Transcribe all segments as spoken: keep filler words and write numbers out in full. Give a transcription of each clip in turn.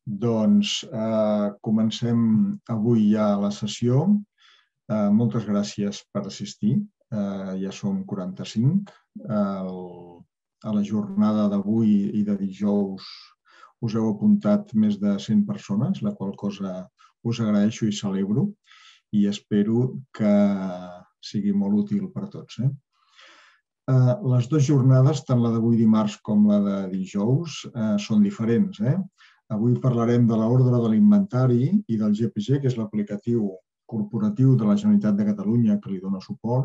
Doncs eh, comencem avui ja la sessió. Eh, moltes gràcies per assistir. Eh, ja som quaranta-cinc. Eh, a la jornada d'avui i de dijous us heu apuntat més de cent persones, la qual cosa us agraeixo i celebro i espero que sigui molt útil per tots. Eh? Eh, les dues jornades, tant la d'avui dimarts com la de dijous, eh, són diferents. Eh? Avui parlarem de l'ordre de l'inventari i del G P G, que és l'aplicatiu corporatiu de la Generalitat de Catalunya que li dona suport.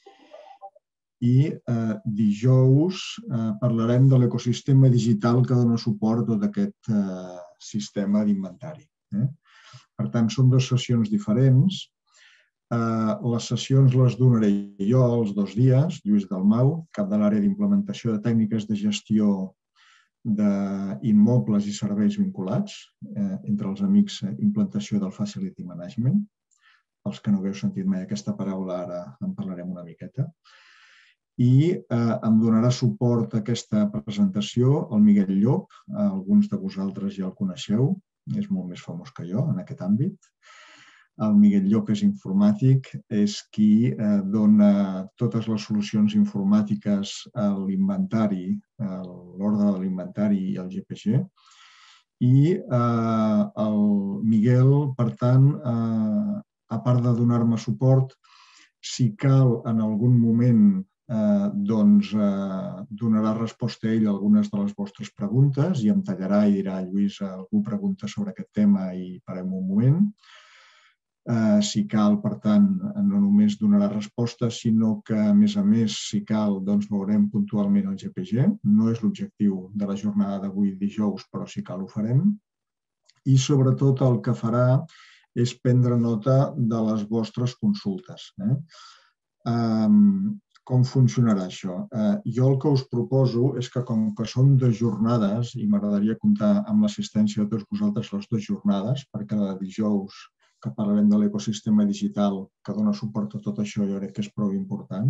I eh, dijous eh, parlarem de l'ecosistema digital que dona suport a tot aquest eh, sistema d'inventari. Eh? Per tant, són dues sessions diferents. Eh, les sessions les donaré jo els dos dies, Lluís Dalmau, cap de l'àrea d'implementació de tècniques de gestió d'immobles i serveis vinculats, eh, entre els amics implantació del Facility Management. Els que no hagueu sentit mai aquesta paraula, ara en parlarem una miqueta. I eh, em donarà suport a aquesta presentació el Miguel Llop. Alguns de vosaltres ja el coneixeu, és molt més famós que jo en aquest àmbit. El Miguel Llop és informàtic, és qui eh, dona totes les solucions informàtiques a l'inventari, a l'ordre de l'inventari i al G P G. I eh, el Miguel, per tant, eh, a part de donar-me suport, si cal en algun moment eh, doncs, eh, donarà resposta a ell a algunes de les vostres preguntes i em tallarà i dirà, Lluís, algú pregunta sobre aquest tema i parem un moment. Uh, si cal, per tant, no només donarà resposta, sinó que, a més a més, si cal, doncs veurem puntualment el G P G. No és l'objectiu de la jornada d'avui dijous, però si cal ho farem. I, sobretot, el que farà és prendre nota de les vostres consultes. Eh? Um, com funcionarà això? Uh, jo el que us proposo és que, com que són dues jornades, i m'agradaria comptar amb l'assistència de tots vosaltres les dues jornades, perquè la de dijous que parlarem de l'ecosistema digital que dona suport a tot això, jo crec que és prou important.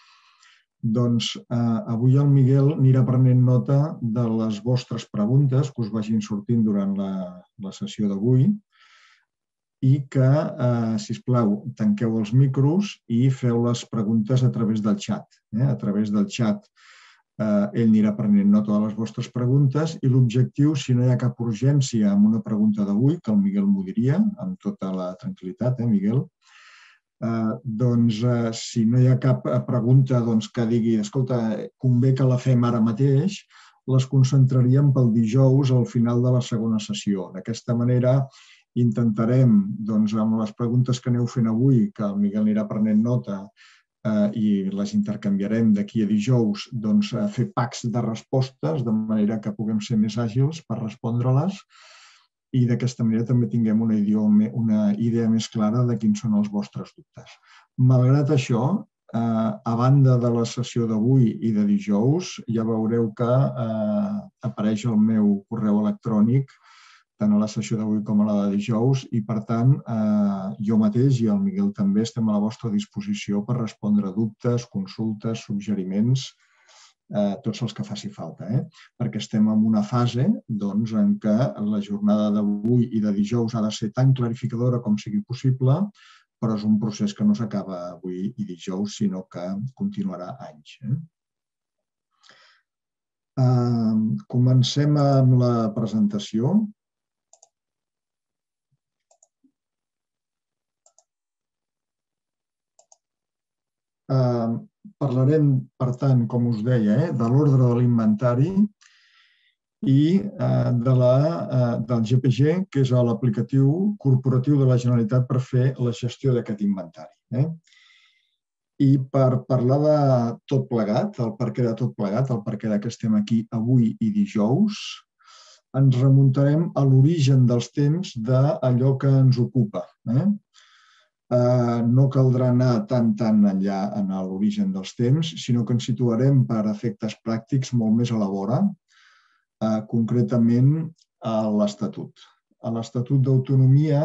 Doncs eh, avui el Miguel anirà prenent nota de les vostres preguntes que us vagin sortint durant la, la sessió d'avui i que, eh, sisplau, tanqueu els micros i feu les preguntes a través del xat. Eh? A través del xat eh, ell anirà prenent nota de les vostres preguntes i l'objectiu, si no hi ha cap urgència amb una pregunta d'avui, que el Miguel m'ho diria, amb tota la tranquil·litat, eh, Miguel? Eh, doncs, eh, si no hi ha cap pregunta doncs, que digui, escolta, convé que la fem ara mateix, les concentraríem pel dijous al final de la segona sessió. D'aquesta manera, intentarem, doncs, amb les preguntes que aneu fent avui, que el Miguel anirà prenent nota, Uh, i les intercanviarem d'aquí a dijous, doncs, uh, fer packs de respostes de manera que puguem ser més àgils per respondre-les i d'aquesta manera també tinguem una, idioma, una idea més clara de quins són els vostres dubtes. Malgrat això, uh, a banda de la sessió d'avui i de dijous, ja veureu que uh, apareix el meu correu electrònic tant a la sessió d'avui com a la de dijous i, per tant, eh, jo mateix i el Miguel també estem a la vostra disposició per respondre dubtes, consultes, suggeriments, eh, tots els que faci falta, eh? Perquè estem en una fase doncs, en què la jornada d'avui i de dijous ha de ser tan clarificadora com sigui possible, però és un procés que no s'acaba avui i dijous, sinó que continuarà anys. Eh? Eh, comencem amb la presentació. Uh, parlarem, per tant, com us deia, eh, de l'ordre de l'inventari i uh, de la, uh, del G P G, que és l'aplicatiu corporatiu de la Generalitat per fer la gestió d'aquest inventari. Eh? I per parlar de tot plegat, el perquè de tot plegat, el perquè que estem aquí avui i dijous, ens remuntarem a l'origen dels temps d'allò que ens ocupa. Eh? Uh, no caldrà anar tan, tan enllà en l'origen dels temps, sinó que ens situarem per efectes pràctics molt més a la vora, uh, concretament a l'Estatut. A l'Estatut d'Autonomia,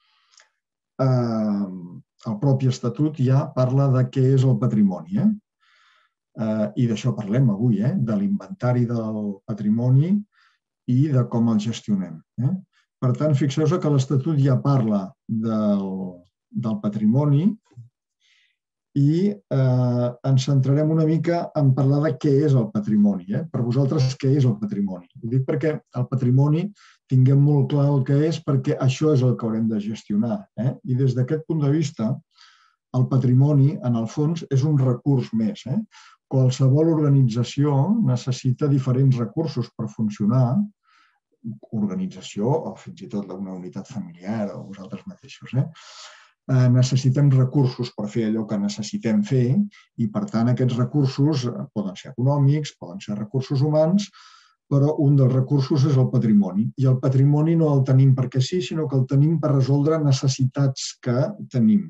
uh, el propi Estatut ja parla de què és el patrimoni. Eh? Uh, I d'això parlem avui, eh? De l'inventari del patrimoni i de com el gestionem. Eh? Per tant, fixeu-vos que l'Estatut ja parla del patrimoni i ens centrarem una mica en parlar de què és el patrimoni. Per vosaltres, què és el patrimoni? Ho dic perquè el patrimoni tinguem molt clar el que és, perquè això és el que haurem de gestionar. I des d'aquest punt de vista, el patrimoni, en el fons, és un recurs més. Qualsevol organització necessita diferents recursos per funcionar, organització o fins i tot una unitat familiar o vosaltres mateixos. Necessitem recursos per fer allò que necessitem fer i, per tant, aquests recursos poden ser econòmics, poden ser recursos humans, però un dels recursos és el patrimoni. I el patrimoni no el tenim perquè sí, sinó que el tenim per resoldre necessitats que tenim.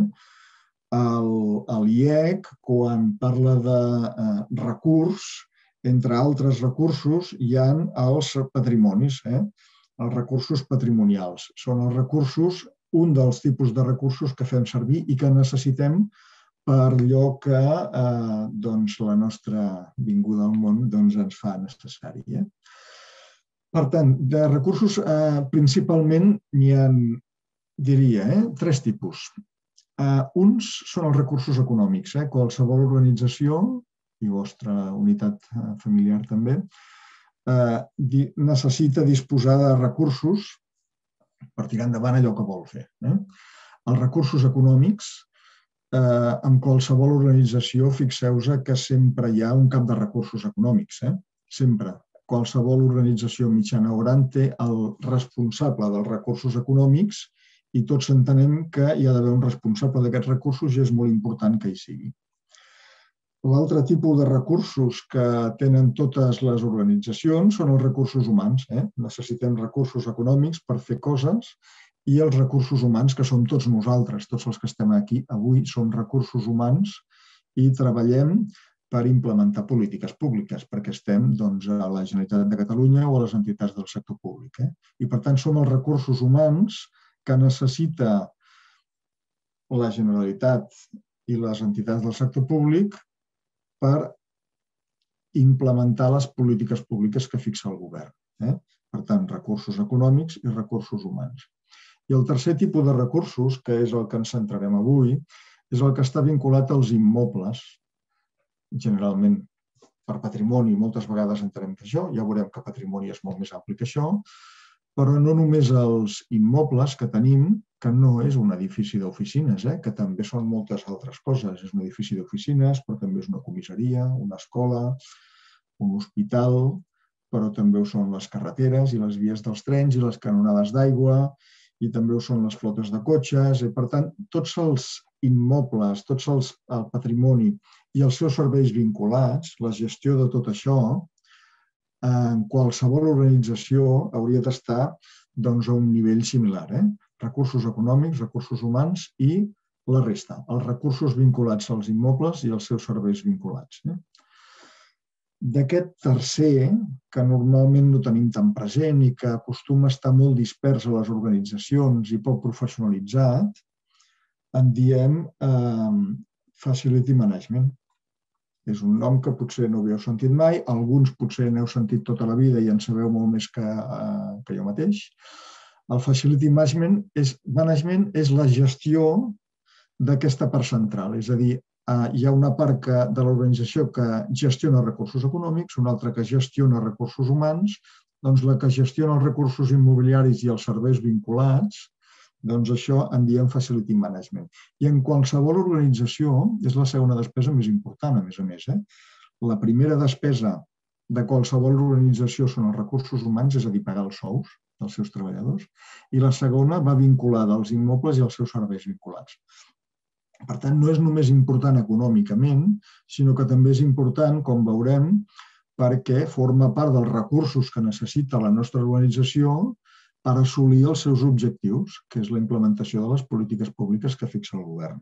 L'I E C, quan parla de recurs, entre altres recursos, hi ha els patrimonis, els recursos patrimonials. Són els recursos, un dels tipus de recursos que fem servir i que necessitem per allò que la nostra vinguda al món ens fa necessari. Per tant, de recursos principalment n'hi ha, diria, tres tipus. Uns són els recursos econòmics. Qualsevol organització, i vostra unitat familiar també, necessita disposar de recursos per tirar endavant allò que vol fer. Els recursos econòmics, en qualsevol organització, fixeu-vos que sempre hi ha un cap de recursos econòmics. Sempre. Qualsevol organització mitjana o gran té el responsable dels recursos econòmics i tots entenem que hi ha d'haver un responsable d'aquests recursos i és molt important que hi sigui. L'altre tipus de recursos que tenen totes les organitzacions són els recursos humans. Necessitem recursos econòmics per fer coses i els recursos humans, que som tots nosaltres, tots els que estem aquí avui, som recursos humans i treballem per implementar polítiques públiques, perquè estem a la Generalitat de Catalunya o a les entitats del sector públic. I, per tant, som els recursos humans que necessita la Generalitat i les entitats del sector públic per implementar les polítiques públiques que fixa el govern. Per tant, recursos econòmics i recursos humans. I el tercer tipus de recursos, que és el que ens centrarem avui, és el que està vinculat als immobles, generalment per patrimoni, moltes vegades entenem que això, ja veurem que patrimoni és molt més ampli que això, però no només els immobles que tenim, que no és un edifici d'oficines, que també són moltes altres coses. És un edifici d'oficines, però també és una comissaria, una escola, un hospital, però també ho són les carreteres i les vies dels trens i les canonades d'aigua, i també ho són les flotes de cotxes. Per tant, tots els immobles, tot el patrimoni i els seus serveis vinculats, la gestió de tot això, en qualsevol organització hauria d'estar a un nivell similar. Recursos econòmics, recursos humans i la resta, els recursos vinculats als immobles i els seus serveis vinculats. D'aquest tercer, que normalment no tenim tan present i que acostuma a estar molt dispers a les organitzacions i poc professionalitzat, en diem Facility Management. És un nom que potser no havíeu sentit mai, alguns potser n'heu sentit tota la vida i en sabeu molt més que jo mateix. El Facility Management és la gestió d'aquesta part central, és a dir, hi ha una part de l'organització que gestiona recursos econòmics, una altra que gestiona recursos humans, doncs la que gestiona els recursos immobiliaris i els serveis vinculats, doncs això en diem Facility Management. I en qualsevol organització és la segona despesa més important, a més a més. La primera despesa de qualsevol organització són els recursos humans, és a dir, pagar els sous dels seus treballadors, i la segona va vinculada als immobles i als seus serveis vinculats. Per tant, no és només important econòmicament, sinó que també és important, com veurem, perquè forma part dels recursos que necessita la nostra organització per assolir els seus objectius, que és la implementació de les polítiques públiques que fixa el govern.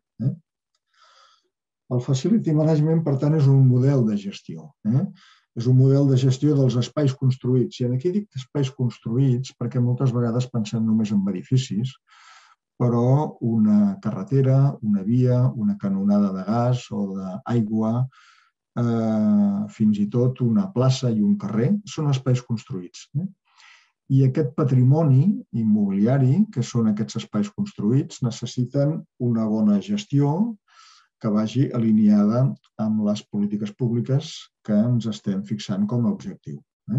El Facility Management, per tant, és un model de gestió. És un model de gestió dels espais construïts. I aquí dic espais construïts perquè moltes vegades pensem només en edificis, però una carretera, una via, una canonada de gas o d'aigua, fins i tot una plaça i un carrer, són espais construïts. I aquest patrimoni immobiliari, que són aquests espais construïts, necessiten una bona gestió que vagi alineada amb les polítiques públiques que ens estem fixant com a objectiu.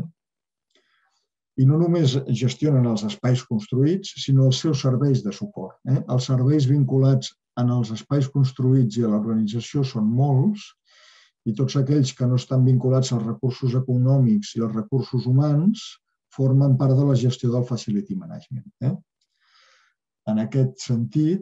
I no només gestionen els espais construïts, sinó els seus serveis de suport. Els serveis vinculats en els espais construïts i a l'organització són molts, i tots aquells que no estan vinculats als recursos econòmics i als recursos humans formen part de la gestió del Facility Management. En aquest sentit,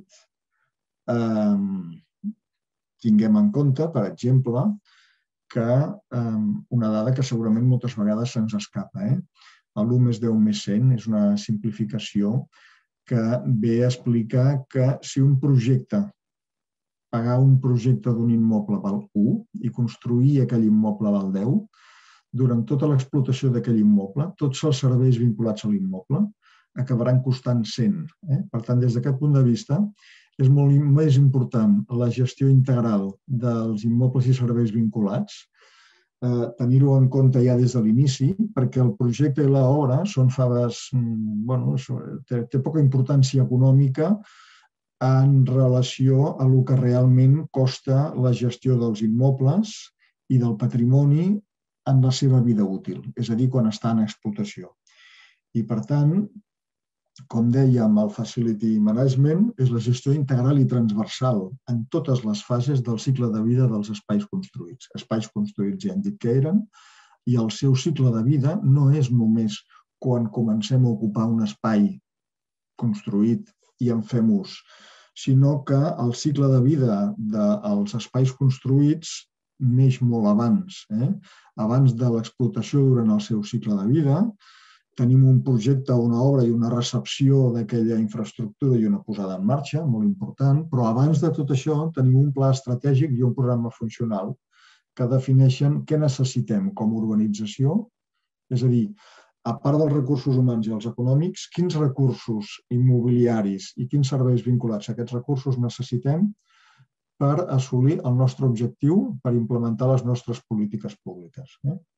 tinguem en compte, per exemple, que una dada que segurament moltes vegades se'ns escapa, l'u més deu més cent és una simplificació que ve a explicar que si un projecte, pagar un projecte d'un immoble val u i construir aquell immoble val deu, durant tota l'explotació d'aquell immoble, tots els serveis vinculats a l'immoble acabaran costant cent. Per tant, des d'aquest punt de vista, és molt més important la gestió integral dels immobles i serveis vinculats, tenir-ho en compte ja des de l'inici, perquè el projecte i l'obra són faves, bueno, té poca importància econòmica en relació a el que realment costa la gestió dels immobles i del patrimoni en la seva vida útil, és a dir, quan està en explotació. I, per tant, com dèiem, el Facility Management és la gestió integral i transversal en totes les fases del cicle de vida dels espais construïts. Espais construïts ja hem dit que eren, i el seu cicle de vida no és només quan comencem a ocupar un espai construït i en fem ús, sinó que el cicle de vida dels espais construïts neix molt abans. Abans de l'explotació durant el seu cicle de vida, tenim un projecte, una obra i una recepció d'aquella infraestructura i una posada en marxa, molt important, però abans de tot això tenim un pla estratègic i un programa funcional que defineixen què necessitem com a organització, és a dir, a part dels recursos humans i els econòmics, quins recursos immobiliaris i quins serveis vinculats a aquests recursos necessitem per assolir el nostre objectiu, per implementar les nostres polítiques públiques.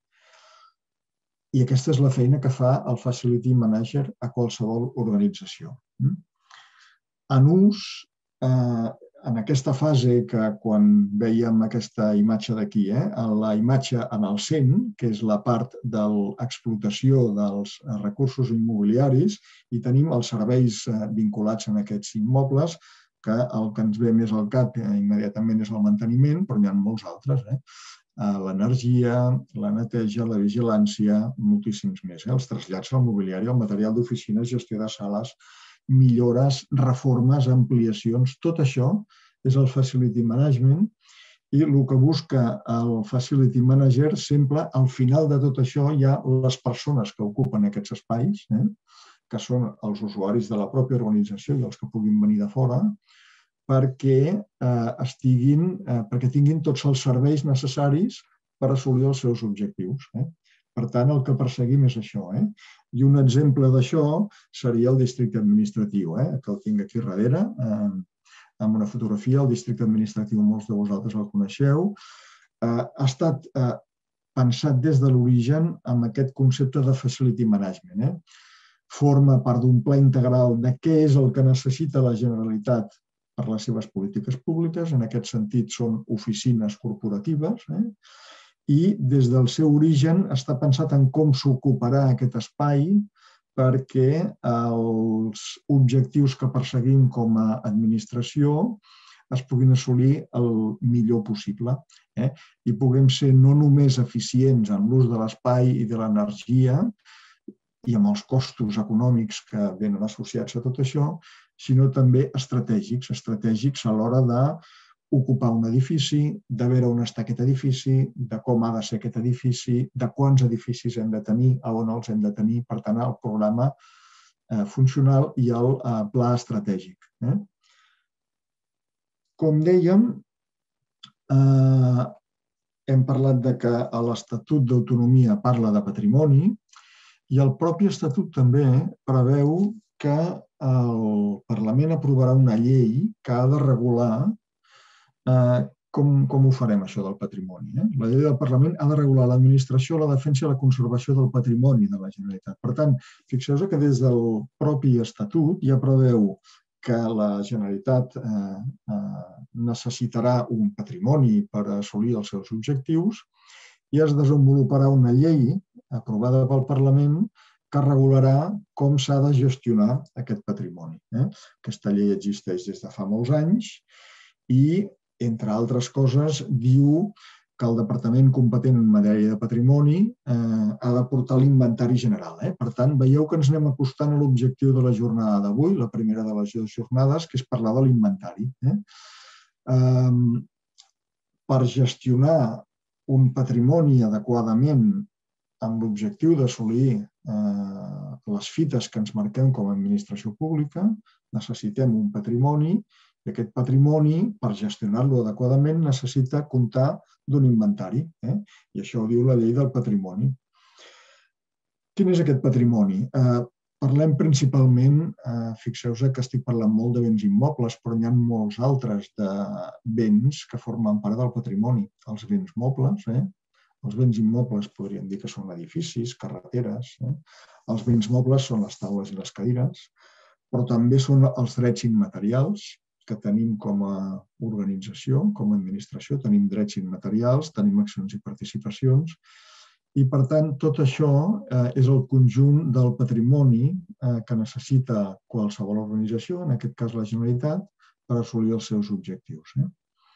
I aquesta és la feina que fa el Facility Manager a qualsevol organització. En ús, en aquesta fase que quan veiem aquesta imatge d'aquí, la imatge en el cent, que és la part de l'explotació dels recursos immobiliaris, i tenim els serveis vinculats en aquests immobles, que el que ens ve més al cap immediatament és el manteniment, però n'hi ha molts altres. L'energia, la neteja, la vigilància, moltíssims més. Els trasllats al mobiliari, el material d'oficines, gestió de sales, millores, reformes, ampliacions, tot això és el Facility Management i el que busca el Facility Manager sempre, al final de tot això, hi ha les persones que ocupen aquests espais, que són els usuaris de la pròpia organització i els que puguin venir de fora, perquè tinguin tots els serveis necessaris per assolir els seus objectius. Per tant, el que perseguim és això. I un exemple d'això seria el districte administratiu, que el tinc aquí darrere, amb una fotografia. El districte administratiu, molts de vosaltres el coneixeu. Ha estat pensat des de l'origen amb aquest concepte de Facility Management. Forma part d'un pla integral de què és el que necessita la Generalitat per les seves polítiques públiques. En aquest sentit, són oficines corporatives. I des del seu origen està pensat en com s'ocuparà aquest espai perquè els objectius que perseguim com a administració es puguin assolir el millor possible i puguem ser no només eficients en l'ús de l'espai i de l'energia i amb els costos econòmics que venen associats a tot això, sinó també estratègics, estratègics a l'hora de ocupar un edifici, de veure on està aquest edifici, de com ha de ser aquest edifici, de quants edificis hem de tenir, a on els hem de tenir, per tant, el programa funcional i el pla estratègic. Com dèiem, hem parlat que l'Estatut d'Autonomia parla de patrimoni i el propi Estatut també preveu que el Parlament aprovarà una llei que ha de regular com, com ho farem, això del patrimoni? Eh? La llei del Parlament ha de regular l'administració, la defensa i la conservació del patrimoni de la Generalitat. Per tant, fixeu-vos que des del propi Estatut ja preveu que la Generalitat eh, eh, necessitarà un patrimoni per assolir els seus objectius i es desenvoluparà una llei aprovada pel Parlament que regularà com s'ha de gestionar aquest patrimoni. Eh? Aquesta llei existeix des de fa molts anys i, entre altres coses, diu que el departament competent en matèria de patrimoni eh, ha de portar l'inventari general. Eh? Per tant, veieu que ens anem acostant a l'objectiu de la jornada d'avui, la primera de les dues jornades, que és parlar de l'inventari. Eh? Eh, per gestionar un patrimoni adequadament amb l'objectiu d'assolir eh, les fites que ens marquem com a administració pública, necessitem un patrimoni i aquest patrimoni, per gestionar-lo adequadament, necessita comptar d'un inventari. Eh? I això ho diu la llei del patrimoni. Quin és aquest patrimoni? Eh, parlem principalment, eh, fixeu-vos que estic parlant molt de béns immobles, però n'hi ha molts altres de béns que formen part del patrimoni. Els béns mobles, eh? Els béns immobles podríem dir que són edificis, carreteres. Eh? Els béns mobles són les taules i les cadires, però també són els drets immaterials que tenim com a organització, com a administració. Tenim drets immaterials, tenim accions i participacions i, per tant, tot això eh, és el conjunt del patrimoni eh, que necessita qualsevol organització, en aquest cas la Generalitat, per assolir els seus objectius. Eh?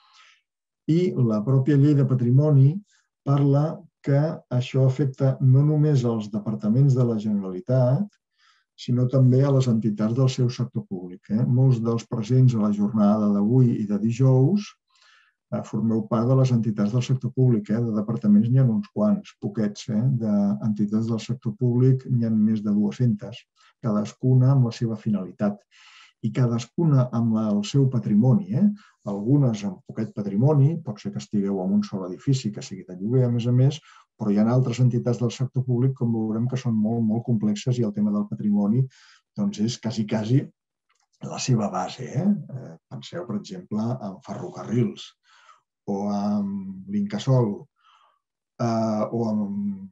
I la pròpia llei de patrimoni parla que això afecta no només als departaments de la Generalitat, sinó també a les entitats del seu sector públic. Eh? Molts dels presents a la jornada d'avui i de dijous eh, formeu part de les entitats del sector públic. Eh? De departaments n'hi ha uns quants, poquets. Eh? D'entitats del sector públic n'hi ha més de dues-centes, cadascuna amb la seva finalitat i cadascuna amb el seu patrimoni. Eh? Algunes amb poquet patrimoni, pot ser que estigueu en un sol edifici que sigui de lloguer, a més a més, però hi ha altres entitats del sector públic, com veurem, que són molt, molt complexes i el tema del patrimoni doncs, és quasi, quasi la seva base. Eh? Penseu, per exemple, en ferrocarrils o en l'Incasòl eh, o en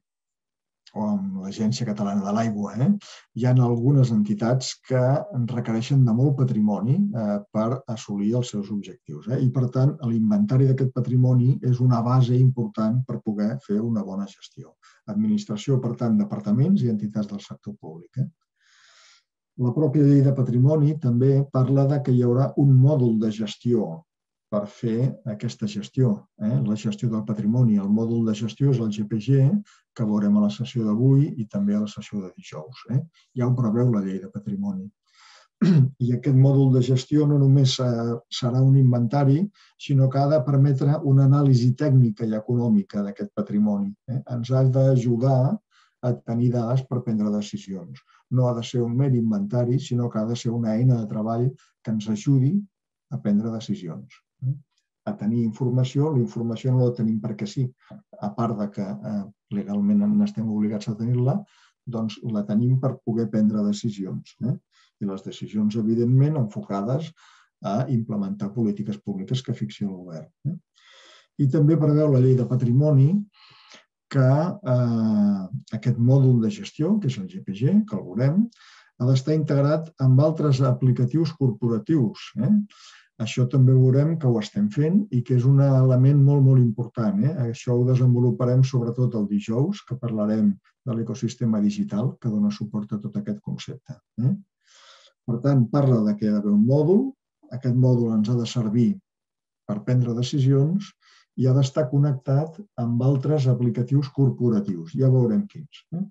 o amb l'Agència Catalana de l'Aigua. Eh? Hi ha algunes entitats que requereixen de molt patrimoni eh, per assolir els seus objectius. Eh? I, per tant, l'inventari d'aquest patrimoni és una base important per poder fer una bona gestió. Administració, per tant, departaments i entitats del sector públic. Eh? La pròpia llei de patrimoni també parla de que hi haurà un mòdul de gestió per fer aquesta gestió, eh? La gestió del patrimoni. El mòdul de gestió és el G P G, que veurem a la sessió d'avui i també a la sessió de dijous. Eh? Ja ho preveu la llei de patrimoni. I aquest mòdul de gestió no només serà un inventari, sinó que ha de permetre una anàlisi tècnica i econòmica d'aquest patrimoni. Eh? Ens ha d'ajudar a tenir dades per prendre decisions. No ha de ser un mer inventari, sinó que ha de ser una eina de treball que ens ajudi a prendre decisions. A tenir informació, la informació no la tenim perquè sí, a part de que eh, legalment n'estem obligats a tenir-la, doncs la tenim per poder prendre decisions. Eh? I les decisions, evidentment, enfocades a implementar polítiques públiques que fixi el govern. Eh? I també preveu la llei de patrimoni que eh, aquest mòdul de gestió, que és el G P G, que el veurem, ha d'estar integrat amb altres aplicatius corporatius. Eh? Això també veurem que ho estem fent i que és un element molt, molt important. Eh? Això ho desenvoluparem sobretot el dijous, que parlarem de l'ecosistema digital que dona suport a tot aquest concepte. Eh? Per tant, parla de que hi ha d'haver un mòdul, aquest mòdul ens ha de servir per prendre decisions i ha d'estar connectat amb altres aplicatius corporatius. Ja veurem quins. Eh?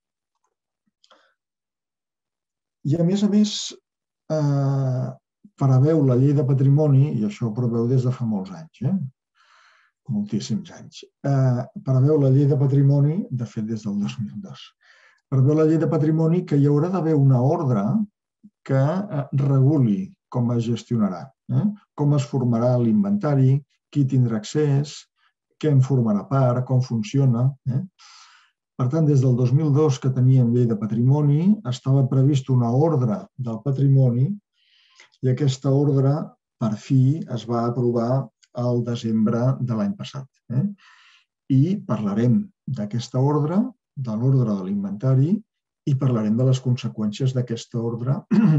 I a més a més, eh, preveu la llei de patrimoni, i això ho preveu des de fa molts anys, eh? moltíssims anys, eh, preveu la llei de patrimoni, de fet des del dos mil dos, preveu la llei de patrimoni que hi haurà d'haver una ordre que eh, reguli com es gestionarà, eh? com es formarà l'inventari, qui tindrà accés, què en formarà part, com funciona. Eh? Per tant, des del dos mil dos que teníem llei de patrimoni, estava previst una ordre del patrimoni i aquesta ordre, per fi, es va aprovar al desembre de l'any passat. I parlarem d'aquesta ordre, de l'ordre de l'inventari, i parlarem de les conseqüències d'aquesta ordre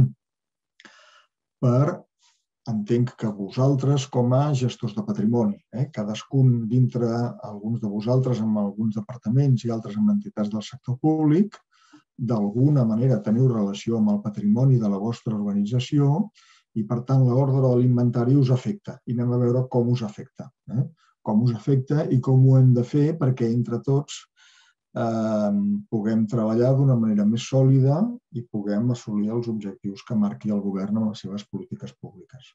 per, entenc que vosaltres com a gestors de patrimoni, cadascun dintre, alguns de vosaltres amb alguns departaments i altres amb entitats del sector públic, d'alguna manera teniu relació amb el patrimoni de la vostra organització i, per tant, l'ordre de l'inventari us afecta. I anem a veure com us afecta. Com us afecta i com ho hem de fer perquè entre tots puguem treballar d'una manera més sòlida i puguem assolir els objectius que marqui el govern amb les seves polítiques públiques.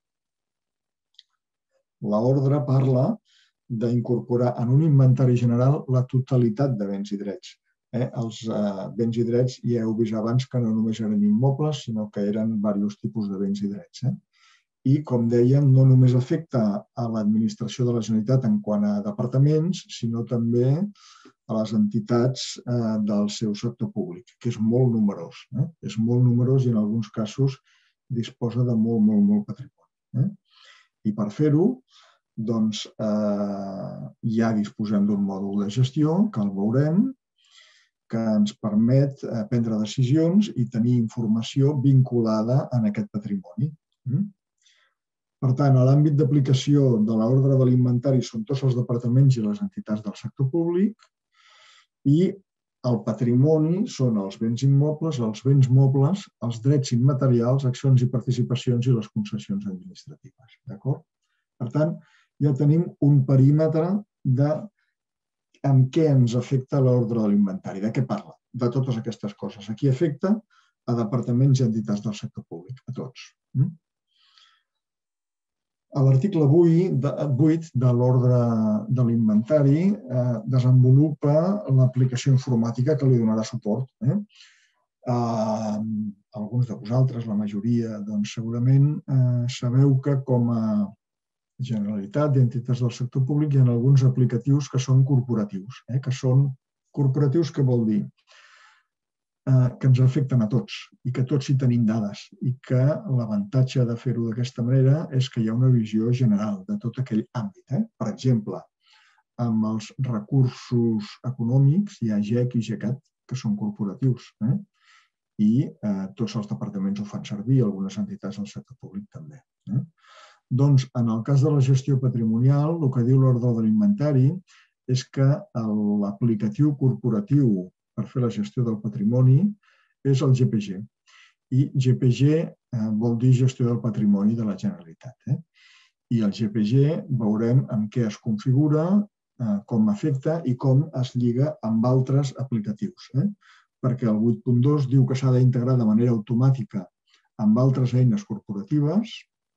L'ordre parla d'incorporar en un inventari general la totalitat de béns i drets. Els béns i drets ja heu vist abans que no només eren immobles, sinó que eren diversos tipus de béns i drets. I, com dèiem, no només afecta a l'administració de la Generalitat en quant a departaments, sinó també a les entitats del seu sector públic, que és molt numerós. És molt numerós i en alguns casos disposa de molt, molt, molt patrimoni. I per fer-ho, doncs, ja disposem d'un mòdul de gestió, que el veurem, que ens permet prendre decisions i tenir informació vinculada en aquest patrimoni. Per tant, a l'àmbit d'aplicació de l'ordre de l'inventari són tots els departaments i les entitats del sector públic i el patrimoni són els béns immobles, els béns mobles, els drets immaterials, accions i participacions i les concessions administratives. D'acord? Per tant, ja tenim un perímetre de en què ens afecta l'ordre de l'inventari. De què parla? De totes aquestes coses. A qui afecta? A departaments i entitats del sector públic, a tots. A l'article vuit de l'ordre de l'inventari desenvolupa l'aplicació informàtica que li donarà suport. Alguns de vosaltres, la majoria, segurament sabeu que com a Generalitat i entitats del sector públic hi ha alguns aplicatius que són corporatius. Que són corporatius què vol dir? Que ens afecten a tots i que tots hi tenim dades i que l'avantatge de fer-ho d'aquesta manera és que hi ha una visió general de tot aquell àmbit. Per exemple, amb els recursos econòmics hi ha G E C i G E C A T, que són corporatius, i tots els departaments ho fan servir, algunes entitats del sector públic també. Doncs, en el cas de la gestió patrimonial, el que diu l'ordre de l'inventari és que l'aplicatiu corporatiu per fer la gestió del patrimoni és el G P G. I G P G vol dir gestió del patrimoni de la Generalitat. I el G P G veurem en què es configura, com afecta i com es lliga amb altres aplicatius. Perquè el vuit punt dos diu que s'ha d'integrar de manera automàtica amb altres eines corporatives,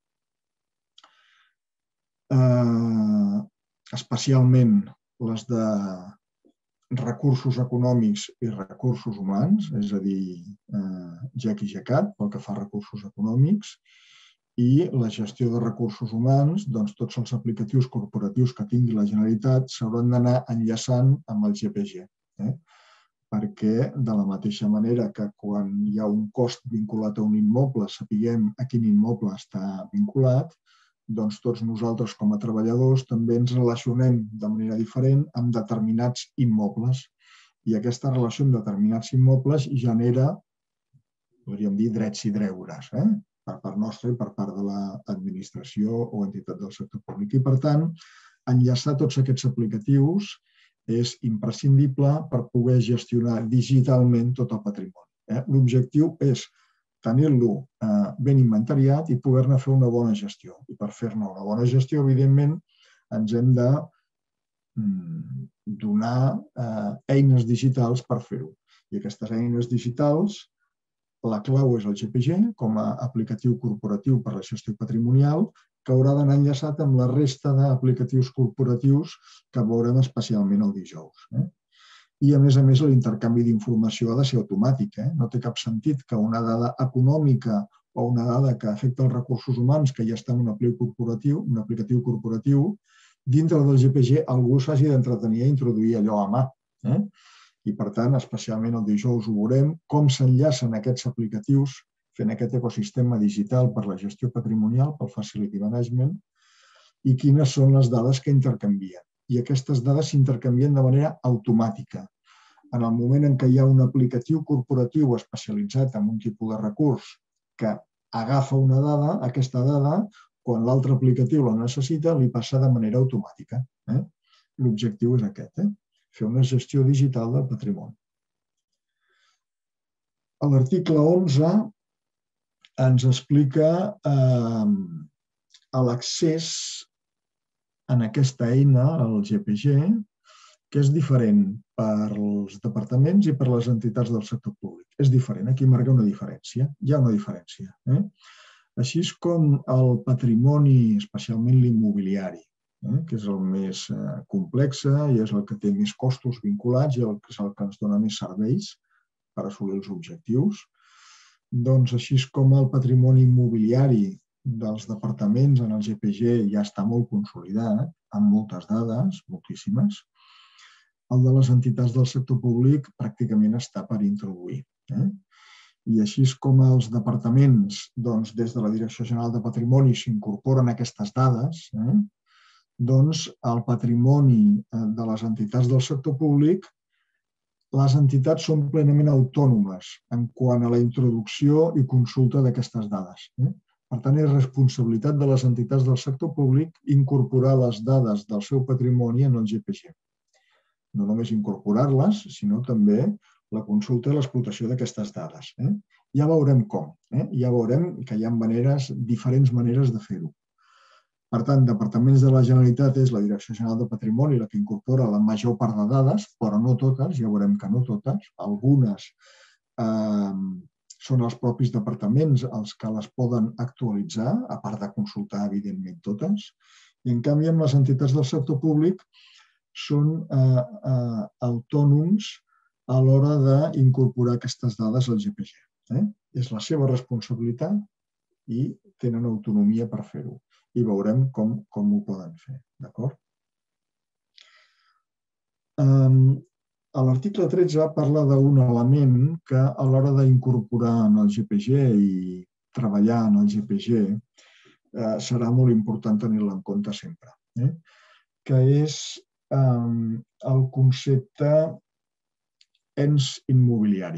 especialment les de recursos econòmics i recursos humans, és a dir, G E C i G E C A T, pel que fa a recursos econòmics, i la gestió de recursos humans, doncs tots els aplicatius corporatius que tingui la Generalitat s'hauran d'anar enllaçant amb el G P G. Perquè, de la mateixa manera que quan hi ha un cost vinculat a un immoble, sapiguem a quin immoble està vinculat, doncs tots nosaltres com a treballadors també ens relacionem de manera diferent amb determinats immobles. I aquesta relació amb determinats immobles genera, podríem dir, drets i deures, per part nostra i per part de l'administració o entitat del sector públic. I, per tant, enllaçar tots aquests aplicatius és imprescindible per poder gestionar digitalment tot el patrimoni. L'objectiu és tenir-lo ben inventariat i poder-ne fer una bona gestió. I per fer-ne una bona gestió, evidentment, ens hem de donar eines digitals per fer-ho. I aquestes eines digitals, la clau és el G P G com a aplicatiu corporatiu per a la gestió patrimonial, que haurà d'anar enllaçat amb la resta d'aplicatius corporatius que veurem especialment el dijous. I, a més a més, l'intercanvi d'informació ha de ser automàtic. No té cap sentit que una dada econòmica o una dada que afecta els recursos humans que ja està en un aplicatiu corporatiu, dintre del G P G algú s'hagi d'entretenir a introduir allò a mà. I, per tant, especialment el dijous ho veurem, com s'enllacen aquests aplicatius fent aquest ecosistema digital per la gestió patrimonial, pel Facility Management, i quines són les dades que intercanvien. I aquestes dades s'intercanvien de manera automàtica. En el moment en què hi ha un aplicatiu corporatiu especialitzat en un tipus de recurs que agafa una dada, aquesta dada, quan l'altre aplicatiu la necessita, li passa de manera automàtica. L'objectiu és aquest, fer una gestió digital del patrimoni. L'article onze ens explica l'accés en aquesta eina, el G P G, que és diferent per als departaments i per les entitats del sector públic. És diferent, aquí marca una diferència, hi ha una diferència. Així és com el patrimoni, especialment l'immobiliari, que és el més complex i és el que té més costos vinculats i és el que ens dona més serveis per assolir els objectius. Doncs així és com el patrimoni immobiliari dels departaments en el G P G ja està molt consolidat, amb moltes dades, moltíssimes. El de les entitats del sector públic pràcticament està per introduir. I així és com els departaments, des de la Direcció General de Patrimoni, s'incorporen aquestes dades, doncs el patrimoni de les entitats del sector públic, les entitats són plenament autònomes en quant a la introducció i consulta d'aquestes dades. Per tant, és responsabilitat de les entitats del sector públic incorporar les dades del seu patrimoni en el G P G. No només incorporar-les, sinó també la consulta i l'explotació d'aquestes dades. Ja veurem com. Ja veurem que hi ha diferents maneres de fer-ho. Per tant, departaments de la Generalitat és la Direcció General de Patrimoni la que incorpora la major part de dades, però no totes, ja veurem que no totes. Algunes són els propis departaments els que les poden actualitzar, a part de consultar, evidentment, totes. I, en canvi, amb les entitats del sector públic són autònoms a l'hora d'incorporar aquestes dades al G P G. És la seva responsabilitat i tenen autonomia per fer-ho. I veurem com ho poden fer. D'acord? L'article tretze parla d'un element que a l'hora d'incorporar en el G P G i treballar en el G P G serà molt important tenir-lo en compte sempre, que és el concepte ens immobiliari.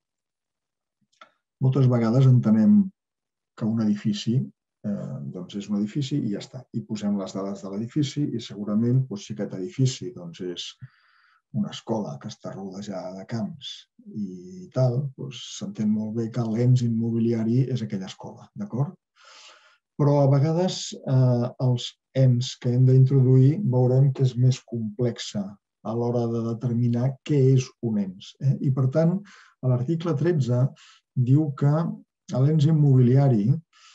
Moltes vegades entenem que un edifici és un edifici i ja està. I posem les dades de l'edifici i segurament si aquest edifici és una escola que està rodejada de camps i tal, s'entén molt bé que l'ens immobiliari és aquella escola, d'acord? Però a vegades els ens que hem d'introduir veurem que és més complexa a l'hora de determinar què és un ens. I per tant, l'article tretze diu que l'ens immobiliari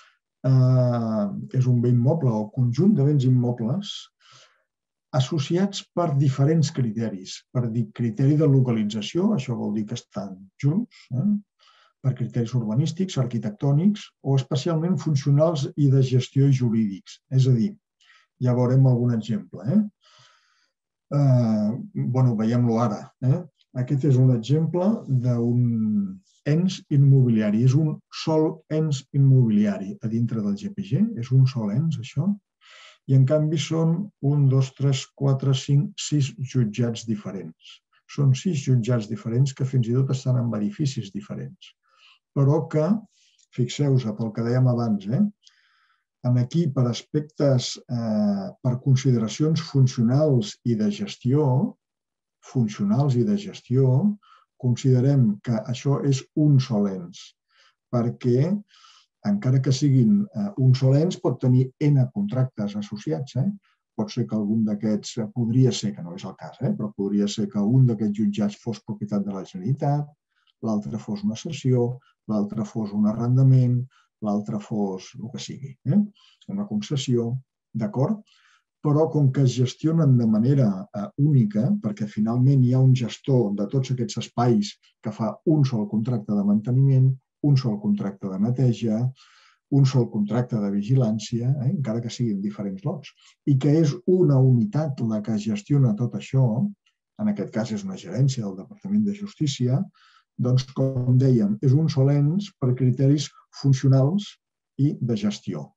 és un bé immoble o conjunt de béns immobles associats per diferents criteris. Per criteri de localització, això vol dir que estan junts, per criteris urbanístics, arquitectònics o especialment funcionals i de gestió jurídics. És a dir, ja veurem algun exemple. Bé, veiem-lo ara. Aquest és un exemple d'un ens immobiliari. És un sol ens immobiliari a dintre del G P G. És un sol ens, això. I, en canvi, són un, dos, tres, quatre, cinc, sis jutjats diferents. Són sis jutjats diferents que fins i tot estan en edificis diferents. Però que, fixeu-vos pel que dèiem abans, aquí per aspectes, per consideracions funcionals i de gestió, funcionals i de gestió, considerem que això és un sol ens, perquè encara que siguin un sol ens pot tenir ena contractes associats. Pot ser que algun d'aquests, podria ser, que no és el cas, però podria ser que un d'aquests jutjats fos propietat de la Generalitat, l'altre fos una cessió, l'altre fos un arrendament, l'altre fos el que sigui, una concessió, d'acord? Però com que es gestionen de manera única, perquè finalment hi ha un gestor de tots aquests espais que fa un sol contracte de manteniment, un sol contracte de neteja, un sol contracte de vigilància, encara que siguin diferents lots, i que és una unitat la que gestiona tot això, en aquest cas és una gerència del Departament de Justícia, doncs, com dèiem, és un sol ens per criteris funcionals i de gestió.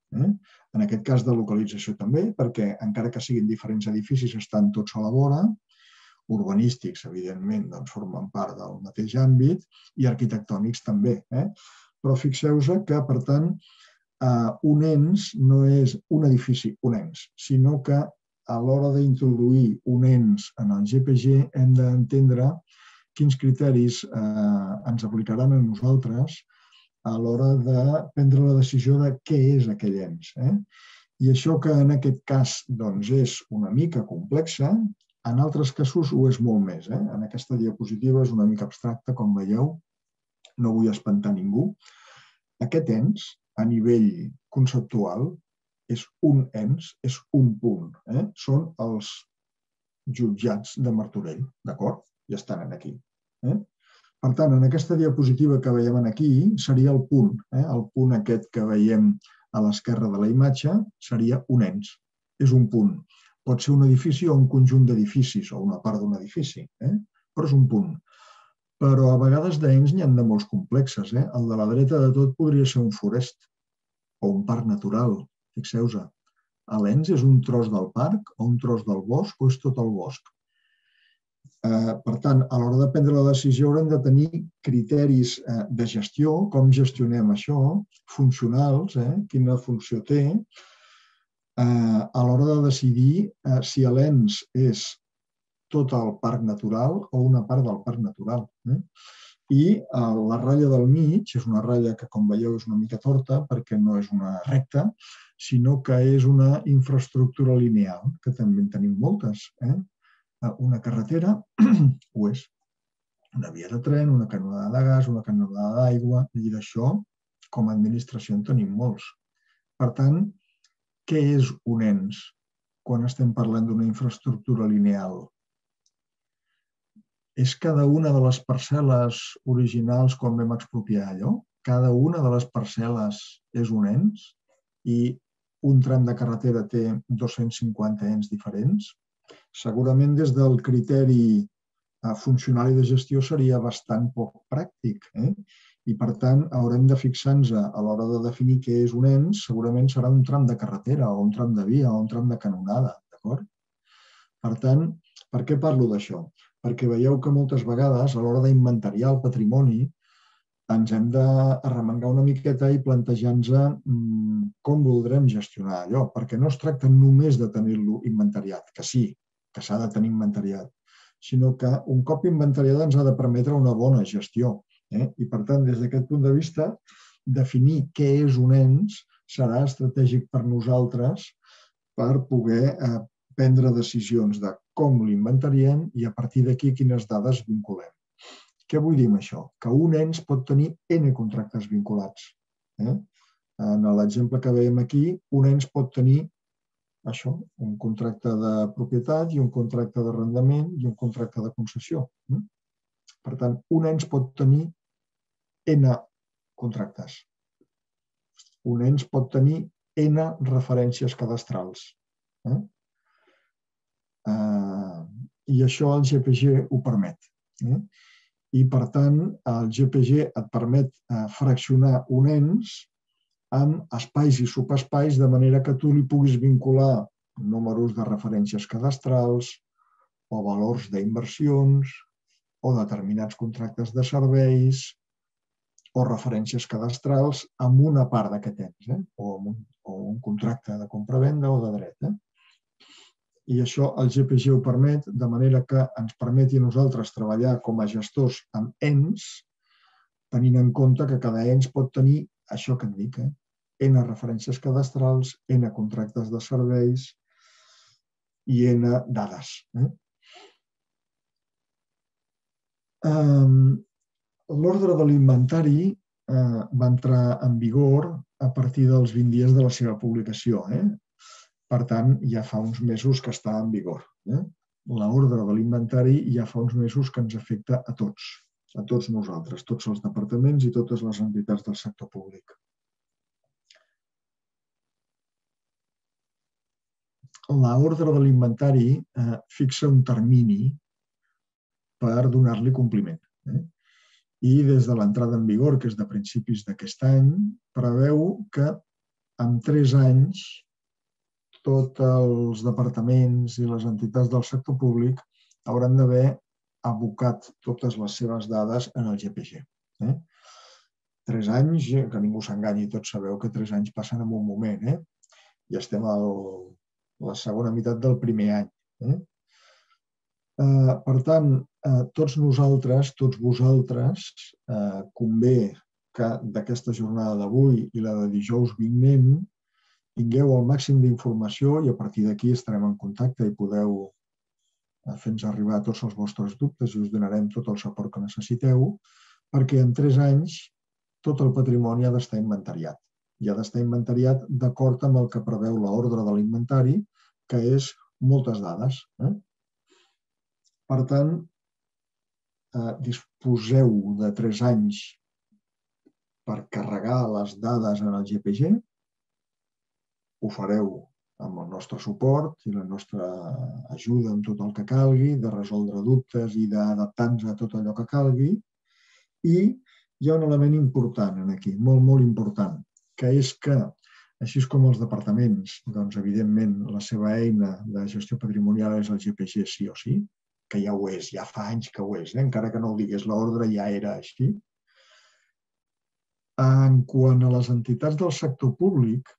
En aquest cas de localització també, perquè encara que siguin diferents edificis, estan tots a la vora, urbanístics, evidentment, doncs formen part del mateix àmbit i arquitectònics també. Però fixeu-vos que, per tant, un ens no és un edifici, un ens, sinó que a l'hora d'introduir un ens en el G P G hem d'entendre quins criteris ens aplicaran a nosaltres a l'hora de prendre la decisió de què és aquell ens. I això que en aquest cas és una mica complexa, en altres casos ho és molt més. En aquesta diapositiva és una mica abstracta, com veieu, no vull espantar ningú. Aquest ens, a nivell conceptual, és un ens, és un punt. Són els jutjats de Martorell, d'acord? I estan aquí. Per tant, en aquesta diapositiva que veiem aquí seria el punt. El punt aquest que veiem a l'esquerra de la imatge seria un ens. És un punt. Pot ser un edifici o un conjunt d'edificis o una part d'un edifici, però és un punt. Però a vegades d'ens n'hi ha de molts complexes. El de la dreta de tot podria ser un forest o un parc natural. Fixeu-vos, l'ens és un tros del parc o un tros del bosc o és tot el bosc. Per tant, a l'hora de prendre la decisió haurem de tenir criteris de gestió, com gestionem això, funcionals, quina funció té, a l'hora de decidir si l'ens és tot el parc natural o una part del parc natural. I la ratlla del mig és una ratlla que, com veieu, és una mica torta perquè no és una recta, sinó que és una infraestructura lineal, que també en tenim moltes. Una carretera ho és. Una via de tren, una canonada de gas, una canonada d'aigua, i d'això, com a administració, en tenim molts. Per tant, què és un ens quan estem parlant d'una infraestructura lineal? És cada una de les parcel·les originals quan vam expropiar allò? Cada una de les parcel·les és un ens? I un tram de carretera té dos-cents cinquanta ens diferents? Segurament des del criteri funcional i de gestió seria bastant poc pràctic. I per tant haurem de fixar-nos a l'hora de definir què és un ens, segurament serà un tram de carretera o un tram de via o un tram de canonada. Per tant, per què parlo d'això? Perquè veieu que moltes vegades a l'hora d'inventariar el patrimoni ens hem d'arremangar una miqueta i plantejar-nos com voldrem gestionar allò, perquè no es tracta només de tenir-lo inventariat, que sí, que s'ha de tenir inventariat, sinó que un cop inventariat ens ha de permetre una bona gestió. I per tant, des d'aquest punt de vista, definir què és un ens serà estratègic per nosaltres per poder prendre decisions de com l'inventariem i a partir d'aquí quines dades vinculem. Què vull dir amb això? Que un ens pot tenir ena contractes vinculats. En l'exemple que veiem aquí, un ens pot tenir això, un contracte de propietat i un contracte d'arrendament i un contracte de concessió. Per tant, un ens pot tenir ena contractes. Un ens pot tenir ena referències cadastrals. I això el G P G ho permet. I, per tant, el G P G et permet fraccionar un ens amb espais i subespais de manera que tu li puguis vincular números de referències cadastrals o valors d'inversions o determinats contractes de serveis o referències cadastrals amb una part d'aquest ens, o un contracte de compra-venda o de dret. I això el G P G ho permet, de manera que ens permeti a nosaltres treballar com a gestors amb ens, tenint en compte que cada ens pot tenir això que et dic, ena referències cadastrals, ena contractes de serveis i ena dades. L'ordre de l'inventari va entrar en vigor a partir dels vint dies de la seva publicació. Per tant, ja fa uns mesos que està en vigor. L'ordre de l'inventari ja fa uns mesos que ens afecta a tots, a tots nosaltres, tots els departaments i totes les entitats del sector públic. L'ordre de l'inventari fixa un termini per donar-li compliment. I des de l'entrada en vigor, que és de principis d'aquest any, preveu que en tres anys, tots els departaments i les entitats del sector públic hauran d'haver abocat totes les seves dades en el G P G. Tres anys, que ningú s'enganyi, tots sabeu que tres anys passen en un moment. Ja estem a la segona meitat del primer any. Per tant, tots nosaltres, tots vosaltres, convé que d'aquesta jornada d'avui i la de dijous vinent tingueu el màxim d'informació i a partir d'aquí estarem en contacte i podeu fer-nos arribar tots els vostres dubtes i us donarem tot el suport que necessiteu, perquè en tres anys tot el patrimoni ha d'estar inventariat. I ha d'estar inventariat d'acord amb el que preveu l'ordre de l'inventari, que és moltes dades. Per tant, disposeu de tres anys per carregar les dades en el G P G. Ho fareu amb el nostre suport i la nostra ajuda amb tot el que calgui, de resoldre dubtes i d'adaptar-nos a tot allò que calgui. I hi ha un element important aquí, molt, molt important, que és que, així com els departaments, doncs, evidentment, la seva eina de gestió patrimonial és el G P G sí o sí, que ja ho és, ja fa anys que ho és, encara que no ho digués l'ordre, ja era així. En quant a les entitats del sector públic,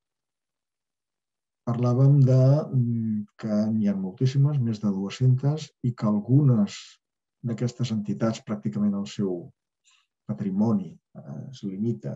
parlàvem que n'hi ha moltíssimes, més de dues-centes, i que algunes d'aquestes entitats, pràcticament el seu patrimoni es limita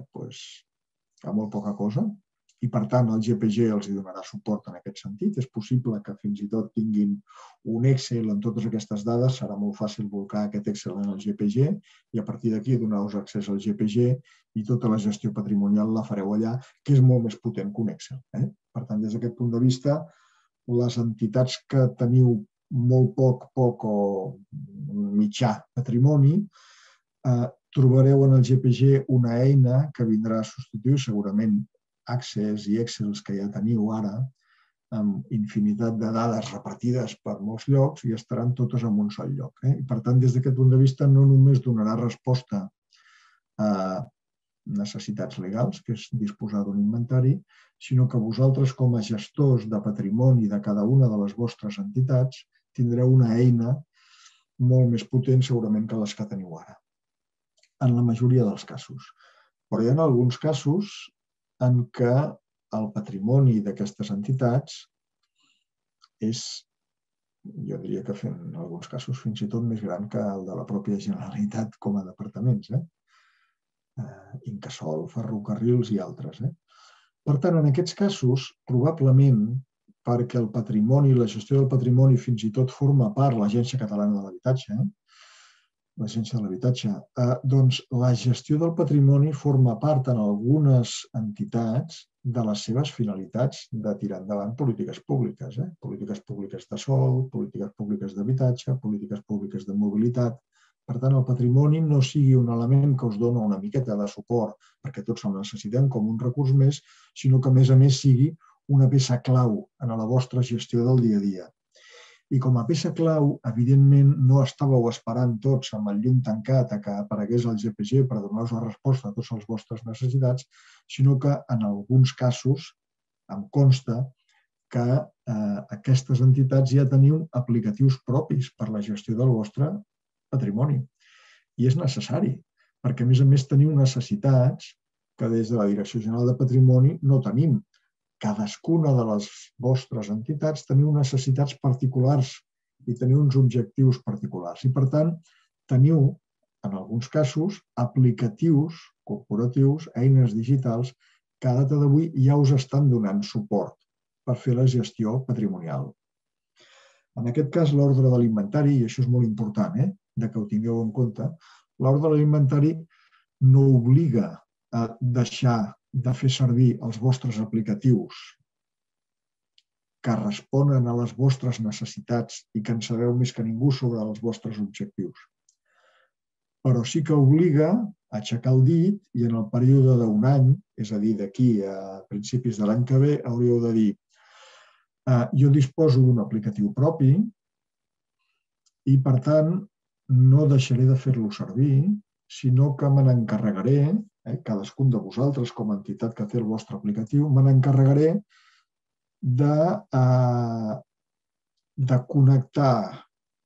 a molt poca cosa, i per tant el G P G els donarà suport en aquest sentit. És possible que fins i tot tinguin un Excel amb totes aquestes dades, serà molt fàcil volcar aquest Excel en el G P G i a partir d'aquí donar-vos accés al G P G i tota la gestió patrimonial la fareu allà, que és molt més potent que un Excel. Per tant, des d'aquest punt de vista, les entitats que teniu molt poc, poc o mitjà patrimoni, trobareu en el G P G una eina que vindrà a substituir segurament Access i Excels que ja teniu ara, amb infinitat de dades repartides per molts llocs i estaran totes en un sol lloc. I per tant, des d'aquest punt de vista, no només donarà resposta a necessitats legals, que és disposar d'un inventari, sinó que vosaltres, com a gestors de patrimoni de cada una de les vostres entitats, tindreu una eina molt més potent segurament que les que teniu ara, en la majoria dels casos. Però hi ha alguns casos en què el patrimoni d'aquestes entitats és, jo diria que en alguns casos, fins i tot més gran que el de la pròpia Generalitat com a departaments. Incasòl, ferrocarrils i altres. Per tant, en aquests casos, probablement, perquè el patrimoni, la gestió del patrimoni fins i tot forma part de l'Agència Catalana de l'Habitatge, l'Agència de l'Habitatge, doncs la gestió del patrimoni forma part en algunes entitats de les seves finalitats de tirar endavant polítiques públiques. Polítiques públiques de sòl, polítiques públiques d'habitatge, polítiques públiques de mobilitat. Per tant, el patrimoni no sigui un element que us dona una miqueta de suport, perquè tots el necessitem com un recurs més, sinó que a més a més sigui una peça clau en la vostra gestió del dia a dia. I com a peça clau, evidentment, no estàveu esperant tots amb el llum tancat a que aparegués el G P G per donar-vos la resposta a totes les vostres necessitats, sinó que en alguns casos em consta que aquestes entitats ja teniu aplicatius propis per a la gestió del vostre patrimoni. I és necessari, perquè a més a més teniu necessitats que des de la Direcció General de Patrimoni no tenim. Cadascuna de les vostres entitats teniu necessitats particulars i teniu uns objectius particulars. I, per tant, teniu, en alguns casos, aplicatius corporatius, eines digitals, que a data d'avui ja us estan donant suport per fer la gestió patrimonial. En aquest cas, l'ordre de l'inventari, i això és molt important que ho tingueu en compte, l'ordre de l'inventari no obliga a deixar de fer servir els vostres aplicatius que responen a les vostres necessitats i que en sabeu més que ningú sobre els vostres objectius. Però sí que obliga a aixecar el dit i en el període d'un any, és a dir, d'aquí a principis de l'any que ve, hauríeu de dir jo disposo d'un aplicatiu propi i, per tant, no deixaré de fer-lo servir, sinó que me n'encarregaré cadascun de vosaltres com a entitat que té el vostre aplicatiu, me n'encarregaré de, de connectar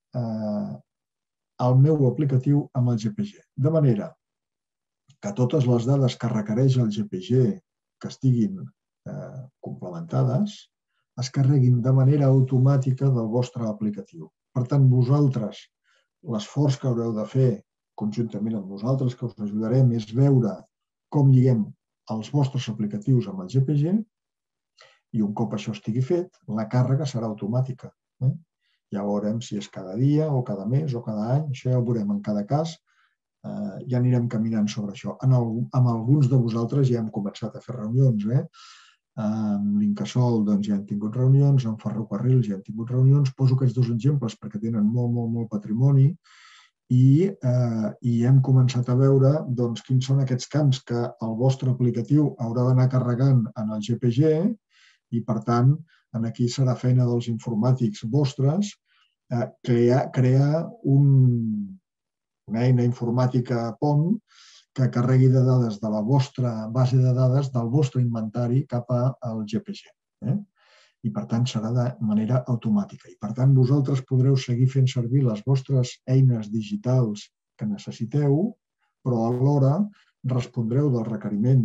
el meu aplicatiu amb el G P G. De manera que totes les dades que requereix el G P G que estiguin complementades es carreguin de manera automàtica del vostre aplicatiu. Per tant, vosaltres, l'esforç que haureu de fer conjuntament amb nosaltres, que us ajudarem, és veure com lliguem els vostres aplicatius amb el G P G i un cop això estigui fet, la càrrega serà automàtica. Ja veurem si és cada dia o cada mes o cada any, això ja ho veurem en cada cas, ja anirem caminant sobre això. Amb alguns de vosaltres ja hem començat a fer reunions, amb l'Incasòl ja hem tingut reunions, amb Ferrocarrils ja hem tingut reunions, poso aquests dos exemples perquè tenen molt, molt, molt patrimoni i hem començat a veure quins són aquests camps que el vostre aplicatiu haurà d'anar carregant en el G P G i, per tant, aquí serà feina dels informàtics vostres crear una eina informàtica pont que carregui de dades de la vostra base de dades, del vostre inventari cap al G P G. I, per tant, serà de manera automàtica. I, per tant, vosaltres podreu seguir fent servir les vostres eines digitals que necessiteu, però alhora respondreu del requeriment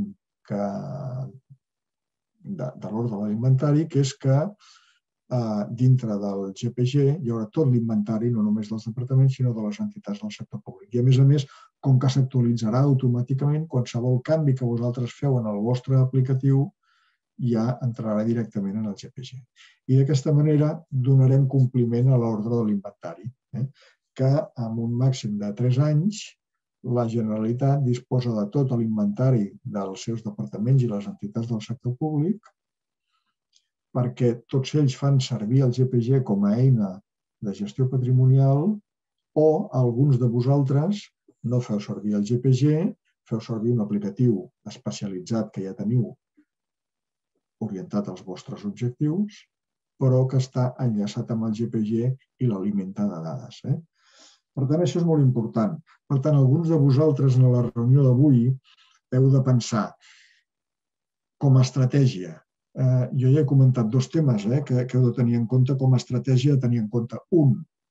de l'ordre de l'inventari, que és que dintre del G P G hi haurà tot l'inventari, no només dels departaments, sinó de les entitats del sector públic. I, a més a més, com que s'actualitzarà automàticament, qualsevol canvi que vosaltres feu en el vostre aplicatiu ja entrarà directament en el G P G. I d'aquesta manera donarem compliment a l'ordre de l'inventari, que amb un màxim de tres anys la Generalitat disposa de tot l'inventari dels seus departaments i les entitats del sector públic perquè tots ells fan servir el G P G com a eina de gestió patrimonial o alguns de vosaltres no feu servir el G P G, feu servir un aplicatiu especialitzat que ja teniu orientat als vostres objectius, però que està enllaçat amb el G P G i l'alimenta de dades. Per tant, això és molt important. Per tant, alguns de vosaltres en la reunió d'avui heu de pensar com a estratègia. Jo ja he comentat dos temes que heu de tenir en compte com a estratègia, tenir en compte. Un,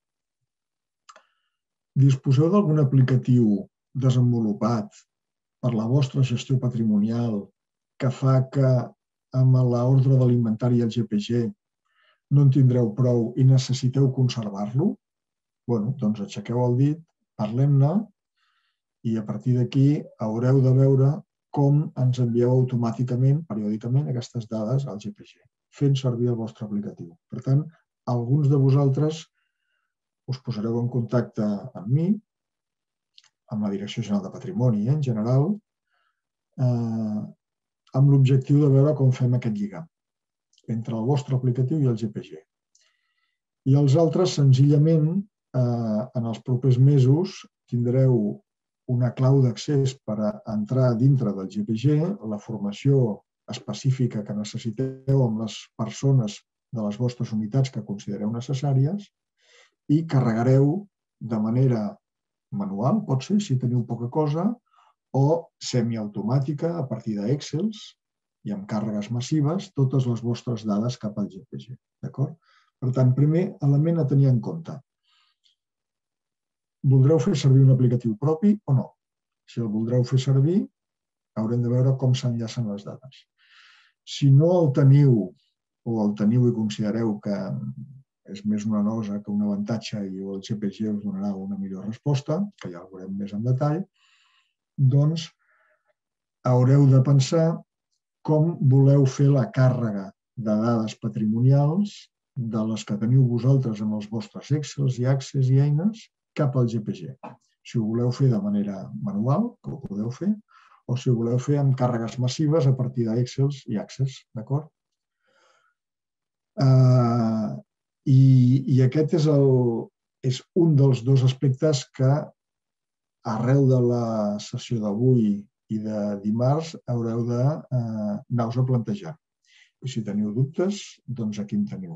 disposeu d'algun aplicatiu desenvolupat per la vostra gestió patrimonial que fa que amb l'ordre de l'inventari i el G P G no en tindreu prou i necessiteu conservar-lo? Bé, doncs aixequeu el dit, parlem-ne i a partir d'aquí haureu de veure com ens envieu automàticament, periòdicament, aquestes dades al G P G, fent servir el vostre aplicatiu. Per tant, alguns de vosaltres us posareu en contacte amb mi, amb la Direcció General de Patrimoni en general, amb l'objectiu de veure com fem aquest lligam entre el vostre aplicatiu i el G P G. I els altres, senzillament, en els propers mesos tindreu una clau d'accés per entrar dintre del G P G, la formació específica que necessiteu amb les persones de les vostres unitats que considereu necessàries i carregareu de manera manual, pot ser, si teniu poca cosa, o semiautomàtica a partir d'Excels i amb càrregues massives totes les vostres dades cap al G P G. Per tant, primer element a tenir en compte. Voldreu fer servir un aplicatiu propi o no? Si el voldreu fer servir, haurem de veure com s'enllacen les dades. Si no el teniu o el teniu i considereu que és més una nosa que un avantatge i el G P G us donarà una millor resposta, que ja ho veurem més en detall, doncs haureu de pensar com voleu fer la càrrega de dades patrimonials de les que teniu vosaltres amb els vostres Excels i Access i eines cap al G P G. Si ho voleu fer de manera manual, que ho podeu fer, o si ho voleu fer amb càrregues massives a partir d'Excels i Access, d'acord? I aquest és un dels dos aspectes que arrel de la sessió d'avui i de dimarts haureu d'anar-vos a plantejar. I si teniu dubtes, doncs aquí en teniu.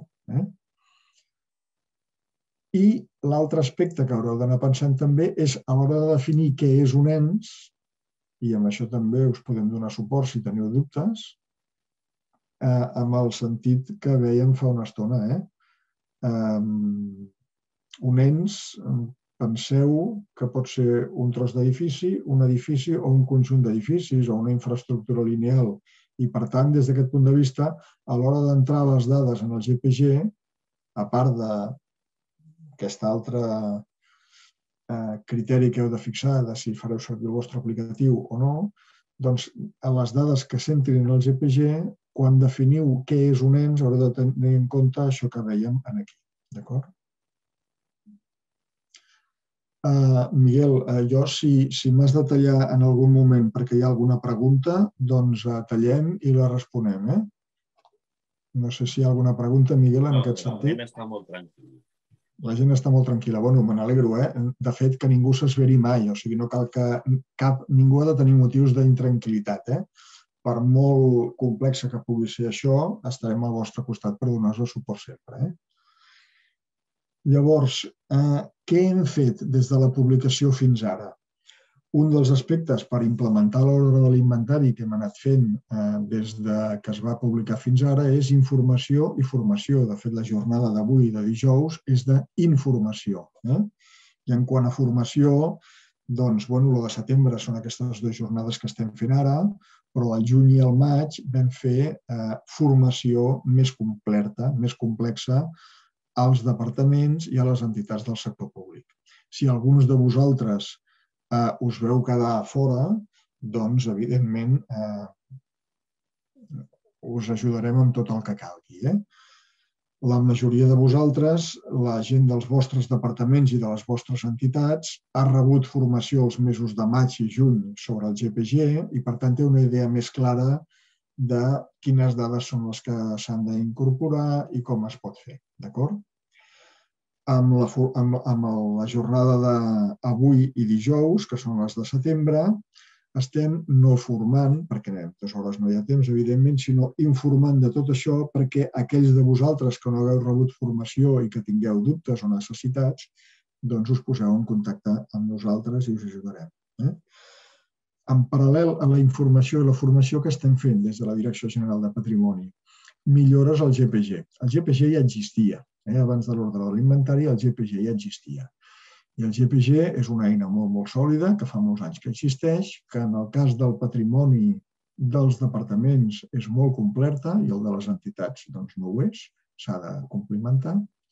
I l'altre aspecte que haureu d'anar pensant també és a l'hora de definir què és un ens, i amb això també us podem donar suport si teniu dubtes, amb el sentit que vèiem fa una estona. Un ens, penseu que pot ser un tros d'edifici, un edifici o un conjunt d'edificis o una infraestructura lineal. I, per tant, des d'aquest punt de vista, a l'hora d'entrar les dades en el G P G, a part d'aquest altre criteri que heu de fixar de si fareu servir el vostre aplicatiu o no, doncs a les dades que s'entrin en el G P G, quan definiu què és un ens, haureu de tenir en compte això que vèiem aquí. D'acord? Miguel, jo si m'has de tallar en algun moment perquè hi ha alguna pregunta, doncs tallem i la responem. No sé si hi ha alguna pregunta, Miguel, en aquest sentit. La gent està molt tranquil·la. La gent està molt tranquil·la. Bueno, me n'alegro, eh? De fet, que ningú s'esveri mai. O sigui, no cal que cap... Ningú ha de tenir motius d'intranquil·litat, eh? Per molt complexa que pugui ser això, estarem al vostre costat per donar-vos suport sempre, eh? Llavors, què hem fet des de la publicació fins ara? Un dels aspectes per implementar l'ordre de l'inventari que hem anat fent des que es va publicar fins ara és informació i formació. De fet, la jornada d'avui, de dijous, és d'informació. I en quant a formació, doncs, bueno, el de setembre són aquestes dues jornades que estem fent ara, però al juny i al maig vam fer formació més completa, més complexa, als departaments i a les entitats del sector públic. Si alguns de vosaltres us veu quedar fora, doncs, evidentment, us ajudarem amb tot el que calgui. La majoria de vosaltres, la gent dels vostres departaments i de les vostres entitats, ha rebut formació els mesos de maig i juny sobre el G P G i, per tant, té una idea més clara de quines dades són les que s'han d'incorporar i com es pot fer. D'acord? Amb la jornada d'avui i dijous, que són les de setembre, estem no formant, perquè en dues hores no hi ha temps, evidentment, sinó informant de tot això perquè aquells de vosaltres que no hagueu rebut formació i que tingueu dubtes o necessitats, doncs us poseu en contacte amb nosaltres i us ajudarem. En paral·lel a la informació i la formació que estem fent des de la Direcció General de Patrimoni, millores al G P G. El G P G ja existia. Abans de l'ordre de l'inventari, el G P G ja existia. I el G P G és una eina molt, molt sòlida, que fa molts anys que existeix, que en el cas del patrimoni dels departaments és molt completa i el de les entitats doncs no ho és, s'ha de complementar,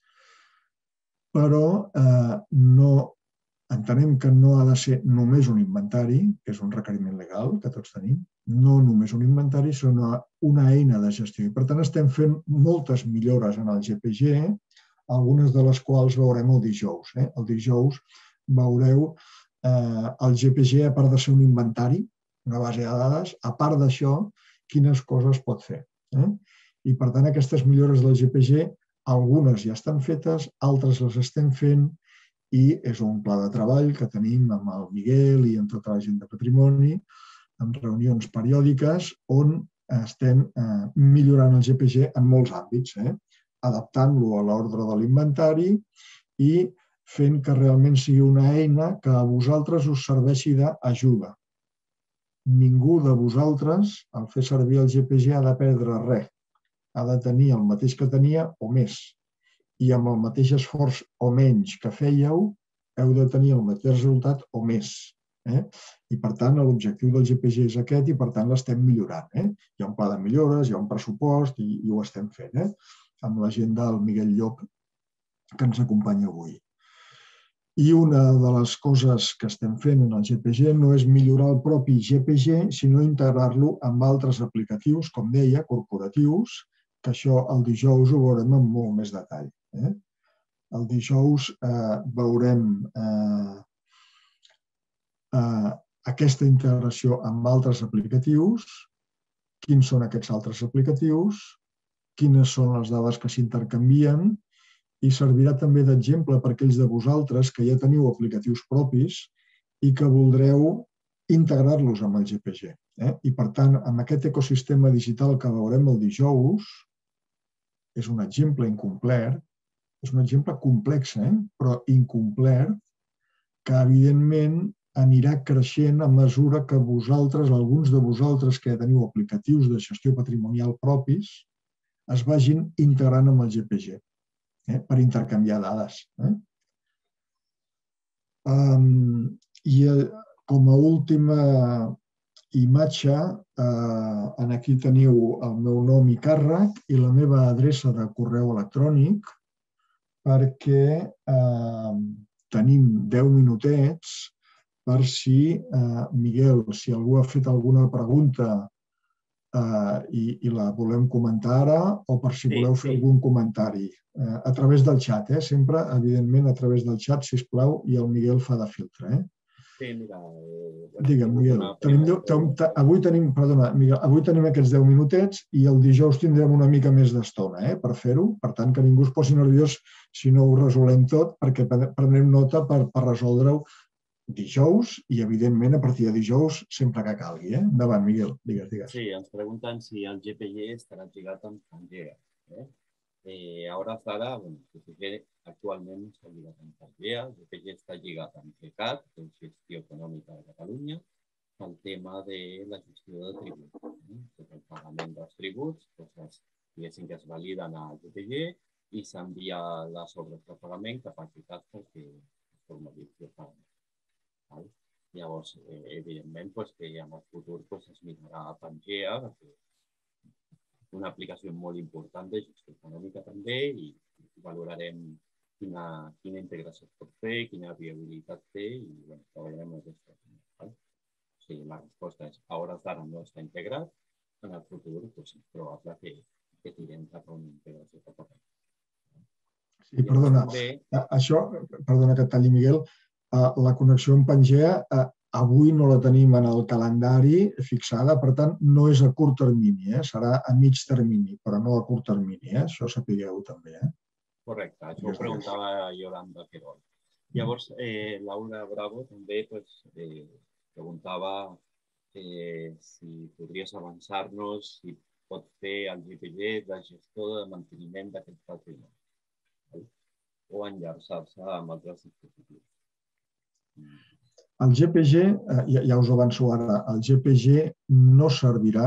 però no entenem que no ha de ser només un inventari, que és un requeriment legal que tots tenim, no només un inventari, sinó una eina de gestió. I per tant estem fent moltes millores en el G P G, algunes de les quals veurem el dijous. El dijous veureu el G P G, a part de ser un inventari, una base de dades, a part d'això, quines coses pot fer. I per tant aquestes millores del G P G, algunes ja estan fetes, altres les estem fent, i és un pla de treball que tenim amb el Miguel i amb tota la gent de patrimoni, amb reunions periòdiques on estem millorant el G P G en molts àmbits, adaptant-lo a l'ordre de l'inventari i fent que realment sigui una eina que a vosaltres us serveixi d'ajuda. Ningú de vosaltres, al fer servir el G P G, ha de perdre res. Ha de tenir el mateix que tenia o més. I amb el mateix esforç o menys que fèieu, heu de tenir el mateix resultat o més. I, per tant, l'objectiu del G P G és aquest i, per tant, l'estem millorant. Hi ha un pla de millores, hi ha un pressupost i ho estem fent, amb la gent del Miguel Llop, que ens acompanya avui. I una de les coses que estem fent en el G P G no és millorar el propi G P G, sinó integrar-lo amb altres aplicatius, com deia, corporatius, que això el dijous ho veurem amb molt més detall. El dijous veurem aquesta integració amb altres aplicatius, quins són aquests altres aplicatius, quines són les dades que s'intercanvien i servirà també d'exemple per aquells de vosaltres que ja teniu aplicatius propis i que voldreu integrar-los amb el G P G. I, per tant, amb aquest ecosistema digital que veurem el dijous, és un exemple incomplet, és un exemple complex, però incomplet, que, evidentment, anirà creixent a mesura que vosaltres, alguns de vosaltres que teniu aplicatius de gestió patrimonial propis, es vagin integrant amb el G P G eh, per intercanviar dades. Eh? Um, I com a última imatge, eh, aquí teniu el meu nom i càrrec i la meva adreça de correu electrònic perquè eh, tenim deu minutets per si, eh, Miguel, si algú ha fet alguna pregunta eh, i, i la volem comentar ara o per si voleu fer algun comentari eh, a través del xat, eh? Sempre, evidentment, a través del xat, sisplau, i el Miguel fa de filtre. Eh? Sí, mira... Eh, Digue'm, Miguel, tenim, avui, tenim, perdona, Miguel, avui tenim aquests deu minutets i el dijous tindrem una mica més d'estona eh, per fer-ho. Per tant, que ningú es posi nerviós si no ho resolem tot, perquè prendrem nota per, per resoldre-ho dijous i, evidentment, a partir de dijous sempre que calgui. Eh? Endavant, Miguel, digues, digues. Sí, ens pregunten si el G P G estarà lligat amb Pangea. Eh? Eh, a hores d'ara, bueno, el G P G actualment està lligat amb Pangea, el G P G està lligat amb G CAT, que és Gestió Econòmica de Catalunya, el tema de la gestió de tributs. Eh? Tot el pagament dels tributs, coses diguéssim que es validen al G P G i s'envia les obres de pagament cap a G CAT perquè es formalitzi el pagament. Val? Llavors, eh, evidentment, pues, que en el futur pues, es mirarà a Pangea, perquè una aplicació molt important de gestió econòmica també i valorarem quina, quina integració es pot fer, quina viabilitat té i bueno, treballarem amb aquesta. O sigui, la resposta és a hores d'ara no està integrat, en el futur doncs, és probable que, que tirem cap a una integració cap a aquí. Sí, perdona, també... això, perdona que et talli, Miguel, la connexió amb Pangea avui no la tenim en el calendari fixada, per tant, no és a curt termini, eh? Serà a mig termini, però no a curt termini, eh? Això sapigueu també. Eh? Correcte, això ho preguntava Yolanda Querol. Llavors, eh, Laura Bravo també pues, eh, preguntava eh, si podries avançar-nos si pot fer el G P G de gestor de manteniment d'aquest patrimoni o enllaçar-se amb altres dispositius. El G P G, ja, ja us ho avanço ara, el G P G no servirà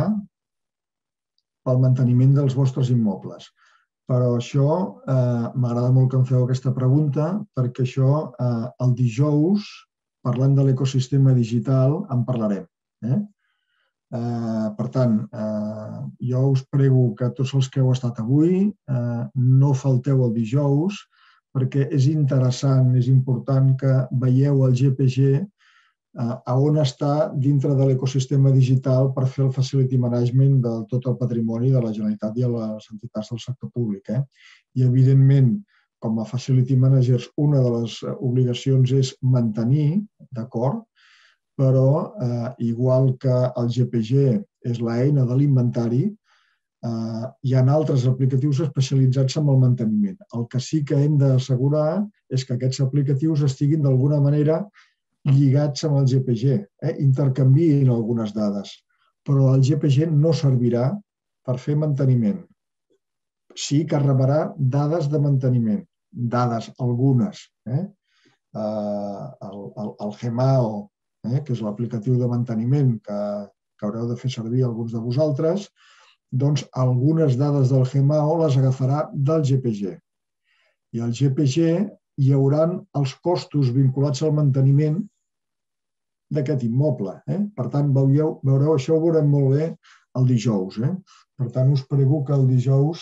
pel manteniment dels vostres immobles. Però això, eh, m'agrada molt que em feu aquesta pregunta, perquè això eh, el dijous, parlant de l'ecosistema digital, en parlarem. Eh? Eh, per tant, eh, jo us prego que tots els que heu estat avui eh, no falteu el dijous, perquè és interessant, és important que veieu el G P G a on està dintre de l'ecosistema digital per fer el facility management de tot el patrimoni de la Generalitat i a les entitats del sector públic. Eh? I, evidentment, com a facility managers, una de les obligacions és mantenir, d'acord? Però, eh, igual que el G P G és l'eina de l'inventari, eh, hi ha altres aplicatius especialitzats en el manteniment. El que sí que hem d'assegurar és que aquests aplicatius estiguin d'alguna manera lligats amb el G P G, eh? intercanviïn algunes dades, però el G P G no servirà per fer manteniment. Sí que rebrà dades de manteniment, dades algunes. Eh? Uh, el, el, el Gemao, eh? que és l'aplicatiu de manteniment que, que haureu de fer servir alguns de vosaltres, doncs algunes dades del Gemao les agafarà del G P G. I al G P G hi haurà els costos vinculats al manteniment d'aquest immoble. Eh? Per tant, veureu, veureu, això ho veurem molt bé el dijous. Eh? Per tant, us prego que el dijous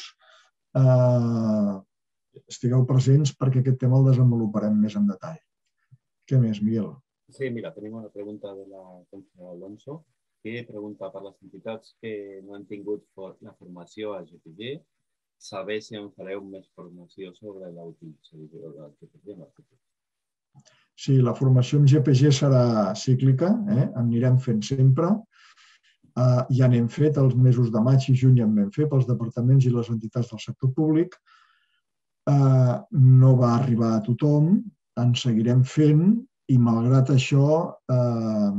eh, estigueu presents perquè aquest tema el desenvoluparem més en detall. Què més, Miguel? Sí, mira, tenim una pregunta de la consellera Alonso que pregunta per les entitats que no han tingut la formació a G P G, saber si en fareu més formació sobre la utilització del G P G en el futur. Sí, la formació amb G P G serà cíclica, eh? en anirem fent sempre. Uh, ja n'hem fet, els mesos de maig i juny en vam fer pels departaments i les entitats del sector públic. Uh, no va arribar a tothom, en seguirem fent i, malgrat això, uh,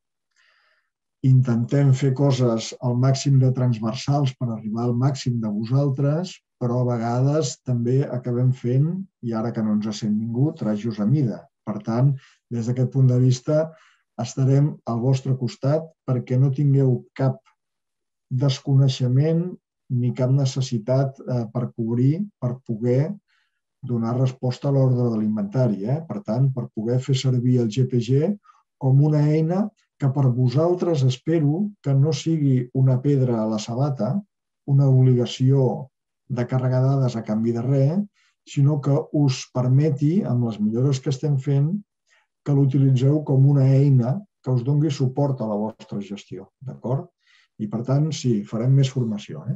intentem fer coses al màxim de transversals per arribar al màxim de vosaltres, però a vegades també acabem fent, i ara que no ens sent ningú, trajos a mida. Per tant, des d'aquest punt de vista, estarem al vostre costat perquè no tingueu cap desconeixement ni cap necessitat per cobrir, per poder donar resposta a l'ordre de l'inventari. Per tant, per poder fer servir el G P G com una eina que per vosaltres espero que no sigui una pedra a la sabata, una obligació de carregar dades a canvi de res, sinó que us permeti, amb les millores que estem fent, que l'utilitzeu com una eina que us doni suport a la vostra gestió. D'acord? I per tant, sí, farem més formació.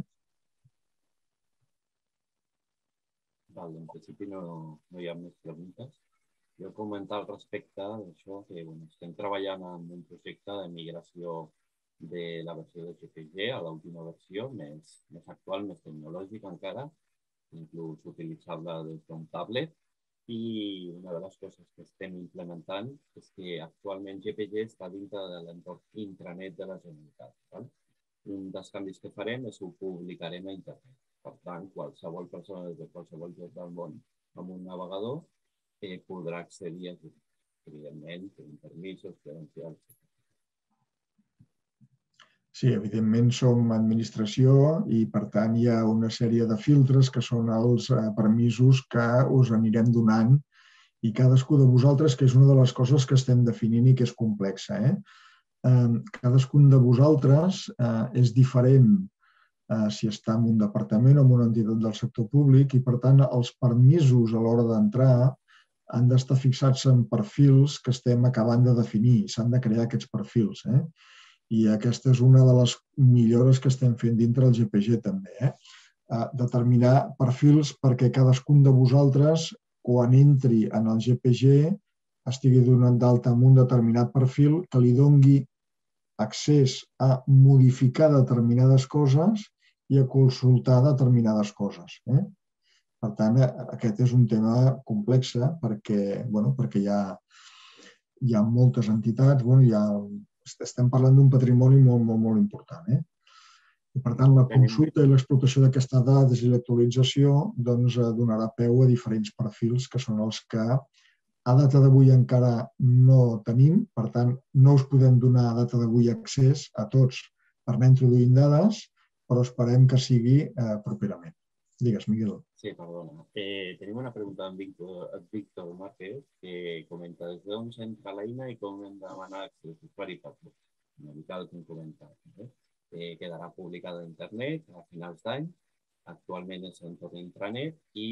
Val, en principi no, no hi ha més preguntes. Jo comentar al respecte d'això que bueno, estem treballant en un projecte de migració de la versió de G P G a l'última versió, més, més actual, més tecnològica encara, inclús utilitzar-la des d'un tablet. I una de les coses que estem implementant és que actualment G P G està dintre de l'entorn intranet de la Generalitat. Val? Un dels canvis que farem és que ho publicarem a internet. Per tant, qualsevol persona de qualsevol lloc del món amb un navegador eh, podrà accedir a tot. Evidentment, tenim permisos, credencials. Sí, evidentment som administració i, per tant, hi ha una sèrie de filtres que són els permisos que us anirem donant i cadascú de vosaltres, que és una de les coses que estem definint i que és complexa. Eh? Cadascun de vosaltres eh, és diferent si està en un departament o en una entitat del sector públic i, per tant, els permisos a l'hora d'entrar han d'estar fixats en perfils que estem acabant de definir. S'han de crear aquests perfils. Eh? I aquesta és una de les millores que estem fent dintre del G P G també. Eh? Determinar perfils perquè cadascun de vosaltres, quan entri en el G P G, estigui donant d'alta amb un determinat perfil que li doni accés a modificar determinades coses i a consultar determinades coses. Eh? Per tant, aquest és un tema complex perquè, bueno, perquè hi ha, hi ha moltes entitats, bueno, hi ha, estem parlant d'un patrimoni molt, molt, molt important. Eh? I, per tant, la consulta i l'explotació d'aquestes dades i l'actualització doncs, donarà peu a diferents perfils que són els que a data d'avui encara no tenim. Per tant, no us podem donar a data d'avui accés a tots per anar introduint dades, però esperem que sigui eh, properament. Digues, Miguel. Sí, perdona. Eh, tenim una pregunta d'en Víctor, Víctor Márquez, que comenta des d'on s'entra l'eina i com hem de demanar accés d'usuari per tot. Una mica el que hem comentat. Eh? Eh, quedarà publicada a internet a finals d'any. Actualment és entorn intranet i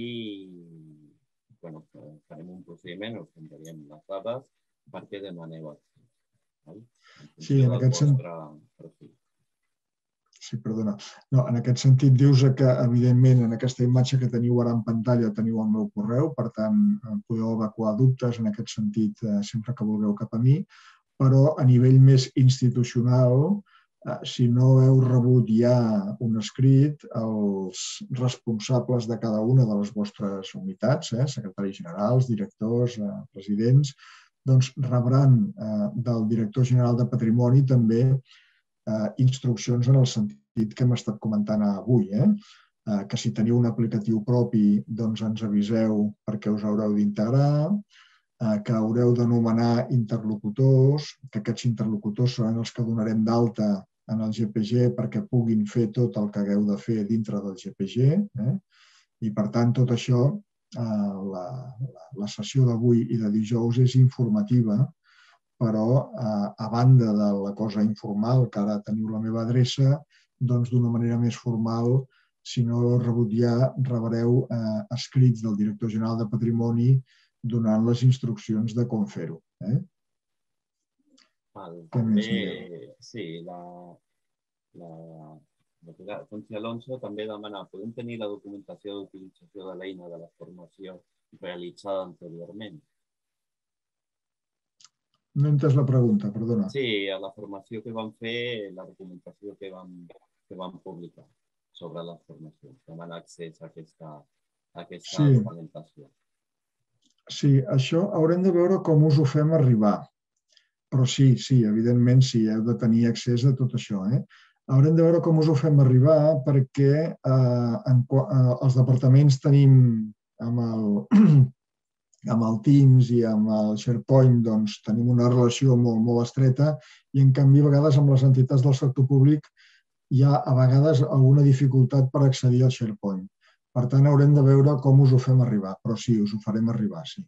bueno, farem un procediment, us enviarem les dades perquè demaneu accés. Val? Sí, en aquest sentit. Sí, perdona. No, en aquest sentit dius que, evidentment, en aquesta imatge que teniu ara en pantalla teniu el meu correu, per tant, podeu evacuar dubtes en aquest sentit sempre que vulgueu cap a mi, però a nivell més institucional, si no heu rebut ja un escrit, els responsables de cada una de les vostres unitats, eh, secretaris generals, directors, eh, presidents, doncs rebran eh, del director general de Patrimoni també eh, instruccions en el sentit que hem estat comentant avui. Eh? Eh, que si teniu un aplicatiu propi, doncs ens aviseu perquè us haureu d'integrar, que haureu d'anomenar interlocutors, que aquests interlocutors seran els que donarem d'alta en el G P G perquè puguin fer tot el que hagueu de fer dintre del G P G. Eh? I, per tant, tot això, eh, la, la sessió d'avui i de dijous és informativa, però eh, a banda de la cosa informal, que ara teniu la meva adreça, doncs d'una manera més formal, si no heu rebut ja, rebreu eh, escrits del director general de Patrimoni donant les instruccions de com fer-ho. Eh? També, sí, la, la, la Conchi Alonso també demana, podem tenir la documentació d'utilització de l'eina de la formació realitzada anteriorment? No he entès la pregunta, perdona. Sí, a la formació que vam fer, la documentació que vam, que vam publicar sobre la formació, demanar accés a aquesta, a aquesta sí. documentació. Sí, això haurem de veure com us ho fem arribar. Però sí, sí, evidentment sí, heu de tenir accés a tot això. Eh? Haurem de veure com us ho fem arribar perquè eh, en, eh, els departaments tenim amb el, amb el Teams i amb el SharePoint doncs, tenim una relació molt, molt estreta i, en canvi, a vegades amb les entitats del sector públic hi ha a vegades alguna dificultat per accedir al SharePoint. Per tant, haurem de veure com us ho fem arribar, però sí, us ho farem arribar, sí.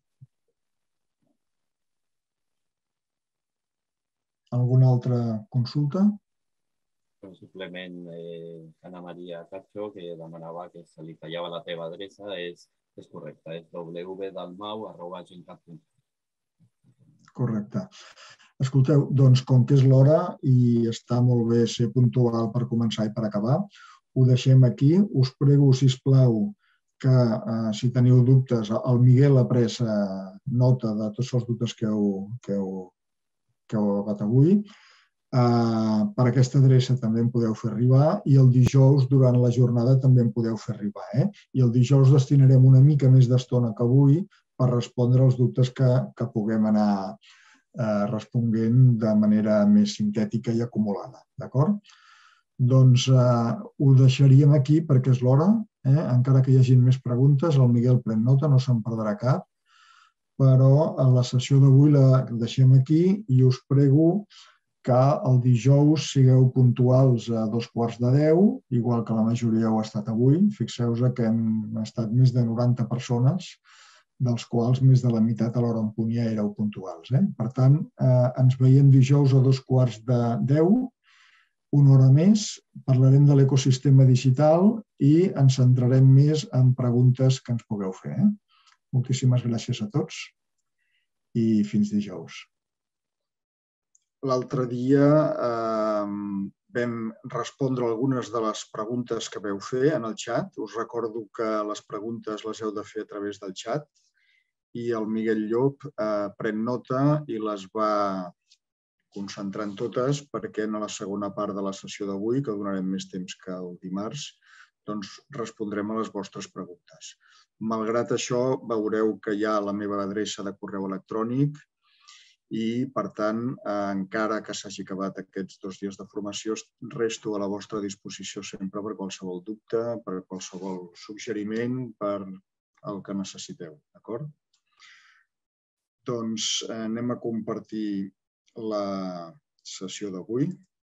Alguna altra consulta? Simplement, eh, Ana Maria Cacho, que demanava que se li fallava la teva adreça, és, és correcta, és w w w punt dalmau arroba gencat punt com. Correcte. Escolteu, doncs, com que és l'hora i està molt bé ser puntual per començar i per acabar, ho deixem aquí. Us prego, sisplau, que eh, si teniu dubtes, el Miguel ha pres eh, nota de tots els dubtes que heu, que heu, que heu acabat avui. Uh, per aquesta adreça també em podeu fer arribar i el dijous durant la jornada també em podeu fer arribar. Eh? I el dijous destinarem una mica més d'estona que avui per respondre als dubtes que, que puguem anar uh, responent de manera més sintètica i acumulada. D'acord? Doncs uh, ho deixaríem aquí perquè és l'hora. Eh? Encara que hi hagi més preguntes, el Miguel pren nota, no se'n perdrà cap. Però la sessió d'avui la deixem aquí i us prego que el dijous sigueu puntuals a dos quarts de deu, igual que la majoria heu estat avui. Fixeu-vos que hem estat més de noranta persones, dels quals més de la meitat a l'hora en punt ja éreu puntuals. Eh? Per tant, eh, ens veiem dijous a dos quarts de deu, una hora més, parlarem de l'ecosistema digital i ens centrarem més en preguntes que ens pugueu fer. Eh? Moltíssimes gràcies a tots i fins dijous. L'altre dia eh, vam respondre algunes de les preguntes que veu fer en el xat. Us recordo que les preguntes les heu de fer a través del xat i el Miguel Llop eh, pren nota i les va concentrant totes perquè en la segona part de la sessió d'avui, que donarem més temps que el dimarts, doncs respondrem a les vostres preguntes. Malgrat això, veureu que hi ha la meva adreça de correu electrònic i, per tant, encara que s'hagi acabat aquests dos dies de formació, resto a la vostra disposició sempre per qualsevol dubte, per qualsevol suggeriment, per el que necessiteu. D'acord? Doncs anem a compartir la sessió d'avui.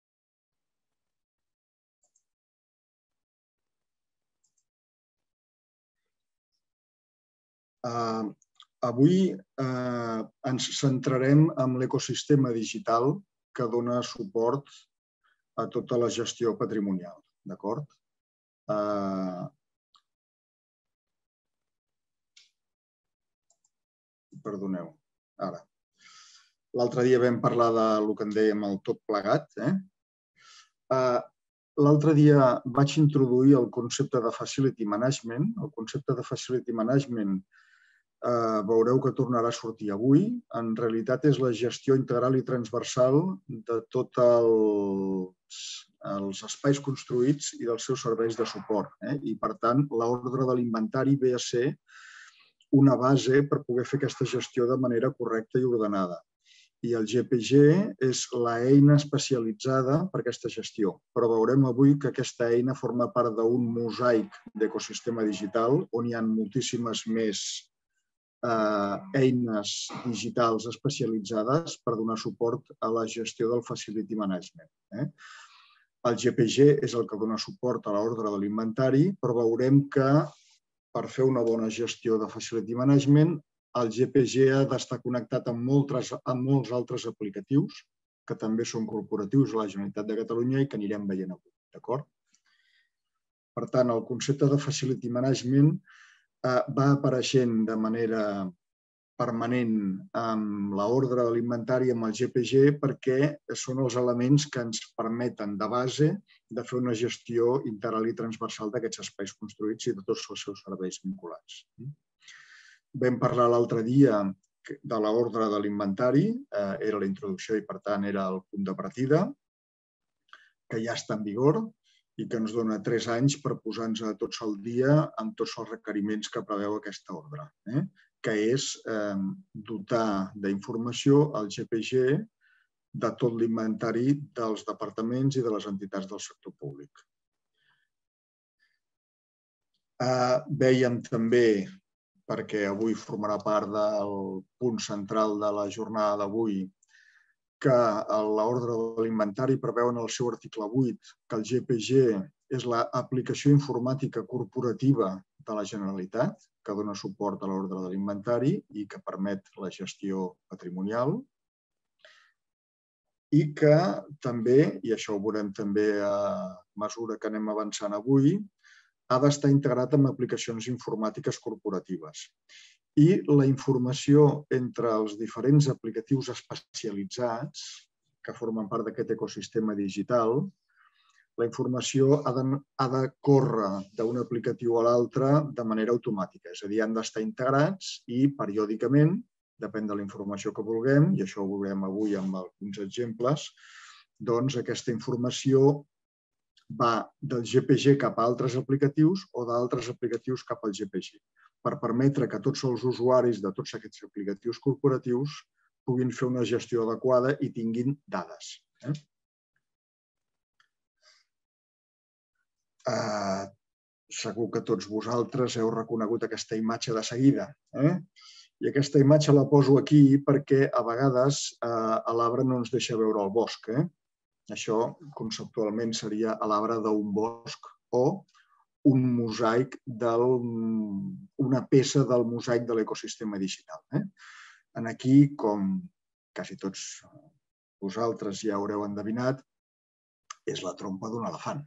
Uh, Avui eh, ens centrarem en l'ecosistema digital que dona suport a tota la gestió patrimonial. D'acord? Eh, perdoneu, ara. L'altre dia vam parlar del que en dèiem el tot plegat. Eh? Eh, L'altre dia vaig introduir el concepte de Facility Management. El concepte de Facility Management Uh, veureu que tornarà a sortir avui. En realitat és la gestió integral i transversal de tots els, els espais construïts i dels seus serveis de suport. Eh? I, per tant, l'ordre de l'inventari ve a ser una base per poder fer aquesta gestió de manera correcta i ordenada. I el G P G és l'eina especialitzada per aquesta gestió. Però veurem avui que aquesta eina forma part d'un mosaic d'ecosistema digital on hi ha moltíssimes més eines digitals especialitzades per donar suport a la gestió del Facility Management. El G P G és el que dona suport a l'ordre de l'inventari, però veurem que per fer una bona gestió de Facility Management el G P G ha d'estar connectat amb, moltes, amb molts altres aplicatius que també són corporatius a la Generalitat de Catalunya i que anirem veient avui. D'acord? Per tant, el concepte de Facility Management va apareixent de manera permanent amb l'ordre de l'inventari amb el G P G perquè són els elements que ens permeten de base de fer una gestió integral i transversal d'aquests espais construïts i de tots els seus serveis vinculats. Vam parlar l'altre dia de l'ordre de l'inventari, era la introducció i per tant era el punt de partida, que ja està en vigor i que ens dona tres anys per posar-nos a tots al dia amb tots els requeriments que preveu aquesta ordre, eh? que és eh, dotar d'informació al G P G de tot l'inventari dels departaments i de les entitats del sector públic. Eh, vèiem també perquè avui formarà part del punt central de la jornada d'avui, que l'ordre de l'inventari preveu en el seu article vuit que el G P G és l'aplicació informàtica corporativa de la Generalitat, que dona suport a l'ordre de l'inventari i que permet la gestió patrimonial, i que també, i això ho veurem també a mesura que anem avançant avui, ha d'estar integrat amb aplicacions informàtiques corporatives. I la informació entre els diferents aplicatius especialitzats que formen part d'aquest ecosistema digital, la informació ha de, ha de córrer d'un aplicatiu a l'altre de manera automàtica. És a dir, han d'estar integrats i periòdicament, depèn de la informació que vulguem, i això ho veurem avui amb alguns exemples, doncs aquesta informació va del G P G cap a altres aplicatius o d'altres aplicatius cap al G P G, per permetre que tots els usuaris de tots aquests aplicatius corporatius puguin fer una gestió adequada i tinguin dades. Eh? Uh, segur que tots vosaltres heu reconegut aquesta imatge de seguida. Eh? I aquesta imatge la poso aquí perquè a vegades uh, a l'arbre no ens deixa veure el bosc. Eh? Això conceptualment seria a l'arbre d'un bosc o un mosaic, una peça del mosaic de l'ecosistema digital. Aquí, com quasi tots vosaltres ja haureu endevinat, és la trompa d'un elefant.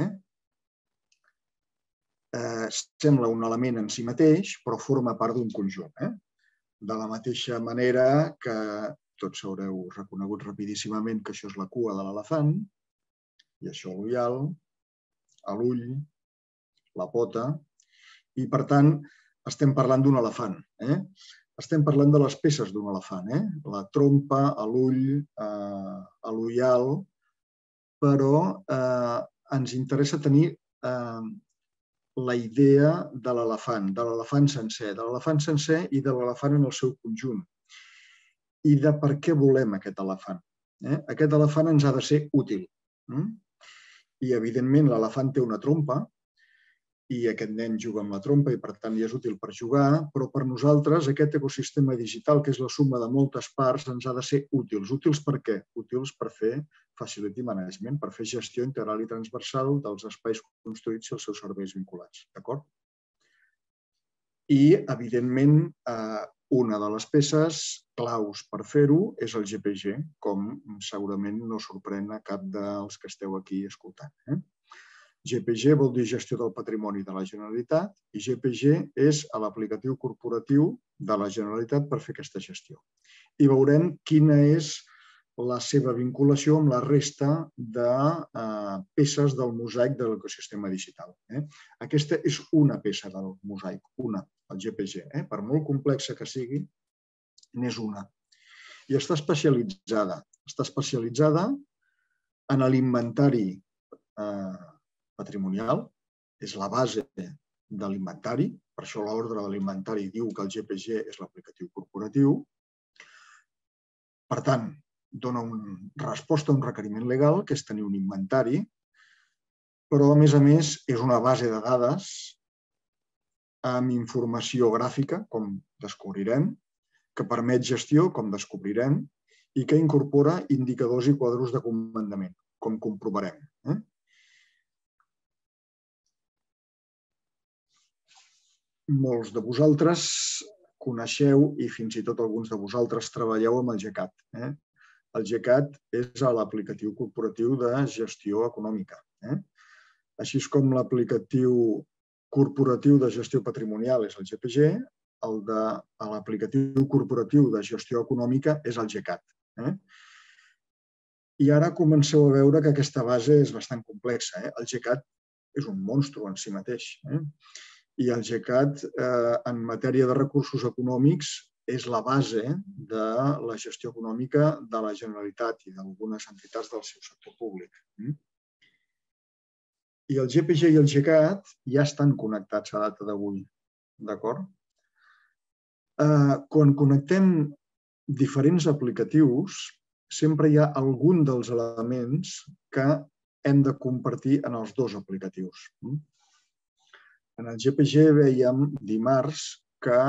Sembla un element en si mateix, però forma part d'un conjunt. De la mateixa manera que tots haureu reconegut rapidíssimament que això és la cua de l'elefant, i això l'ullal, l'ull, la pota, i per tant estem parlant d'un elefant. Eh? Estem parlant de les peces d'un elefant, eh? La trompa, l'ull, eh, l'ullal, però eh, ens interessa tenir eh, la idea de l'elefant, de l'elefant sencer, de l'elefant sencer i de l'elefant en el seu conjunt. I de per què volem aquest elefant. Eh? Aquest elefant ens ha de ser útil. Mm? I, evidentment, l'elefant té una trompa i aquest nen juga amb la trompa i, per tant, li és útil per jugar, però per nosaltres aquest ecosistema digital, que és la suma de moltes parts, ens ha de ser útils. Útils per què? Útils per fer facility management, per fer gestió integral i transversal dels espais construïts i els seus serveis vinculats. D'acord? I, evidentment, eh, una de les peces claus per fer-ho és el G P G, com segurament no sorprèn a cap dels que esteu aquí escoltant. Eh? G P G vol dir gestió del patrimoni de la Generalitat i G P G és l'aplicatiu corporatiu de la Generalitat per fer aquesta gestió. I veurem quina és la seva vinculació amb la resta de eh, peces del mosaic de l'ecosistema digital. Eh? Aquesta és una peça del mosaic, una, el G P G. Eh? Per molt complexa que sigui, n'és una. I està especialitzada. Està especialitzada en l'inventari eh, patrimonial, és la base de l'inventari, per això l'ordre de l'inventari diu que el G P G és l'aplicatiu corporatiu. Per tant, dona una resposta a un requeriment legal, que és tenir un inventari, però, a més a més, és una base de dades amb informació gràfica, com descobrirem, que permet gestió, com descobrirem, i que incorpora indicadors i quadros de comandament, com comprovarem. Eh? Molts de vosaltres coneixeu i fins i tot alguns de vosaltres treballeu amb el GECAT. Eh? El GECAT és l'aplicatiu corporatiu de gestió econòmica. Eh? Així com l'aplicatiu corporatiu de gestió patrimonial és el G P G, el de l'aplicatiu corporatiu de gestió econòmica és el GECAT. Eh? I ara comenceu a veure que aquesta base és bastant complexa. Eh? El GECAT és un monstru en si mateix. Eh? I el GECAT, eh, en matèria de recursos econòmics, és la base de la gestió econòmica de la Generalitat i d'algunes entitats del seu sector públic. I el G P G i el GECAT ja estan connectats a data d'avui. D'acord? Quan connectem diferents aplicatius, sempre hi ha algun dels elements que hem de compartir en els dos aplicatius. En el G P G veiem dimarts que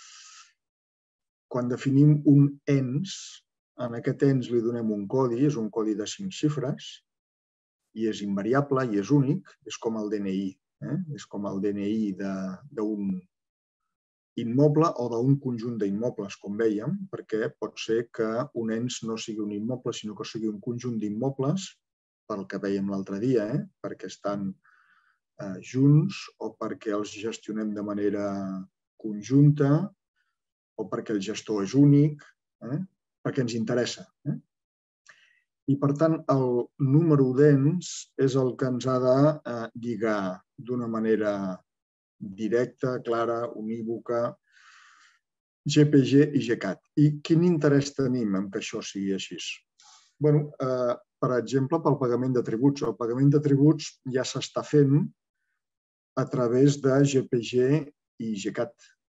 quan definim un ens, en aquest ens li donem un codi, és un codi de cinc xifres, i és invariable i és únic, és com el D N I. És com el D N I d'un immoble o d'un conjunt d'immobles, com vèiem, perquè pot ser que un ens no sigui un immoble, sinó que sigui un conjunt d'immobles, pel que vèiem l'altre dia, perquè estan junts o perquè els gestionem de manera conjunta o perquè el gestor és únic, perquè ens interessa. I, per tant, el número d'ens és el que ens ha de lligar d'una manera directa, clara, unívoca, G P G i GCAT. I quin interès tenim en que això sigui així? Bé, per exemple, pel pagament de tributs. El pagament de tributs ja s'està fent a través de G P G i GCAT.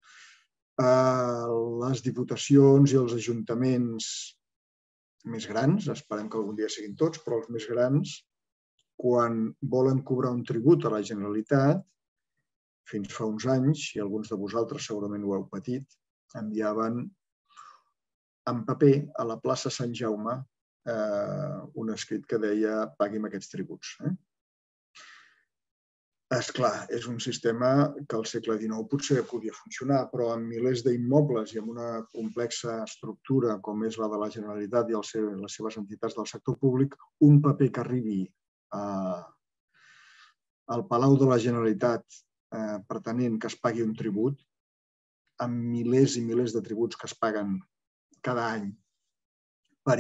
Les diputacions i els ajuntaments més grans, esperem que algun dia siguin tots, però els més grans, quan volen cobrar un tribut a la Generalitat, fins fa uns anys, i alguns de vosaltres segurament ho heu patit, enviaven en paper a la plaça Sant Jaume un escrit que deia pagui'm aquests tributs. Esclar, és un sistema que al segle dinou potser podia funcionar, però amb milers d'immobles i amb una complexa estructura com és la de la Generalitat i les seves entitats del sector públic, un paper que arribi al Palau de la Generalitat pretenent que es pagui un tribut, amb milers i milers de tributs que es paguen cada any per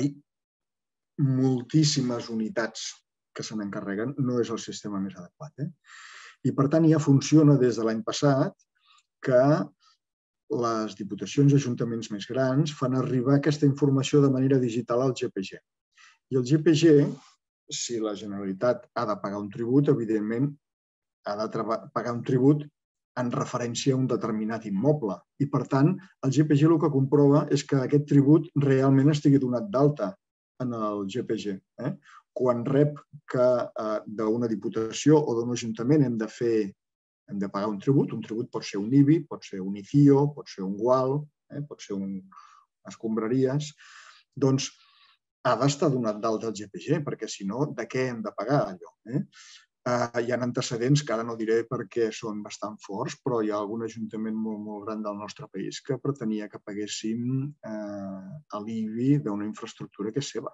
moltíssimes unitats que se n'encarreguen, no és el sistema més adequat. I, per tant, ja funciona des de l'any passat que les diputacions i ajuntaments més grans fan arribar aquesta informació de manera digital al G P G. I el G P G, si la Generalitat ha de pagar un tribut, evidentment ha de pagar un tribut en referència a un determinat immoble. I, per tant, el G P G el que comprova és que aquest tribut realment estigui donat d'alta en el G P G. Quan rep que d'una diputació o d'un ajuntament hem de fer, hem de pagar un tribut, un tribut pot ser un I B I, pot ser un I C I O, pot ser un gual, pot ser un escombraries, doncs ha d'estar donat d'alta al G P G, perquè si no, de què hem de pagar allò? Hi ha antecedents que ara no diré perquè són bastant forts, però hi ha algun ajuntament molt, molt gran del nostre país que pretenia que paguéssim l'I B I d'una infraestructura que és seva.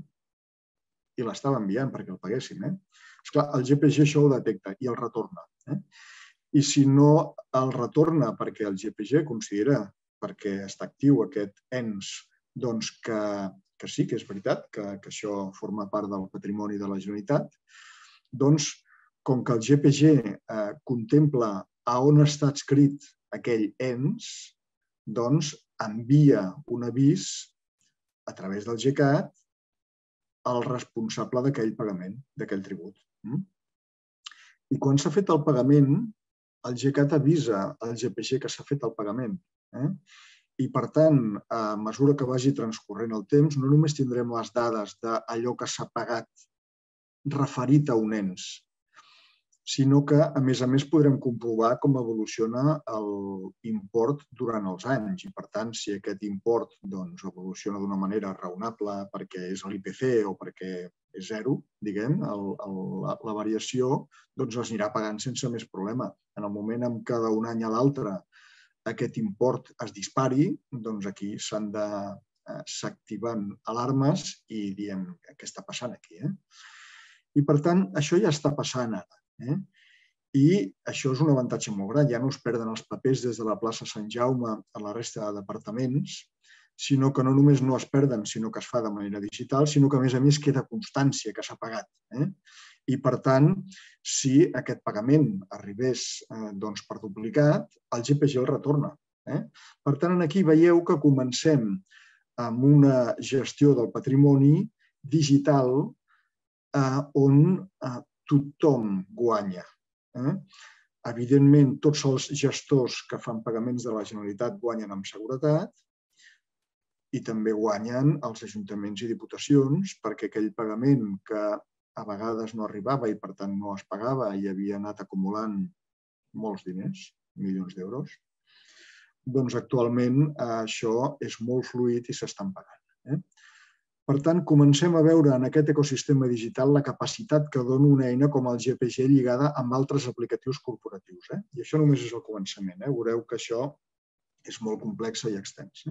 I l'estava enviant perquè el paguéssim. Esclar, el G P G això ho detecta i el retorna. I si no el retorna perquè el G P G considera, perquè està actiu aquest ens, doncs que sí, que és veritat, que això forma part del patrimoni de la Generalitat, doncs, com que el G P G contempla a on està adscrit aquell ens, doncs envia un avís a través del GCAT al responsable d'aquell pagament, d'aquell tribut. I quan s'ha fet el pagament, el GCAT avisa al G P G que s'ha fet el pagament. I, per tant, a mesura que vagi transcorrent el temps, no només tindrem les dades d'allò que s'ha pagat referit a un ens, sinó que, a més a més, podrem comprovar com evoluciona l'import durant els anys. I, per tant, si aquest import evoluciona d'una manera raonable perquè és l'I P C o perquè és zero, diguem, la variació, doncs es anirà pagant sense més problema. En el moment en què d'un any a l'altre aquest import es dispari, doncs aquí s'han de s'activen alarmes i diem què està passant aquí. I, per tant, això ja està passant ara. I això és un avantatge molt gran. Ja no es perden els papers des de la plaça Sant Jaume a la resta de departaments, sinó que no només no es perden, sinó que es fa de manera digital, sinó que, a més a més, queda constància que s'ha pagat. I, per tant, si aquest pagament arribés per duplicat, el G P G el retorna. Per tant, aquí veieu que comencem amb una gestió del patrimoni digital on tothom guanya. Evidentment, tots els gestors que fan pagaments de la Generalitat guanyen amb seguretat i també guanyen els ajuntaments i diputacions perquè aquell pagament que a vegades no arribava i, per tant, no es pagava i havia anat acumulant molts diners, milions d'euros, doncs actualment això és molt fluid i s'estan pagant. Per tant, comencem a veure en aquest ecosistema digital la capacitat que dona una eina com el G P G lligada amb altres aplicatius corporatius. I això només és el començament. Veureu que això és molt complex i extens.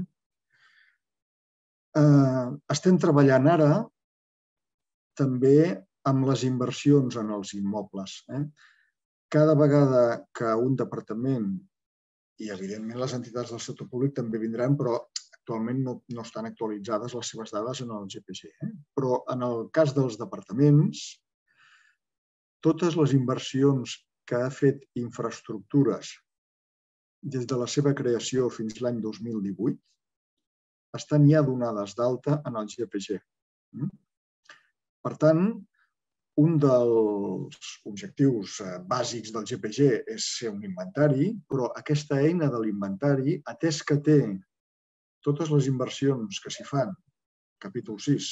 Estem treballant ara també amb les inversions en els immobles. Cada vegada que un departament, i evidentment les entitats del sector públic també vindran, però actualment no estan actualitzades les seves dades en el G P G. Però en el cas dels departaments, totes les inversions que ha fet infraestructures des de la seva creació fins l'any dos mil divuit estan ja donades d'alta en el G P G. Per tant, un dels objectius bàsics del G P G és ser un inventari, però aquesta eina de l'inventari, atès que té totes les inversions que s'hi fan, capítol sis,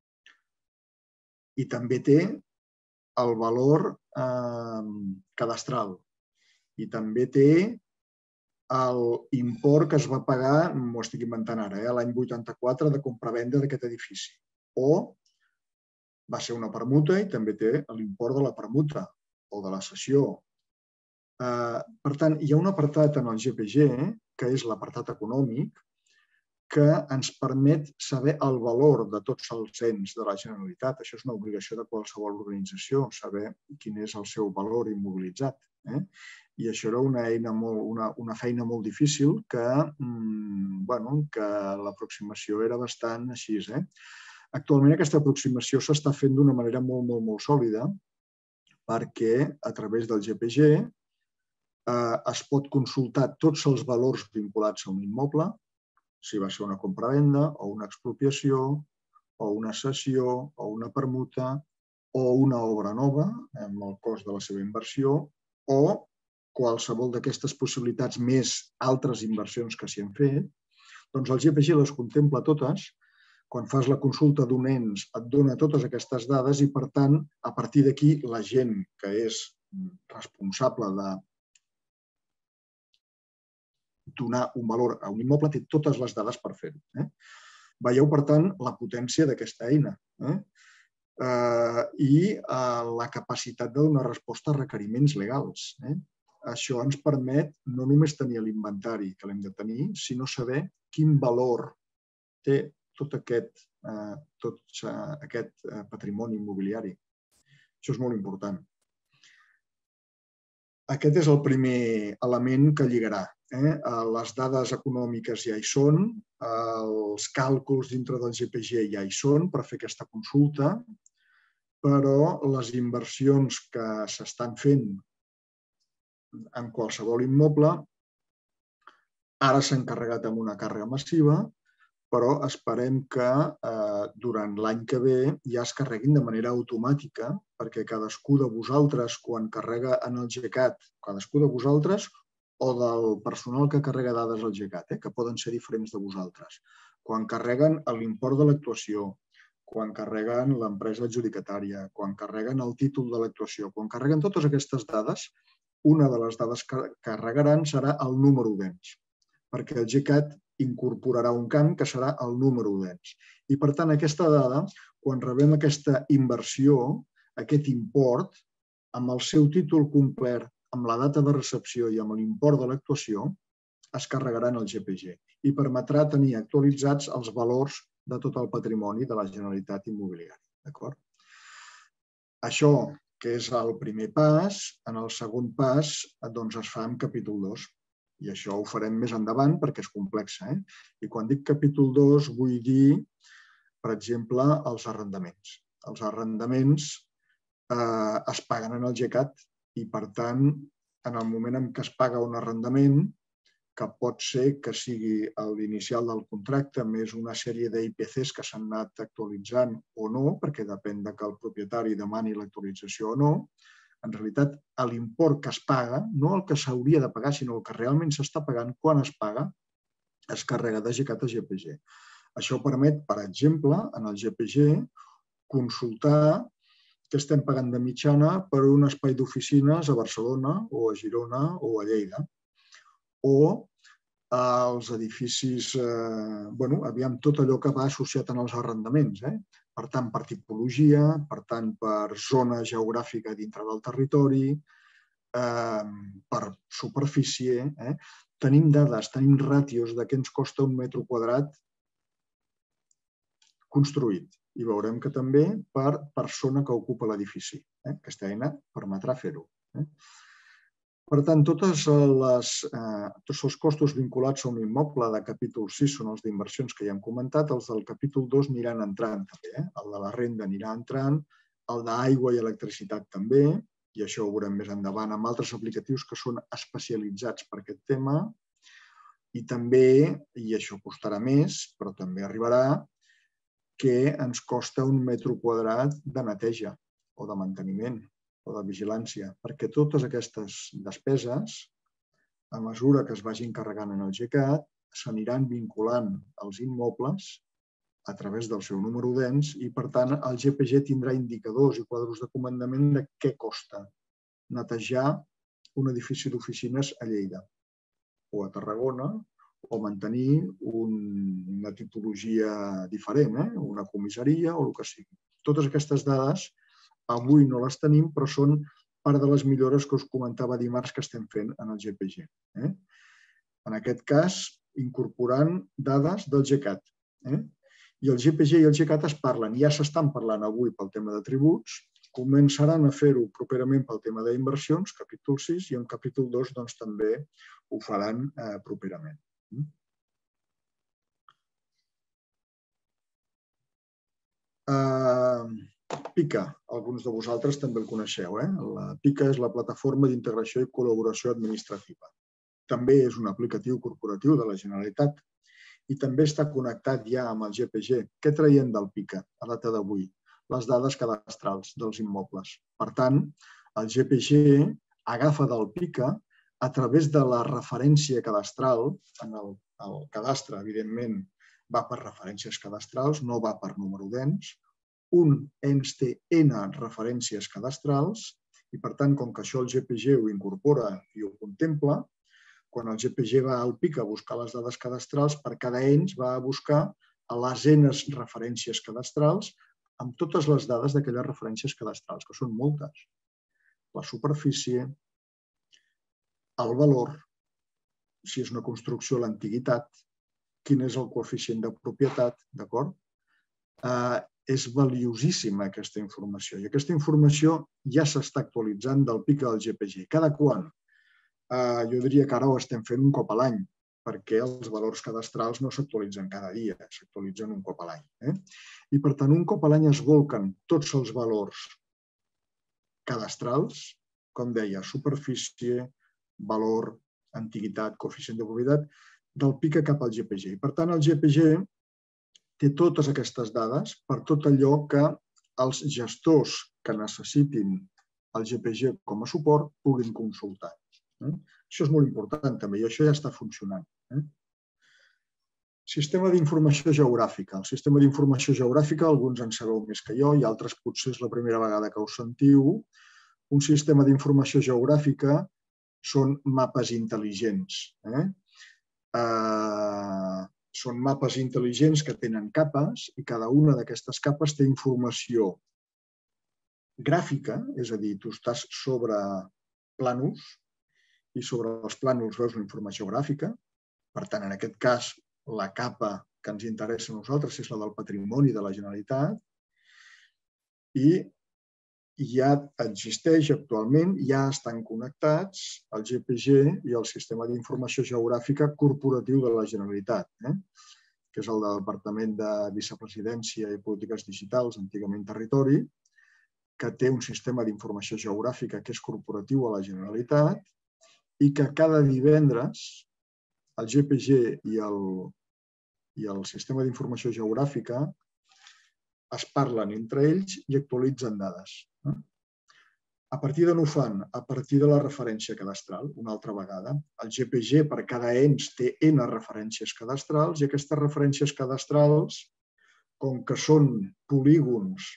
i també té el valor cadastral, i també té l'import que es va pagar, m'ho estic inventant ara, l'any vuitanta-quatre de compravenda d'aquest edifici, o va ser una permuta i també té l'import de la permuta o de la cessió. Per tant, hi ha un apartat en el G P G, que és l'apartat econòmic, que ens permet saber el valor de tots els ens de la Generalitat. Això és una obligació de qualsevol organització, saber quin és el seu valor immobilitzat. I això era una feina molt difícil que l'aproximació era bastant així. Actualment aquesta aproximació s'està fent d'una manera molt, molt, molt sòlida perquè a través del G P G es pot consultar tots els valors vinculats a un immoble, si va ser una compravenda o una expropiació o una cessió o una permuta o una obra nova amb el cost de la seva inversió o qualsevol d'aquestes possibilitats més altres inversions que s'hi han fet, doncs el G P G les contempla totes. Quan fas la consulta d'un ens et dona totes aquestes dades i, per tant, a partir d'aquí, la gent que és responsable de donar un valor a un immoble té totes les dades per fer-ho. Veieu, per tant, la potència d'aquesta eina i la capacitat de donar resposta a requeriments legals. Això ens permet no només tenir l'inventari que l'hem de tenir, sinó saber quin valor té tot aquest patrimoni immobiliari. Això és molt important. Aquest és el primer element que lligarà. Les dades econòmiques ja hi són, els càlculs dintre del G P G ja hi són per fer aquesta consulta, però les inversions que s'estan fent en qualsevol immoble ara s'han carregat amb una càrrega massiva, però esperem que durant l'any que ve ja es carreguin de manera automàtica perquè cadascú de vosaltres, quan carrega en el GECAT, cadascú de vosaltres o del personal que carrega dades al GECAT, que poden ser diferents de vosaltres, quan carreguen l'import de l'actuació, quan carreguen l'empresa adjudicatària, quan carreguen el títol de l'actuació, quan carreguen totes aquestes dades, una de les dades que carregaran serà el número d'ens, perquè el GECAT incorporarà un camp que serà el número d'ens. I, per tant, aquesta dada, quan rebem aquesta inversió, aquest import, amb el seu títol complet, amb la data de recepció i amb l'import de l'actuació, es carregarà en el G P G i permetrà tenir actualitzats els valors de tot el patrimoni de la Generalitat immobiliària. Això, que és el primer pas, en el segon pas es fa en capítol dos. I això ho farem més endavant perquè és complex. I quan dic capítol dos vull dir, per exemple, els arrendaments. Els arrendaments es paguen en el GECAT i, per tant, en el moment en què es paga un arrendament, que pot ser que sigui l'inicial del contracte més una sèrie d'I P Cs que s'han anat actualitzant o no, perquè depèn que el propietari demani l'actualització o no, en realitat, l'import que es paga, no el que s'hauria de pagar, sinó el que realment s'està pagant, quan es paga, es carrega de GECAT a G P G. Això permet, per exemple, en el G P G, consultar què estem pagant de mitjana per un espai d'oficines a Barcelona o a Girona o a Lleida. O els edificis, bueno, aviam tot allò que va associat en els arrendaments. Per tant, per tipologia, per tant, per zona geogràfica dintre del territori, per superfície. Tenim dades, tenim ràtios de què ens costa un metre quadrat construït. I veurem que també per persona que ocupa l'edifici. Aquesta eina permetrà fer-ho. Per tant, tots els costos vinculats a un immoble de capítol sis són els d'inversions que ja hem comentat, els del capítol dos aniran entrant també. El de la renda anirà entrant, el d'aigua i electricitat també, i això ho veurem més endavant amb altres aplicatius que són especialitzats per aquest tema, i també, i això costarà més, però també arribarà, que ens costa un metre quadrat de neteja o de manteniment o de vigilància, perquè totes aquestes despeses, a mesura que es vagin carregant en el GECAT, s'aniran vinculant als immobles a través del seu número d'ens i, per tant, el G P G tindrà indicadors i quadres de comandament de què costa netejar un edifici d'oficines a Lleida o a Tarragona o mantenir una tipologia diferent, una comissaria o el que sigui. Totes aquestes dades avui no les tenim, però són part de les millores que us comentava dimarts que estem fent en el G P G. En aquest cas, incorporant dades del GECAT. I el G P G i el GECAT es parlen, ja s'estan parlant avui pel tema de tributs, començaran a fer-ho properament pel tema d'inversions, capítol sis, i en capítol dos també ho faran properament. PICA, alguns de vosaltres també el coneixeu. La PICA és la plataforma d'integració i col·laboració administrativa. També és un aplicatiu corporatiu de la Generalitat i també està connectat ja amb el G P G. Què traiem del PICA a data d'avui? Les dades cadastrals dels immobles. Per tant, el G P G agafa del PICA a través de la referència cadastral. En el cadastre, evidentment, va per referències cadastrals, no va per número d'ens. Un ens té N referències cadastrals i, per tant, com que això el G P G ho incorpora i ho contempla, quan el G P G va al PICA a buscar les dades cadastrals, per cada ens va a buscar a les N referències cadastrals amb totes les dades d'aquelles referències cadastrals, que són moltes. La superfície, el valor, si és una construcció, l'antiguitat, quin és el coeficient de propietat, d'acord? És valiosíssima aquesta informació i aquesta informació ja s'està actualitzant del PICA al G P G. Cada quan? Jo diria que ara ho estem fent un cop a l'any, perquè els valors cadastrals no s'actualitzen cada dia, s'actualitzen un cop a l'any. I, per tant, un cop a l'any es volquen tots els valors cadastrals, com deia, superfície, valor, antiguitat, coeficient de propietat, del PICA cap al G P G. I, per tant, el G P G té totes aquestes dades per tot allò que els gestors que necessitin el G P G com a suport puguin consultar. Això és molt important també i això ja està funcionant. Sistema d'informació geogràfica. El sistema d'informació geogràfica, alguns en sabeu més que jo i altres potser és la primera vegada que ho sentiu. Un sistema d'informació geogràfica són mapes intel·ligents. Són mapes intel·ligents que tenen capes i cada una d'aquestes capes té informació gràfica, és a dir, tu estàs sobre plànols i sobre els plànols veus la informació gràfica. Per tant, en aquest cas, la capa que ens interessa a nosaltres és la del patrimoni de la Generalitat i ja existeix actualment, ja estan connectats el G P G i el Sistema d'Informació Geogràfica Corporatiu de la Generalitat, que és el del Departament de Vicepresidència i Polítiques Digitals, antigament Territori, que té un sistema d'informació geogràfica que és corporatiu a la Generalitat i que cada divendres el G P G i el, i el Sistema d'Informació Geogràfica es parlen entre ells i actualitzen dades. A partir d'on ho fan? A partir de la referència cadastral, una altra vegada. El G P G per cada ens té N referències cadastrals i aquestes referències cadastrals, com que són polígons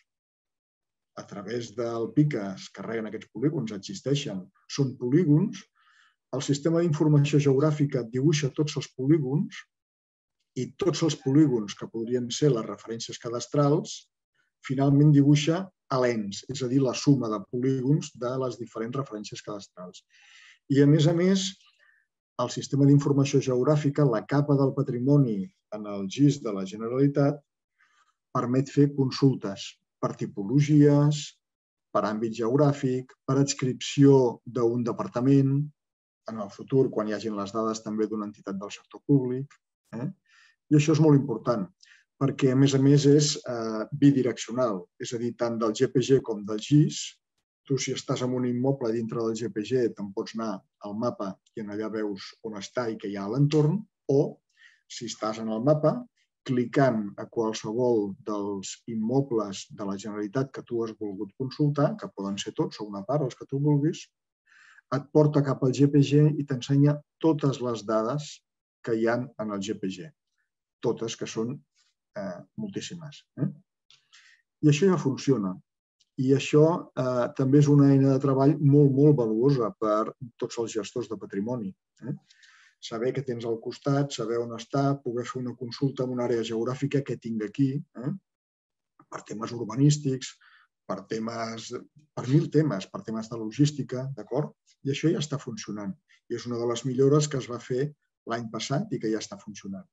a través del PICA es carreguen aquests polígons, existeixen, són polígons, el sistema d'informació geogràfica dibuixa tots els polígons i tots els polígons que podrien ser les referències cadastrals finalment dibuixa elens, és a dir, la suma de polígons de les diferents referències cadastrals. I, a més a més, el sistema d'informació geogràfica, la capa del patrimoni en el G I S de la Generalitat, permet fer consultes per tipologies, per àmbit geogràfic, per adscripció d'un departament, en el futur, quan hi hagin les dades també d'una entitat del sector públic. I això és molt important, perquè, a més a més, és bidireccional, és a dir, tant del G P G com del G I S. Tu, si estàs en un immoble dintre del G P G, te'n pots anar al mapa i allà veus on està i què hi ha a l'entorn, o, si estàs en el mapa, clicant a qualsevol dels immobles de la Generalitat que tu has volgut consultar, que poden ser tots o una part, els que tu vulguis, et porta cap al G P G i t'ensenya totes les dades que hi ha en el G P G. Totes, que són moltíssimes. I això ja funciona. I això també és una eina de treball molt, molt valuosa per tots els gestors de patrimoni. Saber què tens al costat, saber on està, poder fer una consulta en una àrea geogràfica que tinc aquí, per temes urbanístics, per temes, per mil temes, per temes de logística, d'acord? I això ja està funcionant. I és una de les millores que es va fer l'any passat i que ja està funcionant.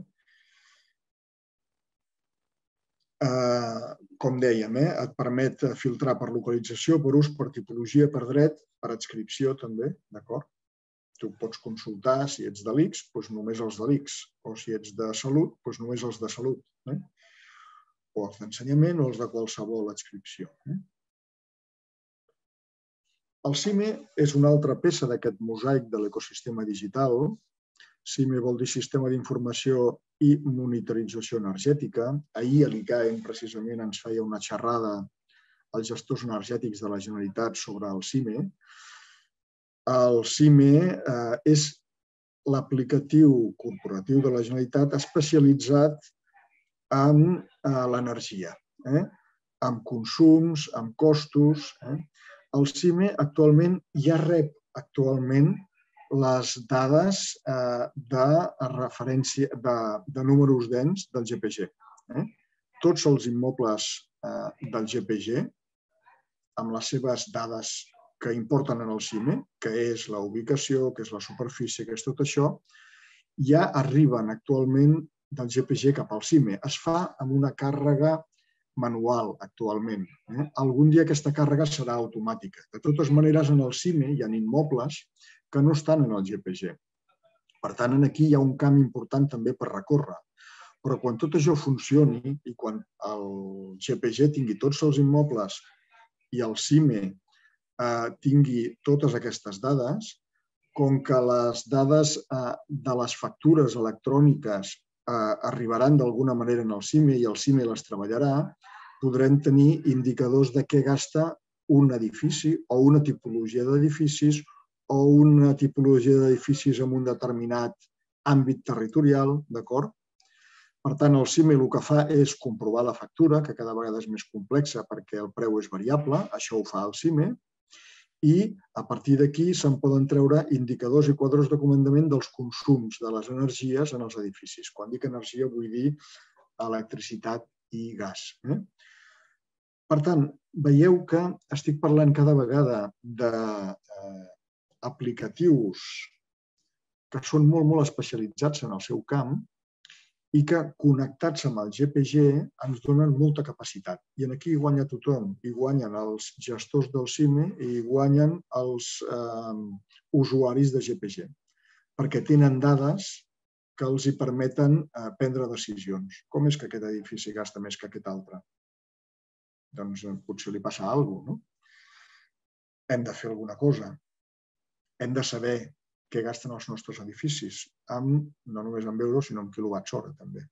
Com dèiem, et permet filtrar per localització, per ús, per tipologia, per dret, per adscripció també, d'acord? Tu pots consultar, si ets de l'I C S, doncs només els de l'I C S, o si ets de salut, doncs només els de salut, o els d'ensenyament o els de qualsevol adscripció. El CIME és una altra peça d'aquest mosaic de l'ecosistema digital. CIME vol dir Sistema d'Informació i Monitorització Energètica. Ahir a l'I C A E M precisament ens feia una xerrada als gestors energètics de la Generalitat sobre el CIME. El CIME és l'aplicatiu corporatiu de la Generalitat especialitzat en l'energia, en consums, en costos. El CIME actualment ja rep actualment les dades de referència de números d'ens del G P G. Tots els immobles del G P G, amb les seves dades que importen en el CIME, que és la ubicació, que és la superfície, que és tot això, ja arriben actualment del G P G cap al CIME. Es fa amb una càrrega manual actualment. Algun dia aquesta càrrega serà automàtica. De totes maneres, en el CIME hi ha immobles que no estan en el G P G. Per tant, aquí hi ha un camp important també per recórrer. Però quan tot això funcioni i quan el G P G tingui tots els immobles i el CIME tingui totes aquestes dades, com que les dades de les factures electròniques arribaran d'alguna manera en el CIME i el CIME les treballarà, podrem tenir indicadors de què gasta un edifici o una tipologia d'edificis o una tipologia d'edificis en un determinat àmbit territorial, d'acord? Per tant, el CIME el que fa és comprovar la factura, que cada vegada és més complexa perquè el preu és variable, això ho fa el CIME, i a partir d'aquí se'n poden treure indicadors i quadres de comandament dels consums de les energies en els edificis. Quan dic energia vull dir electricitat i gas. Per tant, veieu que estic parlant cada vegada d'aplicatius que són molt, molt especialitzats en el seu camp i que, connectats amb el G P G, ens donen molta capacitat. I aquí hi guanya tothom. Hi guanyen els gestors del CIME i hi guanyen els usuaris de G P G, perquè tenen dades que els hi permeten prendre decisions. Com és que aquest edifici gasta més que aquest altre? Doncs potser li passa alguna cosa, no? Hem de fer alguna cosa. Hem de saber què gasten els nostres edificis, no només en euros, sinó en quilowatts hora, també.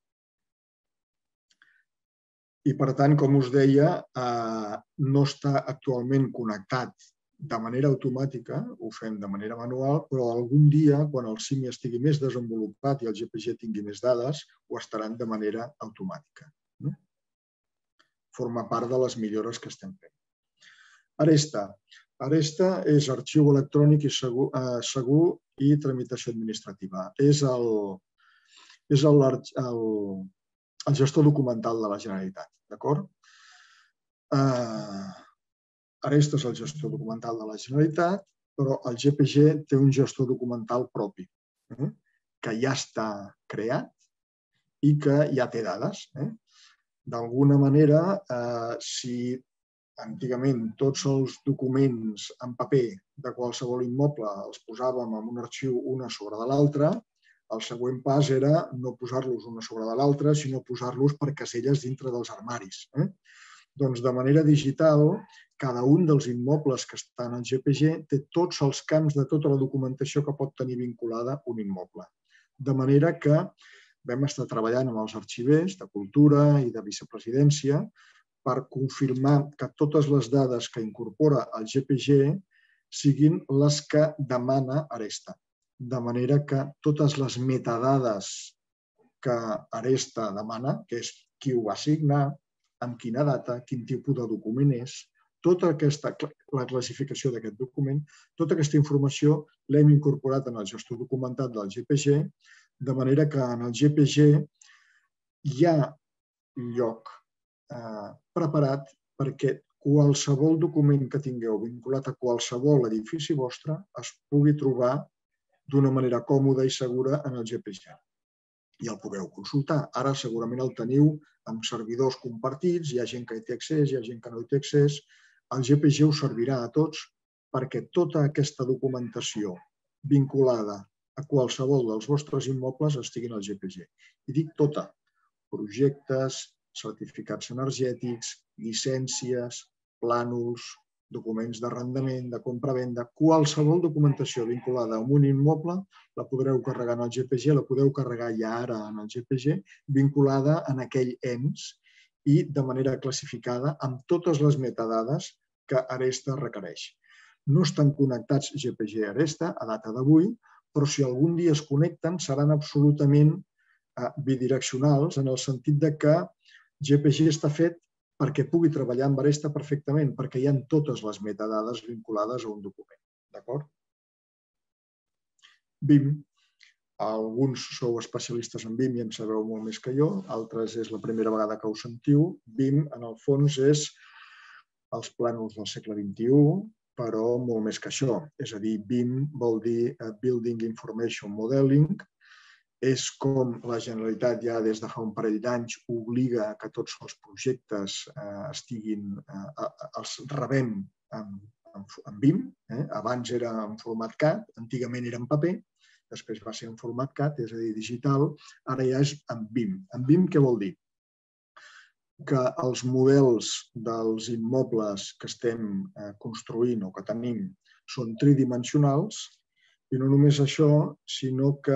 I, per tant, com us deia, no està actualment connectat de manera automàtica, ho fem de manera manual, però algun dia, quan el CIME estigui més desenvolupat i el G P G tingui més dades, ho estaran de manera automàtica. Forma part de les millores que estem fent. Aresta. Aresta és arxiu electrònic i segur, eh, segur i tramitació administrativa. És el, és el, el, el gestor documental de la Generalitat, d'acord? Eh, Aresta és el gestor documental de la Generalitat, però el G P G té un gestor documental propi, eh, que ja està creat i que ja té dades. Eh? D'alguna manera, eh, si antigament tots els documents en paper de qualsevol immoble els posàvem en un arxiu una sobre de l'altra, el següent pas era no posar-los una sobre de l'altra, sinó posar-los per caselles dintre dels armaris. Eh? Doncs de manera digital, cada un dels immobles que estan al G P G té tots els camps de tota la documentació que pot tenir vinculada un immoble. De manera que vam estar treballant amb els arxivers de Cultura i de Vicepresidència per confirmar que totes les dades que incorpora el G P G siguin les que demana Aresta. De manera que totes les metadades que Aresta demana, que és qui ho va signar, amb quina data, quin tipus de document és, tota aquesta, la classificació d'aquest document, tota aquesta informació l'hem incorporat en el gestor documentat del G P G, de manera que en el G P G hi ha lloc eh, preparat perquè qualsevol document que tingueu vinculat a qualsevol edifici vostre es pugui trobar d'una manera còmoda i segura en el G P G. I el pugueu consultar. Ara segurament el teniu amb servidors compartits, hi ha gent que hi té accés, hi ha gent que no hi té accés. El G P G us servirà a tots perquè tota aquesta documentació vinculada a qualsevol dels vostres immobles estiguin al G P G. I dic tota, projectes, certificats energètics, llicències, plànols, documents d'arrendament, de compra-venda, qualsevol documentació vinculada a un immoble la podreu carregar en el G P G, la podeu carregar ja ara en el G P G, vinculada en aquell ens i de manera classificada amb totes les metadades que Aresta requereix. No estan connectats G P G i Aresta a data d'avui, però si algun dia es connecten seran absolutament bidireccionals en el sentit de que G P G està fet perquè pugui treballar amb Aresta perfectament, perquè hi ha totes les metadades vinculades a un document. D'acord? B I M. Alguns sou especialistes en B I M i en sabeu molt més que jo, altres és la primera vegada que ho sentiu. B I M, en el fons, és els plànols del segle vint-i-u, però molt més que això. És a dir, B I M vol dir Building Information Modeling. És com la Generalitat ja des de fa un parell d'anys obliga que tots els projectes estiguin, els rebem en B I M. Abans era en format C A D, antigament era en paper, després va ser en format C A D, és a dir, digital, ara ja és en B I M. En B I M què vol dir? Que els models dels immobles que estem construint o que tenim són tridimensionals i no només això, sinó que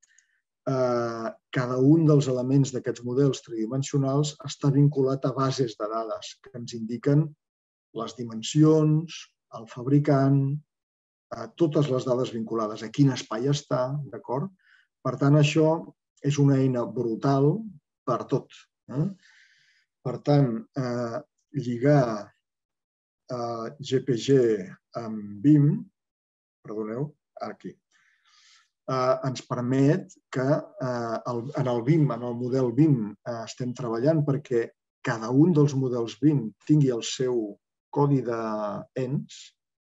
cada un dels elements d'aquests models tridimensionals està vinculat a bases de dades que ens indiquen les dimensions, el fabricant, totes les dades vinculades a quin espai està, d'acord? Per tant, això és una eina brutal per tot. Per tant, lligar G P G amb B I M, perdoneu, aquí, ens permet que en el B I M, en el model B I M, estem treballant perquè cada un dels models B I M tingui el seu codi d'ens.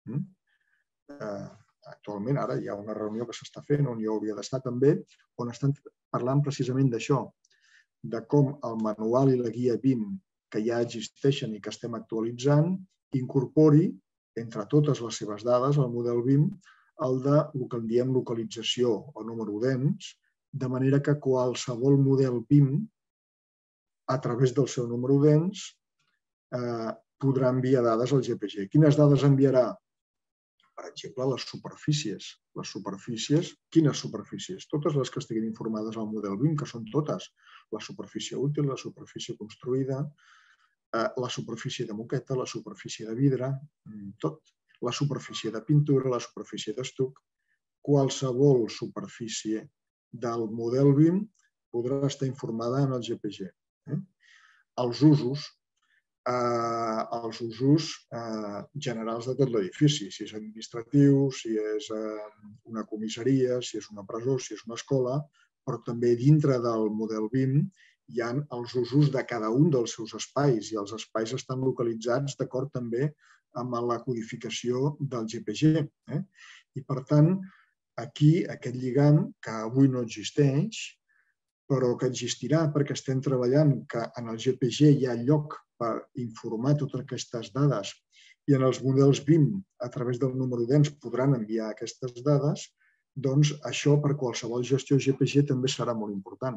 Actualment, ara hi ha una reunió que s'està fent, on jo hauria d'estar també, on estan parlant precisament d'això, de com el manual i la guia B I M que ja existeixen i que estem actualitzant incorpori, entre totes les seves dades, el model B I M, el de el que en diem localització o número d'ens, de manera que qualsevol model B I M, a través del seu número d'ens, podrà enviar dades al G P G. Quines dades enviarà? Per exemple, les superfícies. Les superfícies, quines superfícies? Totes les que estiguin informades al model B I M, que són totes. La superfície útil, la superfície construïda, la superfície de moqueta, la superfície de vidre, tot. La superfície de pintura, la superfície d'estuc, qualsevol superfície del model B I M podrà estar informada en el G P G. Els usos. els usos generals de tot l'edifici, si és administratiu, si és una comissaria, si és una presó, si és una escola, però també dintre del model B I M hi ha els usos de cada un dels seus espais i els espais estan localitzats d'acord també amb la codificació del G P G. I per tant, aquí aquest lligam, que avui no existeix, però que existirà perquè estem treballant que en el G P G hi ha lloc per informar totes aquestes dades i en els models B I M, a través del número d'ens, podran enviar aquestes dades, doncs això per qualsevol gestió G P G també serà molt important.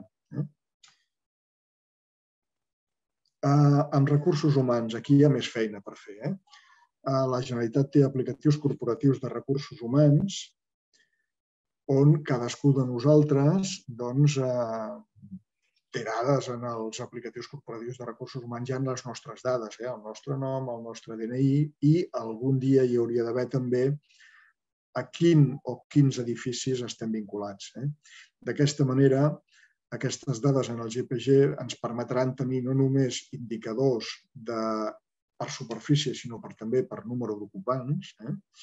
Amb recursos humans, aquí hi ha més feina per fer. La Generalitat té aplicatius corporatius de recursos humans on cadascú de nosaltres té dades en els aplicatius corporatius de recursos humans, hi ha les nostres dades, el nostre nom, el nostre D N I i algun dia hi hauria d'haver també a quin o quins edificis estem vinculats. D'aquesta manera, aquestes dades en el G P G ens permetran tenir no només indicadors per superfície, sinó també per número d'ocupants.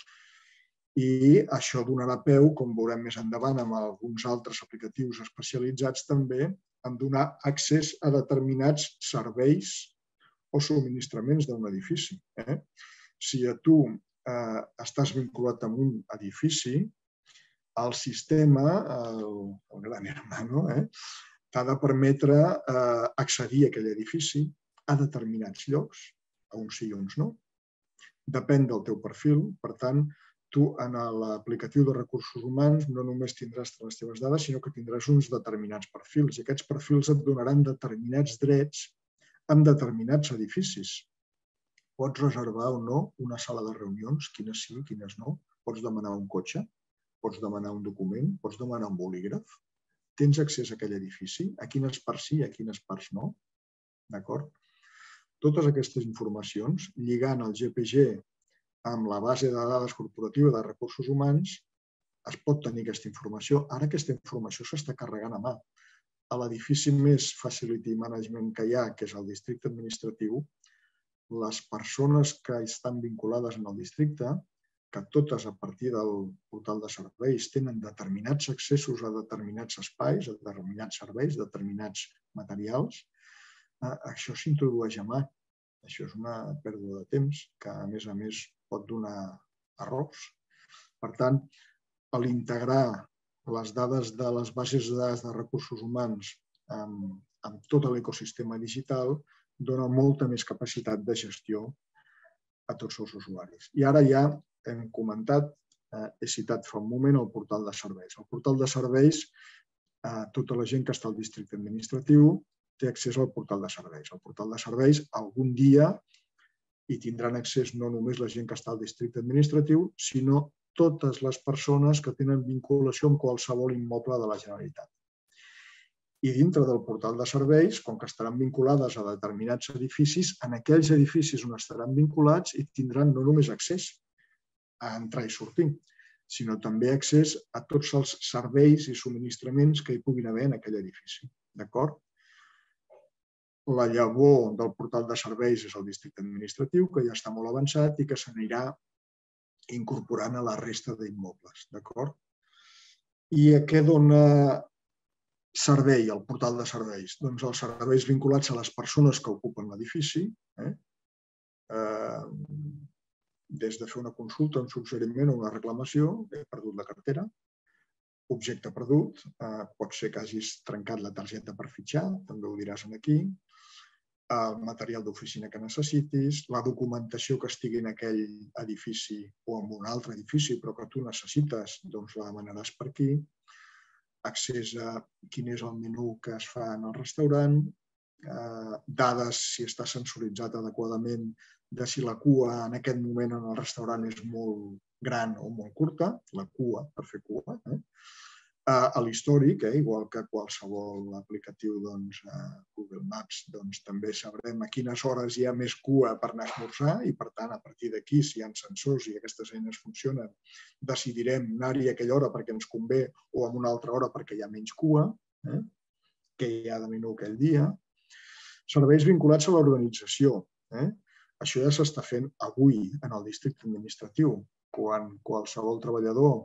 I això donarà peu, com veurem més endavant amb alguns altres aplicatius especialitzats també, en donar accés a determinats serveis o subministraments d'un edifici. Si tu estàs vinculat a un edifici, el sistema, el gran hermano, t'ha de permetre accedir a aquell edifici a determinats llocs, a uns sí i a uns no. Depèn del teu perfil, per tant, tu en l'aplicatiu de recursos humans no només tindràs les teves dades, sinó que tindràs uns determinats perfils i aquests perfils et donaran determinats drets en determinats edificis. Pots reservar o no una sala de reunions, quines sí, quines no. Pots demanar un cotxe, pots demanar un document, pots demanar un bolígraf. Tens accés a aquell edifici, a quines parts sí i a quines parts no. D'acord? Totes aquestes informacions, lligant el G P G amb la base de dades corporativa de recursos humans, es pot tenir aquesta informació. Ara aquesta informació s'està carregant a mà. A l'edifici més Facility Management que hi ha, que és el districte administratiu, les persones que estan vinculades en el districte, que totes a partir del portal de serveis tenen determinats accessos a determinats espais, a determinats serveis, determinats materials, això s'introdueix a mà. Això és una pèrdua de temps que, a més a més, pot donar errors. Per tant, a l'integrar les dades de les bases de dades de recursos humans amb tot l'ecosistema digital, dona molta més capacitat de gestió a tots els usuaris. I ara ja hem comentat, he citat fa un moment el portal de serveis. El portal de serveis, tota la gent que està al districte administratiu té accés al portal de serveis. El portal de serveis algun dia hi tindran accés no només la gent que està al districte administratiu, sinó totes les persones que tenen vinculació amb qualsevol immoble de la Generalitat. I dintre del portal de serveis, com que estaran vinculades a determinats edificis, en aquells edificis on estaran vinculats hi tindran no només accés a entrar i sortir, sinó també accés a tots els serveis i subministraments que hi puguin haver en aquell edifici. D'acord? La llavor del portal de serveis és el districte administratiu, que ja està molt avançat i que s'anirà incorporant a la resta d'immobles. D'acord? I a què dona servei al portal de serveis? Doncs els serveis vinculats a les persones que ocupen l'edifici, des de fer una consulta, un suggeriment o una reclamació, he perdut la cartera, objecte perdut, pot ser que hagis trencat la targeta per fitxar, també ho diràs aquí, el material d'oficina que necessitis, la documentació que estigui en aquell edifici o en un altre edifici però que tu necessites, doncs la demanaràs per aquí, accés a quin és el menú que es fa en el restaurant, dades si està sensoritzat adequadament de si la cua en aquest moment en el restaurant és molt gran o molt curta, la cua, per fer cua, a l'històric, igual que qualsevol aplicatiu Google Maps, també sabrem a quines hores hi ha més cua per anar a esmorzar i, per tant, a partir d'aquí, si hi ha sensors i aquestes eines funcionen, decidirem anar-hi a aquella hora perquè ens convé o a una altra hora perquè hi ha menys cua, què hi ha de menú aquell dia. Serveis vinculats a l'organització. Això ja s'està fent avui en el districte administratiu, quan qualsevol treballador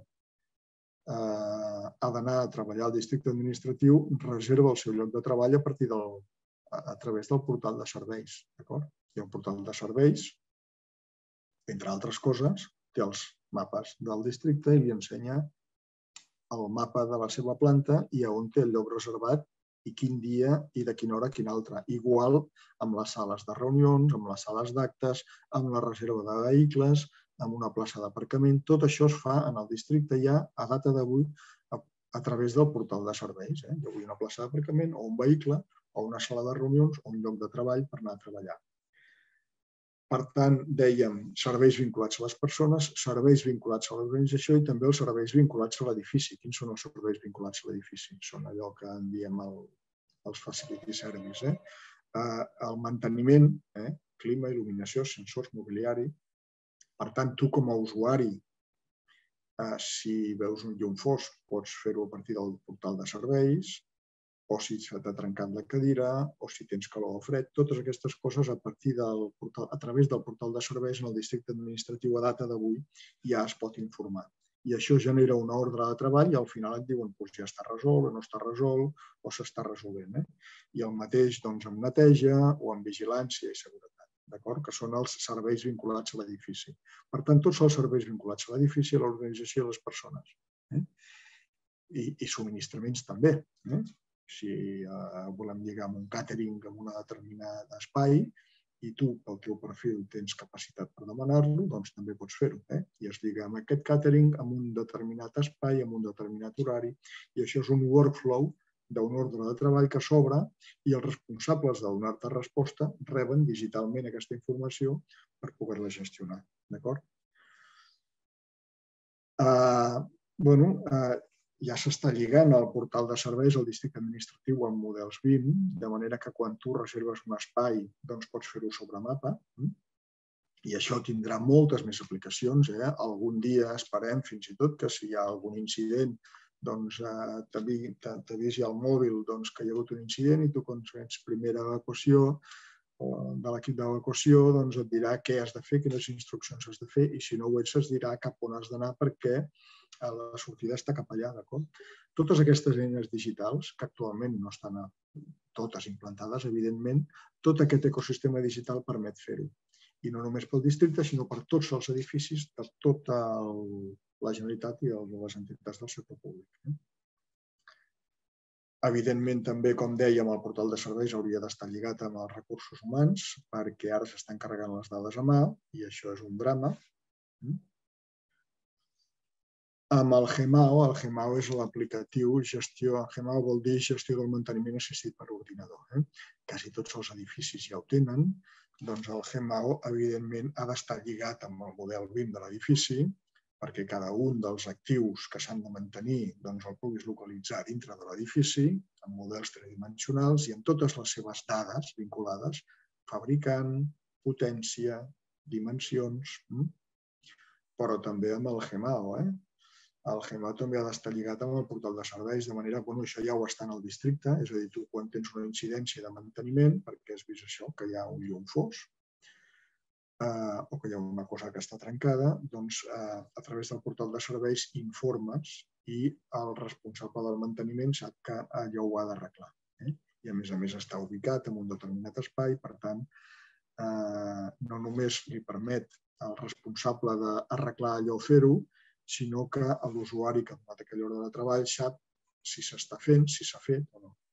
ha d'anar a treballar al districte administratiu, reserva el seu lloc de treball a partir del, a través del portal de serveis. Hi ha un portal de serveis, entre altres coses, té els mapes del districte i li ensenya el mapa de la seva planta i on té el lloc reservat i quin dia i de quina hora a quina altra. Igual amb les sales de reunions, amb les sales d'actes, amb la reserva de vehicles, amb una plaça d'aparcament. Tot això es fa en el districte ja a data d'avui a través del portal de serveis. Jo vull una plaça d'aparcament o un vehicle o una sala de reunions o un lloc de treball per anar a treballar. Per tant, dèiem serveis vinculats a les persones, serveis vinculats a l'organització i també els serveis vinculats a l'edifici. Quins són els serveis vinculats a l'edifici? Són allò que en diem els facility service. El manteniment, clima, il·luminació, sensors, mobiliari. Per tant, tu com a usuari, si veus un llum fosc, pots fer-ho a partir del portal de serveis, o si se t'ha trencat la cadira, o si tens calor o fred, totes aquestes coses a partir del portal, a través del portal de serveis en el districte administratiu a data d'avui ja es pot informar. I això genera una ordre de treball i al final et diuen que ja està resolt o no està resolt o s'està resolent. I el mateix amb neteja o amb vigilància i seguretat, d'acord? Que són els serveis vinculats a l'edifici. Per tant, tots els serveis vinculats a l'edifici, a l'organització i a les persones. I subministraments també. Si volem lligar amb un càtering amb un determinat espai i tu, pel teu perfil, tens capacitat per demanar-lo, doncs també pots fer-ho. I es lliga amb aquest càtering amb un determinat espai, amb un determinat horari. I això és un workflow d'un ordre de treball que s'obre i els responsables de donar-te resposta reben digitalment aquesta informació per poder-la gestionar. D'acord? Bueno, ja s'està lligant al portal de serveis al districte administratiu amb models B I M, de manera que quan tu reserves un espai pots fer-ho sobre mapa i això tindrà moltes més aplicacions. Algun dia esperem fins i tot que si hi ha algun incident t'avisi al mòbil que hi ha hagut un incident i tu quan ets primera evacuació de l'equip d'evacuació et dirà què has de fer, quines instruccions has de fer i si no ho ets es dirà cap on has d'anar perquè la sortida està cap allà. Totes aquestes eines digitals, que actualment no estan totes implantades, evidentment, tot aquest ecosistema digital permet fer-ho. I no només pel districte, sinó per tots els edificis de tota la Generalitat i les entitats del sector públic. Evidentment, també, com dèiem, el portal de serveis hauria d'estar lligat amb els recursos humans perquè ara s'estan carregant les dades a mà i això és un drama. Amb el GEMAO, el GEMAO és l'aplicatiu gestió, GEMAO vol dir gestió del manteniment assistit per ordinador. Quasi tots els edificis ja ho tenen, doncs el GEMAO, evidentment, ha d'estar lligat amb el model B I M de l'edifici perquè cada un dels actius que s'han de mantenir el puguis localitzar dintre de l'edifici, amb models tridimensionals i amb totes les seves dades vinculades, fabricant, potència, dimensions, però també amb el GEMAO. El GEMAO també ha d'estar lligat amb el portal de serveis, de manera que això ja ho està en el districte, és a dir, tu quan tens una incidència de manteniment, perquè has vist això, que hi ha un llum fosc, o que hi ha una cosa que està trencada, doncs a través del portal de serveis informes i el responsable del manteniment sap que allò ho ha d'arreglar. I a més a més està ubicat en un determinat espai, per tant, no només li permet al responsable d'arreglar allò o fer-ho, sinó que l'usuari que ha donat aquella hora de treball sap si s'està fent, si s'ha fet o no.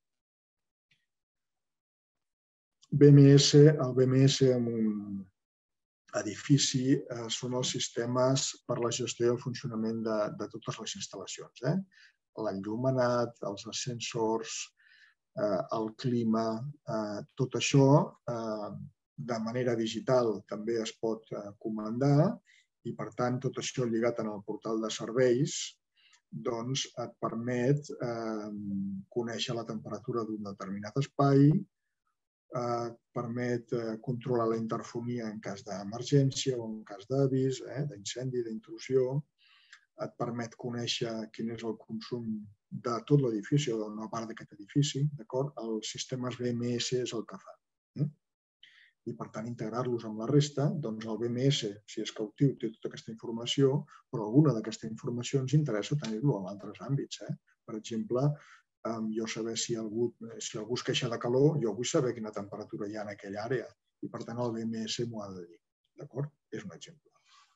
B M S, el B M S en un edifici són els sistemes per a la gestió i el funcionament de totes les instal·lacions. L'enllumenat, els ascensors, el clima, tot això de manera digital també es pot comandar i, per tant, tot això lligat en el portal de serveis et permet conèixer la temperatura d'un determinat espai, et permet controlar la interfonia en cas d'emergència o en cas d'avís, d'incendi, d'intrusió, et permet conèixer quin és el consum de tot l'edifici o d'una part d'aquest edifici. Els sistemes B M S és el que fan. i per tant integrar-los amb la resta, doncs el B M S, si és cautiu, té tota aquesta informació, però alguna d'aquesta informació ens interessa tenir-lo en altres àmbits. Per exemple, jo saber si algú es queixa de calor, jo vull saber quina temperatura hi ha en aquella àrea i per tant el B M S m'ho ha de dir. D'acord? És un exemple.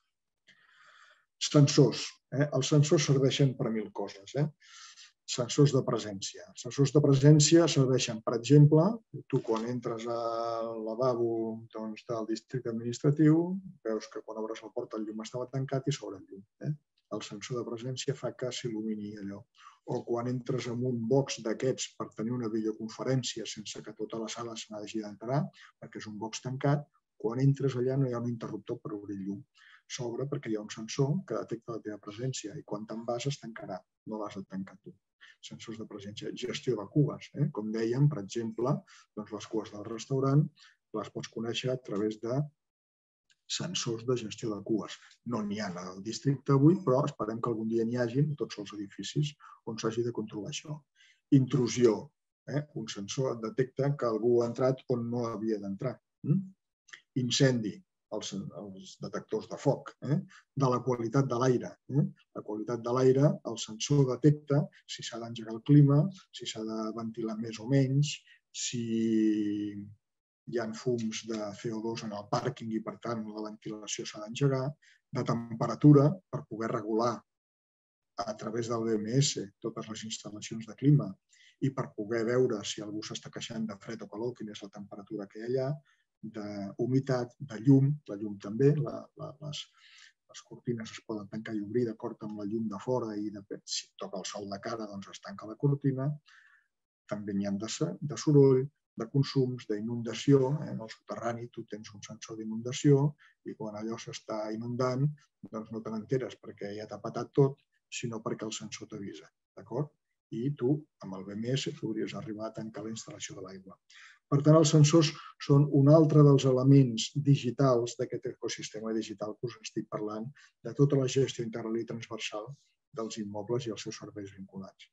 Sensors. Els sensors serveixen per a mil coses. Sensors de presència. Els sensors de presència serveixen, per exemple, tu quan entres al lavabo del districte administratiu, veus que quan obres la porta el llum estava tancat i s'obre el llum. El sensor de presència fa que s'il·lumini allò. O quan entres en un box d'aquests per tenir una videoconferència sense que tota la sala se n'hagi d'entrar, perquè és un box tancat, quan entres allà no hi ha un interruptor per obrir el llum. S'obre perquè hi ha un sensor que detecta la teva presència i quan te'n vas es tancarà, no l'has de tancar tu. Sensors de presència. Gestió de cues. Com dèiem, per exemple, les cues del restaurant les pots conèixer a través de sensors de gestió de cues. No n'hi ha al districte avui, però esperem que algun dia n'hi hagi a tots els edificis on s'hagi de controlar això. Intrusió. Un sensor detecta que algú ha entrat on no havia d'entrar. Incendi. Els detectors de foc, de la qualitat de l'aire. La qualitat de l'aire, el sensor detecta si s'ha d'engegar el clima, si s'ha de ventilar més o menys, si hi ha fums de C O dos en el pàrquing i, per tant, la ventilació s'ha d'engegar, de temperatura, per poder regular a través del B M S totes les instal·lacions de clima i per poder veure si algú s'està queixant de fred o calor, quina és la temperatura que hi ha allà, d'humitat, de llum, la llum també, les cortines es poden tancar i obrir d'acord amb la llum de fora i si toca el sol de cara doncs es tanca la cortina. També n'hi ha de soroll, de consums, d'inundació. En el soterrani tu tens un sensor d'inundació i quan allò s'està inundant doncs no te n'enteres perquè ja t'ha patat tot, sinó perquè el sensor t'avisa. I tu, amb el B M S, podries arribar a tancar la instal·lació de l'aigua. Per tant, els sensors són un altre dels elements digitals d'aquest ecosistema digital que us estic parlant, de tota la gestió integral i transversal dels immobles i els seus serveis vinculats.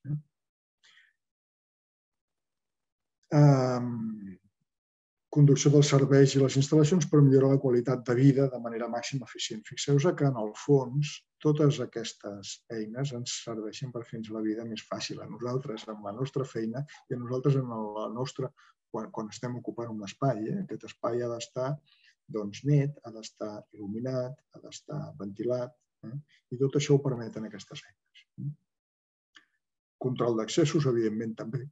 Conducció dels serveis i les instal·lacions per millorar la qualitat de vida de manera màxima eficient. Fixeu-vos que, en el fons, totes aquestes eines ens serveixen per fer-nos la vida més fàcil a nosaltres, amb la nostra feina i a nosaltres en la nostra quan estem ocupant un espai. Aquest espai ha d'estar net, ha d'estar il·luminat, ha d'estar ventilat i tot això ho permeten aquestes eines. Control d'accessos, evidentment, també.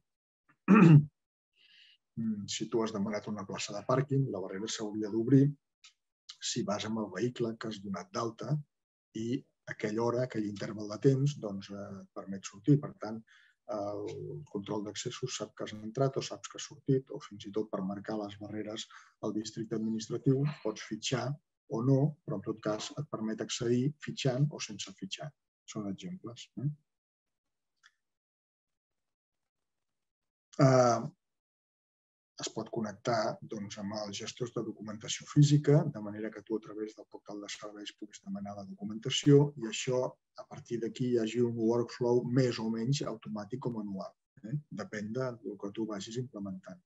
Si tu has demanat una plaça de pàrquing, la barrera s'hauria d'obrir si vas amb el vehicle que has donat d'alta i aquella hora, aquell interval de temps, et permet sortir. Per tant, el control d'accessos sap que has entrat o saps que has sortit, o fins i tot per marcar les barreres al districte administratiu pots fitxar o no, però en tot cas et permet accedir fitxant o sense fitxar. Són exemples. Es pot connectar amb els gestors de documentació física, de manera que tu a través del portal de serveis puguis demanar la documentació i això, a partir d'aquí, hi hagi un workflow més o menys automàtic o manual. Depèn del que tu vagis implementant.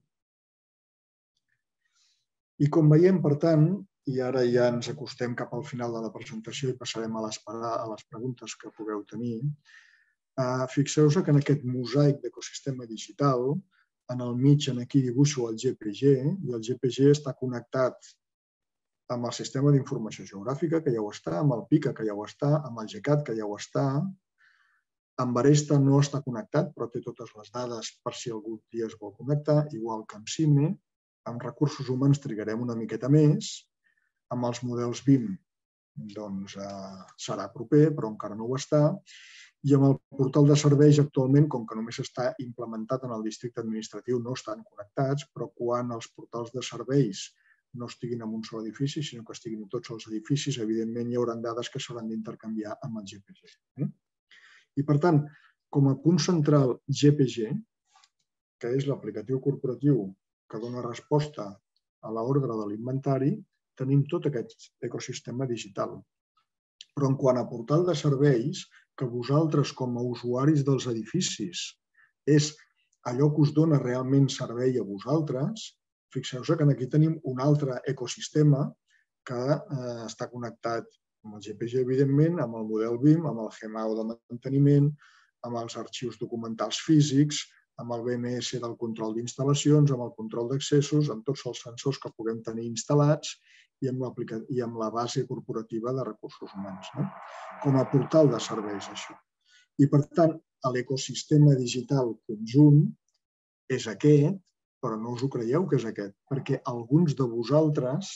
I com veiem, per tant, i ara ja ens acostem cap al final de la presentació i passarem a les preguntes que pugueu tenir, fixeu-vos que en aquest mosaic d'ecosistema digital en el mig, aquí dibuixo el G P G, i el G P G està connectat amb el sistema d'informació geogràfica, que ja ho està, amb el PICA, que ja ho està, amb el GECAT, que ja ho està. Amb Aresta no està connectat, però té totes les dades per si algun dia es vol connectar, igual que amb CIME. Amb recursos humans trigarem una miqueta més. Amb els models B I M serà proper, però encara no ho està. I amb el portal de serveis actualment, com que només està implementat en el districte administratiu, no estan connectats, però quan els portals de serveis no estiguin en un sol edifici, sinó que estiguin en tots els edificis, evidentment hi haurà dades que s'hauran d'intercanviar amb el G P G. I per tant, com a punt central G P G, que és l'aplicatiu corporatiu que dona resposta a l'ordre de l'inventari, tenim tot aquest ecosistema digital. Però en quant a portal de serveis, que vosaltres com a usuaris dels edificis és allò que us dona realment servei a vosaltres, fixeu-vos que aquí tenim un altre ecosistema que està connectat amb el G P G, evidentment, amb el model B I M, amb el G M A U de manteniment, amb els arxius documentals físics, amb el B M S del control d'instal·lacions, amb el control d'accessos, amb tots els sensors que puguem tenir instal·lats i amb la base corporativa de recursos humans. Com a portal de serveis, això. I, per tant, l'ecosistema digital conjunt és aquest, però no us ho creieu que és aquest, perquè alguns de vosaltres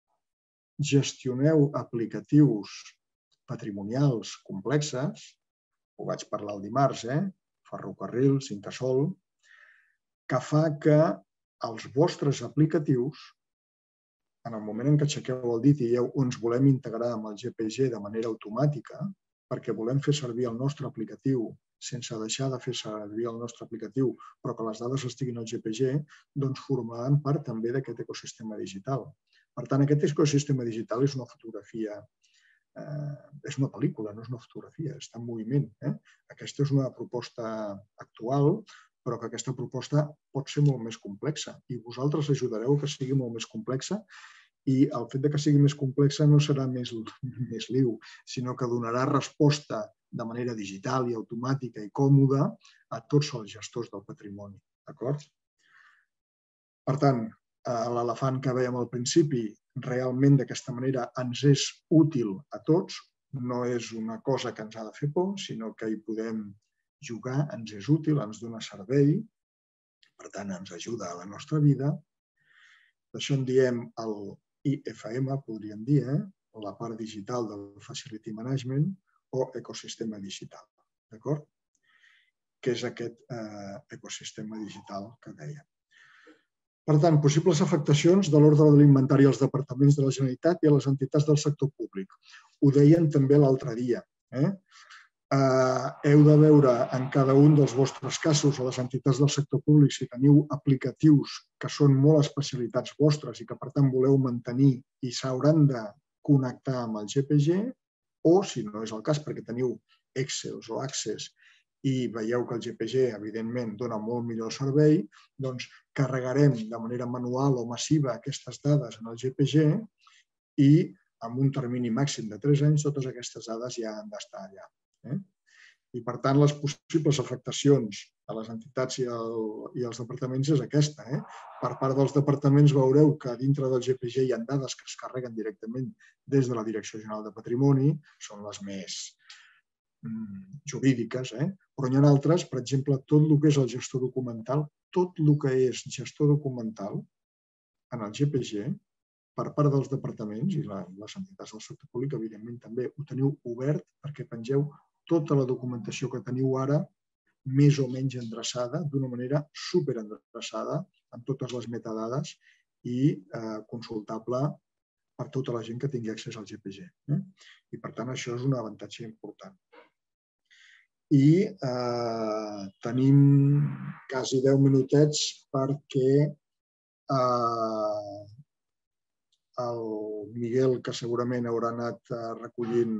gestioneu aplicatius patrimonials complexes, ho vaig parlar el dimarts, eh? Ferrocarrils, Incasòl, que fa que els vostres aplicatius, en el moment en què aixequeu el dit i dieu ens volem integrar amb el G P G de manera automàtica, perquè volem fer servir el nostre aplicatiu sense deixar de fer servir el nostre aplicatiu, però que les dades estiguin al G P G, doncs formaran part també d'aquest ecosistema digital. Per tant, aquest ecosistema digital és una fotografia, és una pel·lícula, no és una fotografia, està en moviment. Aquesta és una proposta actual, però que aquesta proposta pot ser molt més complexa i vosaltres ajudareu que sigui molt més complexa i el fet que sigui més complexa no serà més liu, sinó que donarà resposta de manera digital i automàtica i còmoda a tots els gestors del patrimoni. D'acord? Per tant, l'elefant que vèiem al principi, realment d'aquesta manera ens és útil a tots, no és una cosa que ens ha de fer por, sinó que hi podem jugar, ens és útil, ens dona servei, per tant ens ajuda a la nostra vida. D'això en diem el I F M, podríem dir, la part digital del Facility Management o ecosistema digital, d'acord? Que és aquest ecosistema digital que dèiem. Per tant, possibles afectacions de l'ordre de l'inventari als departaments de la Generalitat i a les entitats del sector públic. Ho deien també l'altre dia. Heu de veure en cada un dels vostres casos a les entitats del sector públic si teniu aplicatius que són molt especialitats vostres i que, per tant, voleu mantenir i s'hauran de connectar amb el G P G, o, si no és el cas, perquè teniu Excel o Access i veieu que el G P G, evidentment, dona molt millor servei, doncs carregarem de manera manual o massiva aquestes dades en el G P G i amb un termini màxim de tres anys totes aquestes dades ja han d'estar allà. I, per tant, les possibles afectacions a les entitats i als departaments és aquesta. Per part dels departaments veureu que dintre del G P G hi ha dades que es carreguen directament des de la Direcció General de Patrimoni, són les més jurídiques, però n'hi ha altres, per exemple, tot el que és el gestor documental, tot el que és gestor documental en el G P G, per part dels departaments i les entitats del sector públic, evidentment també ho teniu obert perquè pengeu tota la documentació que teniu ara més o menys endreçada, d'una manera superendreçada, amb totes les metadades i consultable per tota la gent que tingui accés al G P G. I, per tant, això és un avantatge important. I tenim quasi deu minutets perquè el Miguel, que segurament haurà anat recollint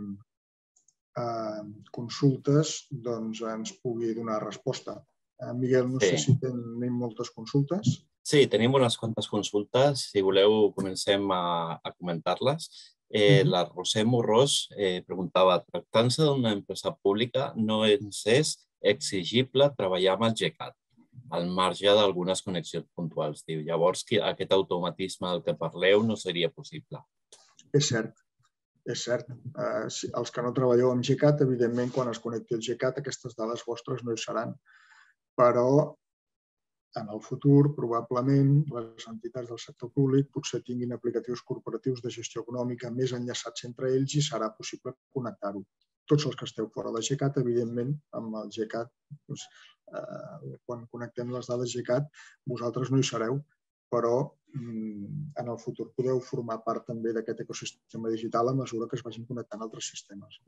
consultes, doncs ens pugui donar resposta. Miguel, no sé si tenim moltes consultes. Sí, tenim unes quantes consultes. Si voleu, comencem a comentar-les. La Roser Morrós preguntava, tractant-se d'una empresa pública, no ens és exigible treballar amb el GECAT, al marge d'algunes connexions puntuals. Llavors, aquest automatisme del que parleu no seria possible. És cert, és cert. Els que no treballeu amb GECAT, evidentment, quan es connecti el GECAT, aquestes dades vostres no hi seran. Però en el futur, probablement, les entitats del sector públic potser tinguin aplicatius corporatius de gestió econòmica més enllaçats entre ells i serà possible connectar-ho. Tots els que esteu fora de GECAT, evidentment, amb el GECAT, quan connectem les dades GECAT, vosaltres no hi sereu, però en el futur podeu formar part també d'aquest ecosistema digital a mesura que es vagin connectant altres sistemes.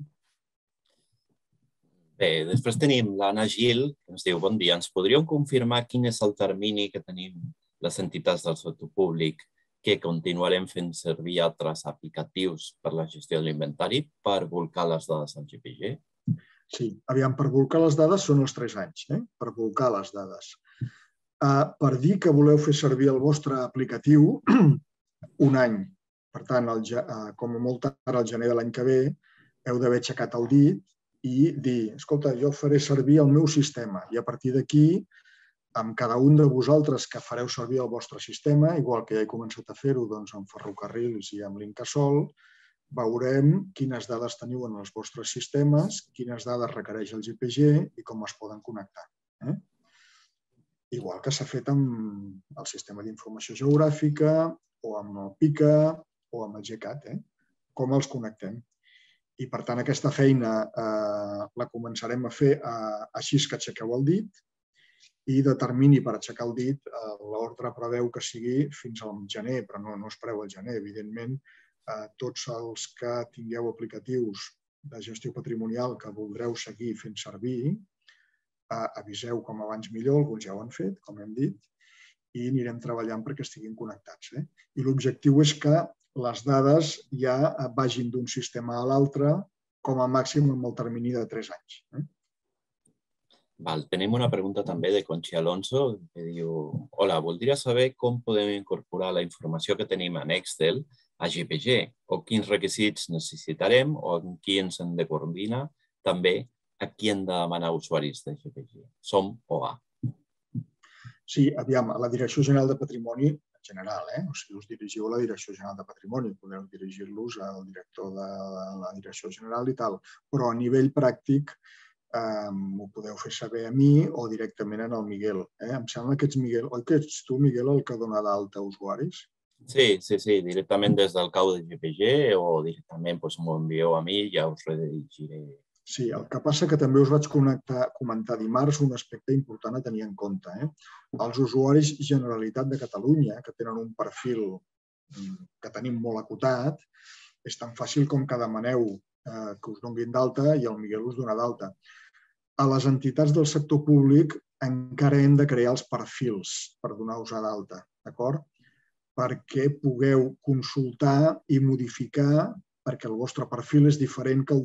Bé, després tenim l'Anna Gil, que ens diu, bon dia, ens podríeu confirmar quin és el termini que tenim les entitats del sector públic que continuarem fent servir altres aplicatius per la gestió de l'inventari per volcar les dades al G P G? Sí, aviam, per volcar les dades són els tres anys, per volcar les dades. per dir que voleu fer servir el vostre aplicatiu un any. Per tant, com a molt tard al gener de l'any que ve, heu d'haver aixecat el dit i dir, escolta, jo faré servir el meu sistema i a partir d'aquí, amb cada un de vosaltres que fareu servir el vostre sistema, igual que ja he començat a fer-ho amb ferrocarrils i amb l'Incasòl, veurem quines dades teniu en els vostres sistemes, quines dades requereix el G P G i com es poden connectar. Igual que s'ha fet amb el sistema d'informació geogràfica o amb el PICA o amb el GCAT, com els connectem. I, per tant, aquesta feina la començarem a fer així que aixequeu el dit i de termini per aixecar el dit, l'ordre preveu que sigui fins al gener, però no espereu al gener, evidentment. Tots els que tingueu aplicatius de gestió patrimonial que voldreu seguir fent servir, aviseu com abans millor, alguns ja ho han fet, com hem dit, i anirem treballant perquè estiguin connectats. I l'objectiu és que les dades ja vagin d'un sistema a l'altre com a màxim amb el termini de tres anys. Tenim una pregunta també de Conchi Alonso que diu: hola, voldria saber com podem incorporar la informació que tenim en Excel a G P G o quins requisits necessitarem o amb qui ens hem de coordinar, també a qui hem de demanar usuaris de G P G. Som O A. Sí, aviam, a la Direcció General de Patrimoni, en general, o sigui, us dirigiu a la Direcció General de Patrimoni, podeu dirigir-los al director de la Direcció General i tal, però a nivell pràctic ho podeu fer saber a mi o directament al Miguel. Em sembla que ets Miguel, oi que ets tu, Miguel, el que dona d'alta usuaris? Sí, sí, sí, directament des del cau de G P G o directament m'ho envieu a mi i ja us redirigiré. Sí, el que passa que també us vaig comentar dimarts un aspecte important a tenir en compte. Els usuaris Generalitat de Catalunya, que tenen un perfil que tenim molt acotat, és tan fàcil com que demaneu que us donin d'alta i el Miguel us dona d'alta. A les entitats del sector públic encara hem de crear els perfils per donar-vos d'alta, d'acord? Perquè pugueu consultar i modificar, perquè el vostre perfil és diferent que el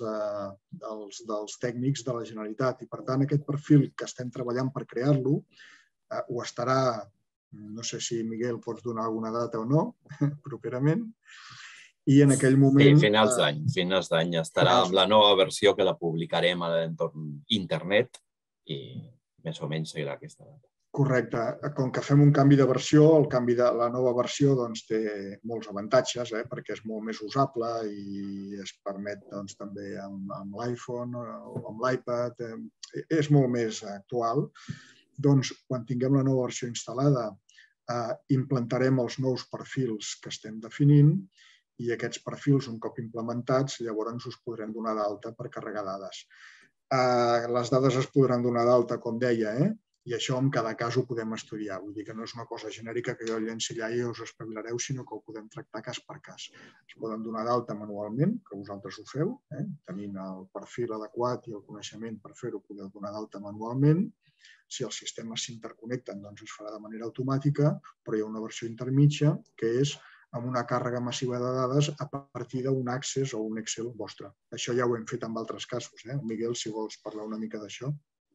dels tècnics de la Generalitat. I, per tant, aquest perfil que estem treballant per crear-lo ho estarà, no sé si, Miguel, pots donar alguna data o no, properament, i en aquell moment... Sí, finals d'any. Finals d'any estarà amb la nova versió que la publicarem a l'entorn internet i més o menys seguirà aquesta data. Correcte. Com que fem un canvi de versió, el canvi de la nova versió té molts avantatges perquè és molt més usable i es permet també amb l'iPhone o amb l'iPad. És molt més actual. Doncs, quan tinguem la nova versió instal·lada, implantarem els nous perfils que estem definint i aquests perfils, un cop implementats, llavors us podrem donar d'alta per carregar dades. Les dades es podran donar d'alta, com deia, i això en cada cas ho podem estudiar. Vull dir que no és una cosa genèrica que jo llenci allà i us espavilareu, sinó que ho podem tractar cas per cas. Es poden donar d'alta manualment, que vosaltres ho feu, tenint el perfil adequat i el coneixement per fer-ho, podeu donar d'alta manualment. Si els sistemes s'interconnecten, doncs es farà de manera automàtica, però hi ha una versió intermitja que és amb una càrrega massiva de dades a partir d'un Access o un Excel vostre. Això ja ho hem fet en altres casos. Miguel, si vols parlar una mica d'això.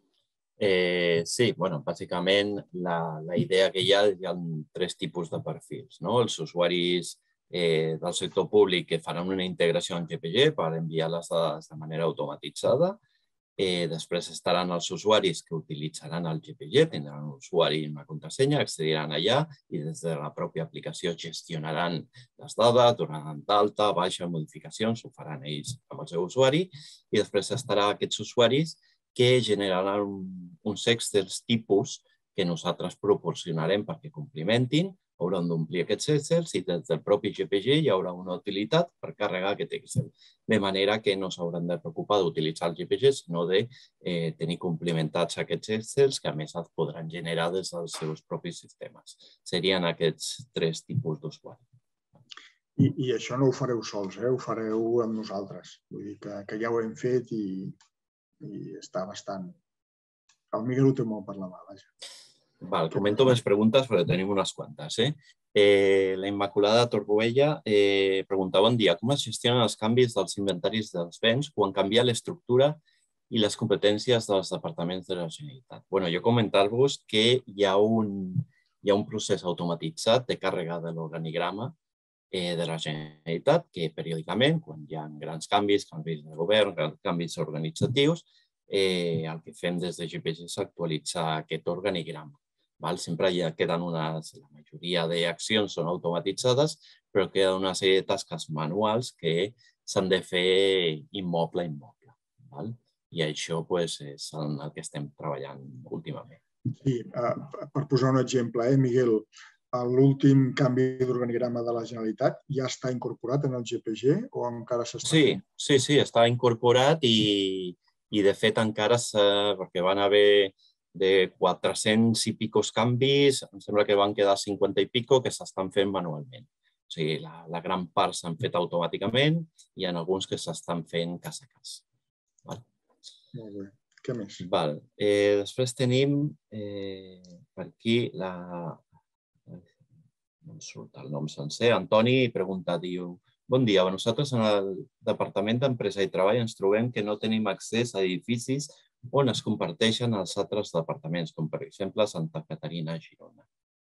Sí, bàsicament la idea que hi ha, hi ha tres tipus de perfils. Els usuaris del sector públic que faran una integració en G P G per enviar les dades de manera automatitzada. Després estaran els usuaris que utilitzaran el G P G, tindran un usuari i una contrasenya, accediran allà i des de la pròpia aplicació gestionaran les dades, donaran d'alta, baixa, modificacions, ho faran ells amb el seu usuari. I després estaran aquests usuaris que generaran uns Excels tipus que nosaltres proporcionarem perquè complimentin, hauran d'omplir aquests Excels i des del propi G P G hi haurà una utilitat per carregar aquest Excel. De manera que no s'hauran de preocupar d'utilitzar el G P G, sinó de tenir complimentats aquests Excels que a més els podran generar des dels seus propis sistemes. Serien aquests tres tipus d'usuari. I això no ho fareu sols, ho fareu amb nosaltres. Vull dir que ja ho hem fet i està bastant... El Miguel ho té molt per la mà, vaja. Comento més preguntes perquè tenim unes quantes. La Immaculada Torroella pregunta: bon dia, com es gestionen els canvis dels inventaris dels béns quan canvia l'estructura i les competències dels departaments de la Generalitat. Bueno, jo comentar-vos que hi ha un, hi ha un procés automatitzat de càrrega de l'organigrama eh, de la Generalitat que periòdicament, quan hi ha grans canvis, canvis de govern, canvis organitzatius, eh, el que fem des de G P G és actualitzar aquest organigrama. Val? Sempre hi ha, queden unes, la majoria d'accions són automatitzades, però queda una sèrie de tasques manuals que s'han de fer immoble a immoble. Val? I això pues, és en el que estem treballant últimament. Sí, uh, per posar un exemple, eh, Miguel, l'últim canvi d'organigrama de la Generalitat ja està incorporat en el G P G o encara s'està fent? Sí, sí, sí, està incorporat i, i de fet encara perquè van haver de quatre-cents i picos canvis, em sembla que van quedar cinquanta i pico que s'estan fent manualment. O sigui, la, la gran part s'han fet automàticament i hi ha alguns que s'estan fent cas a cas. Val? Molt bé. Què més? Val. Eh, després tenim eh, per aquí la... no em surt el nom sencer. Antoni pregunta, diu, bon dia, nosaltres en el Departament d'Empresa i Treball ens trobem que no tenim accés a edificis on es comparteixen els altres departaments, com per exemple Santa Caterina a Girona.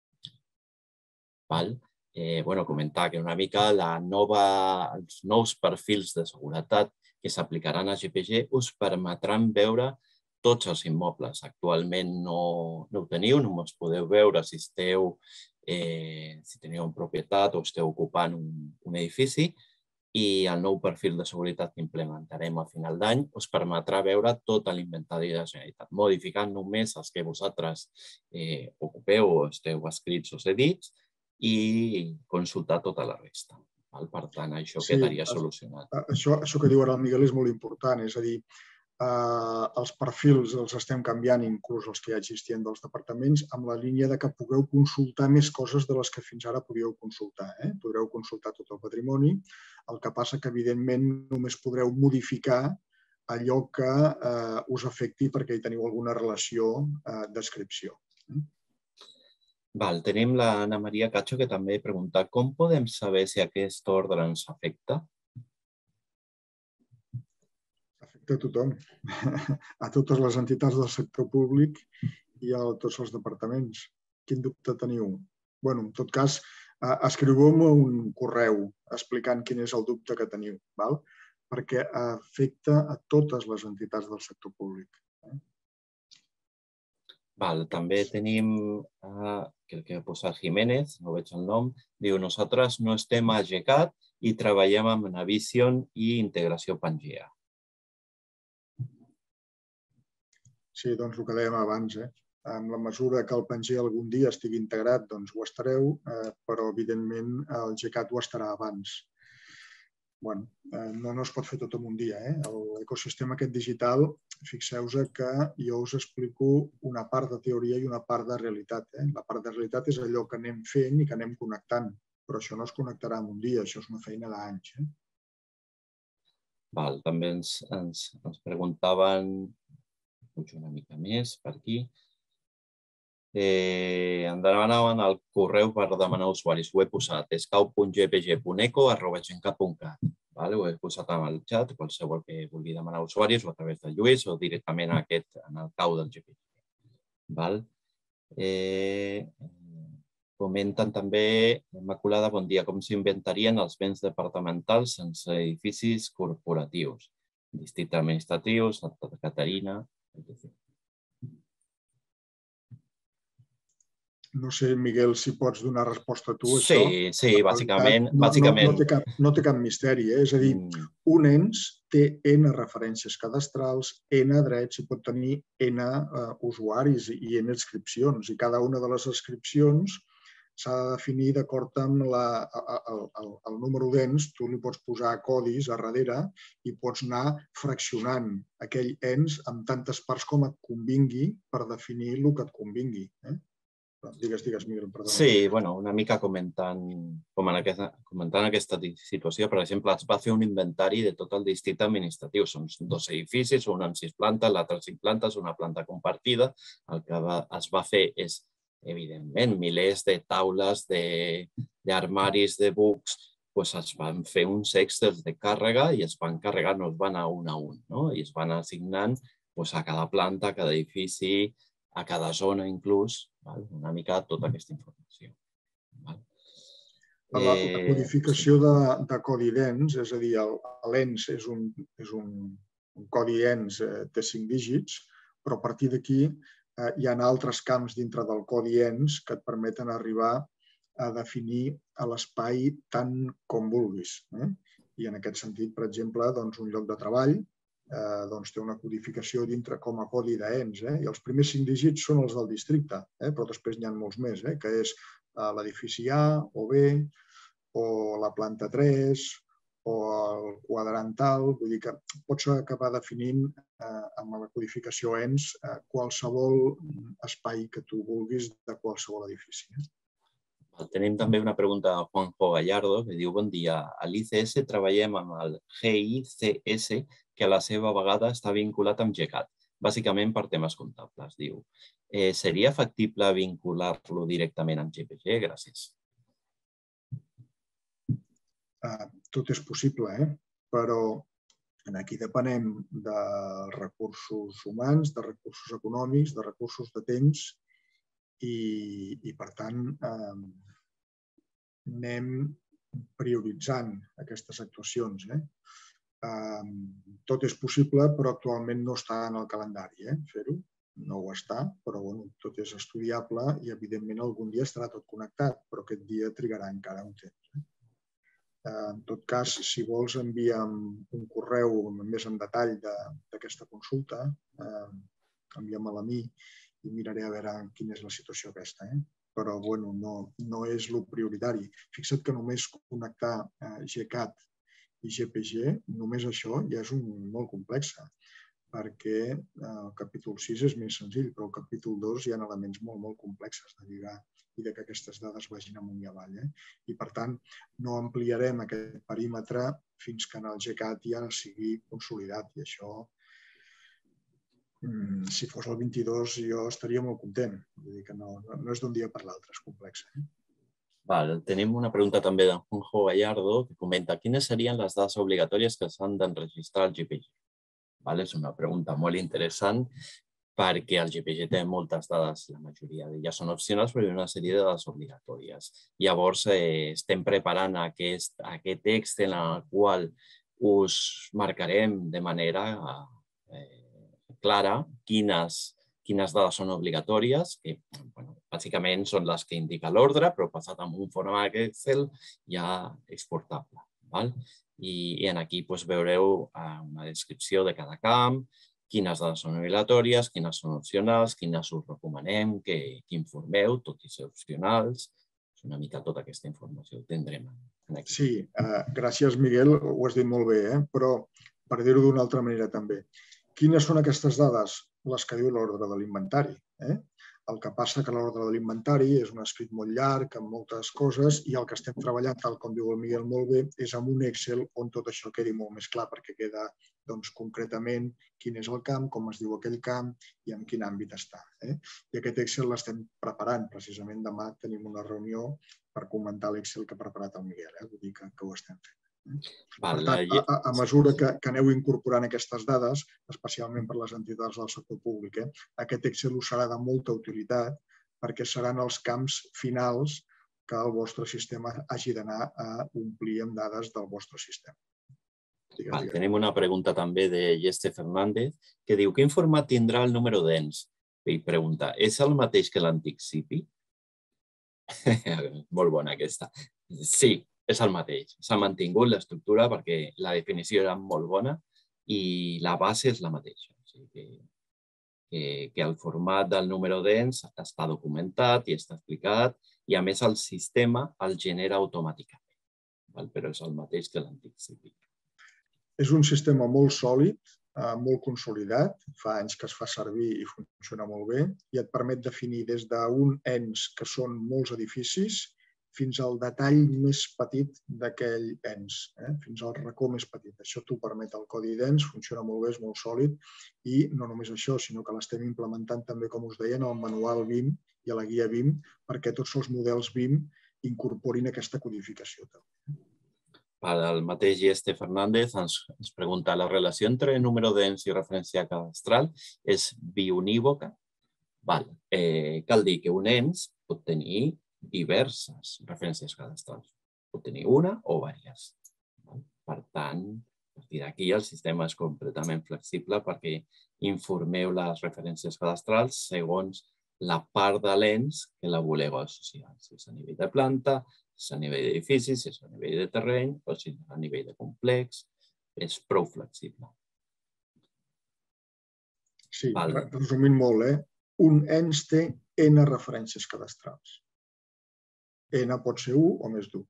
Val? Eh, bueno, comentar que una mica la nova, els nous perfils de seguretat que s'aplicaran a G P G us permetran veure tots els immobles. Actualment no, no ho teniu, només podeu veure si esteu, eh, si teniu una propietat o esteu ocupant un, un edifici, i el nou perfil de seguretat que implementarem a final d'any us permetrà veure tot l'inventari de la Generalitat, modificant només els que vosaltres eh, ocupeu o esteu escrits o cedits i consultar tota la resta. Per tant, això sí, quedaria solucionat. Això, això que diu ara el Miguel és molt important, és a dir, eh, els perfils els estem canviant, inclús els que ja existien dels departaments, amb la línia de que pugueu consultar més coses de les que fins ara podíeu consultar. Eh? Podreu consultar tot el patrimoni, el que passa que, evidentment, només podreu modificar allò que eh, us afecti perquè hi teniu alguna relació eh, d'adscripció. Val, tenim l'Anna Maria Cacho que també pregunta com podem saber si aquest ordre ens afecta? Afecta a tothom, a totes les entitats del sector públic i a tots els departaments. Quin dubte teniu? Bé, en tot cas, escriveu-me un correu explicant quin és el dubte que teniu, val? Perquè afecta a totes les entitats del sector públic. Val, també tenim, uh, crec que ha posat Jiménez, no veig el nom, diu, nosaltres no estem a GCAT i treballem amb Navision i integració Pangea. Sí, doncs el que dèiem abans, eh? En la mesura que el Pangea algun dia estigui integrat, doncs ho estareu, eh, però evidentment el GCAT ho estarà abans. Bueno, eh, no, no es pot fer tot en un dia. Eh? L'ecosistema aquest digital, fixeu-vos que jo us explico una part de teoria i una part de realitat. Eh? La part de realitat és allò que anem fent i que anem connectant, però això no es connectarà en un dia, això és una feina d'anys. Eh? Val, també ens, ens, ens preguntaven, pujo una mica més per aquí, eh, em demanaven el correu per demanar usuaris. Ho he posat, escau punt g p g punt eco arroba gencat punt cat. Vale? Ho he posat en el xat, qualsevol que vulgui demanar usuaris o a través de Lluís o directament en, aquest, en el cau del G P G. Val? Eh, comenten també, Immaculada, bon dia, com s'inventarien els béns departamentals sense edificis corporatius, districte administratiu, Santa Caterina, etcètera. No sé, Miguel, si pots donar resposta a tu, sí, això. Sí, sí, bàsicament. No, bàsicament... no, no, té cap, no té cap misteri. Eh? És a dir, un ens té N referències cadastrals, N drets i pot tenir N uh, usuaris i N inscripcions. I cada una de les inscripcions s'ha de definir d'acord amb la, el, el, el número d'ens. Tu li pots posar codis a darrere i pots anar fraccionant aquell ens amb tantes parts com et convingui per definir el que et convingui. Eh? Digues, digues, Miguel, perdona. Sí, bueno, una mica comentant, com en aquesta, comentant aquesta situació, per exemple, es va fer un inventari de tot el districte administratiu. Són dos edificis, un en sis plantes, l'altre en cinc plantes, una planta compartida. El que va, es va fer és, evidentment, milers de taules, d'armaris, de, de books, doncs es van fer uns excels de càrrega i es van carregar, no es van a un a un, no? I es van assignant doncs, a cada planta, a cada edifici, a cada zona inclús, val? Una mica tota aquesta informació. Val? La, Eh, la codificació sí. de, de codi d'ens, és a dir, l'ens és, un, és un, un codi ENS, eh, té cinc dígits, però a partir d'aquí eh, hi ha altres camps dintre del codi ENS que et permeten arribar a definir l'espai tant com vulguis. Eh? I en aquest sentit, per exemple, doncs, un lloc de treball eh, doncs, té una codificació dintre com a codi d'ENS. Eh? I els primers cinc dígits són els del districte, eh? Però després n'hi ha molts més, eh? Que és l'edifici A o B, o la planta tres, o el quadrant tal. Vull dir que pots acabar definint eh, amb la codificació ENS eh, qualsevol espai que tu vulguis de qualsevol edifici. Tenim també una pregunta de Juanjo Gallardo, que diu: bon dia, a l'I C S treballem amb el G I C S, que a la seva vegada està vinculat amb GECAT, bàsicament per temes comptables. Diu, eh, seria factible vincular-lo directament amb G P G? Gràcies. Uh, tot és possible, eh? Però aquí depenem de recursos humans, de recursos econòmics, de recursos de temps i, i per tant, eh, anem prioritzant aquestes actuacions. Eh? Eh, tot és possible, però actualment no està en el calendari, eh? Fer-ho. No ho està, però bueno, tot és estudiable i, evidentment, algun dia estarà tot connectat, però aquest dia trigarà encara un temps. Eh? En tot cas, si vols, envia'm un correu més en detall d'aquesta consulta, eh, envia-me-la a mi i miraré a veure quina és la situació aquesta. Eh? Però bueno, no, no és el prioritari. Fixa't que només connectar eh, GECAT i G P G, només això ja és un, molt complex, perquè eh, el capítol sis és més senzill, però el capítol dos hi ha elements molt, molt complexes de lligar i que aquestes dades vagin amunt i avall. Eh? I, per tant, no ampliarem aquest perímetre fins que en el GECAT ja sigui consolidat. I això, si fos el vint-i-dos, jo estaria molt content. Vull dir que no, no és d'un dia per l'altre, és complex. Eh? Val, tenim una pregunta també d'en Juanjo Gallardo, que comenta quines serien les dades obligatòries que s'han d'enregistrar al G P G. Val, és una pregunta molt interessant, perquè el G P G té moltes dades, la majoria d'elles són opcionals, però hi ha una sèrie de dades obligatòries. Llavors, eh, estem preparant aquest, aquest text en el qual us marcarem de manera eh, clara quines, quines dades són obligatòries, que bueno, bàsicament són les que indica l'ordre, però passat en un format Excel ja exportable. Val? I, i aquí doncs, veureu una descripció de cada camp, quines dades són obligatòries, quines són opcionals, quines us recomanem, que, que informeu, tot i ser opcionals. És una mica tota aquesta informació ho tindrem aquí. Sí, eh, gràcies, Miguel, ho has dit molt bé, eh? Però per dir-ho d'una altra manera també. Quines són aquestes dades? Les que diu l'ordre de l'inventari. Eh? El que passa que l'ordre de l'inventari és un escrit molt llarg, amb moltes coses, i el que estem treballant, tal com diu el Miguel molt bé, és amb un Excel on tot això quedi molt més clar, perquè queda doncs, concretament quin és el camp, com es diu aquell camp i en quin àmbit està. Eh? I aquest Excel l'estem preparant. Precisament demà tenim una reunió per comentar l'Excel que ha preparat el Miguel. Eh? Vull dir que, que ho estem fent. Per tant, a, a mesura que, que aneu incorporant aquestes dades, especialment per les entitats del sector públic, eh, aquest Excel us serà de molta utilitat perquè seran els camps finals que el vostre sistema hagi d'anar a omplir amb dades del vostre sistema. Digues, Val, digues. Tenim una pregunta també de Yeste Fernández que diu: quin format tindrà el número d'ens? I pregunta, és el mateix que l'antic C I P I? Molt bona aquesta. Sí, és el mateix. S'ha mantingut l'estructura perquè la definició era molt bona i la base és la mateixa. O sigui que, que, que el format del número d'ens està documentat i està explicat i, a més, el sistema el genera automàticament. Val? Però és el mateix que l'antic C I P I. És un sistema molt sòlid, molt consolidat, fa anys que es fa servir i funciona molt bé i et permet definir des d'un ens que són molts edificis fins al detall més petit d'aquell ens, eh? Fins al racó més petit. Això t'ho permet el codi d'ens, funciona molt bé, és molt sòlid i no només això, sinó que l'estem implementant també, com us deia, en el manual B I M i a la guia B I M perquè tots els models B I M incorporin aquesta codificació també. El mateix Este Fernández ens pregunta: la relació entre número d'ens i referència cadastral és biunívoca? Cal dir que un ens pot tenir diverses referències cadastrals. Pot tenir una o diverses. Per tant, a partir d'aquí el sistema és completament flexible perquè informeu les referències cadastrals segons la part de l'ens que la voleu associar. Si és a nivell de planta, si és a nivell d'edifici, si és a nivell de terreny o si és a nivell de complex, és prou flexible. Sí, resumint molt, eh? Un ens té ena referències cadastrals. N pot ser u o més d'un.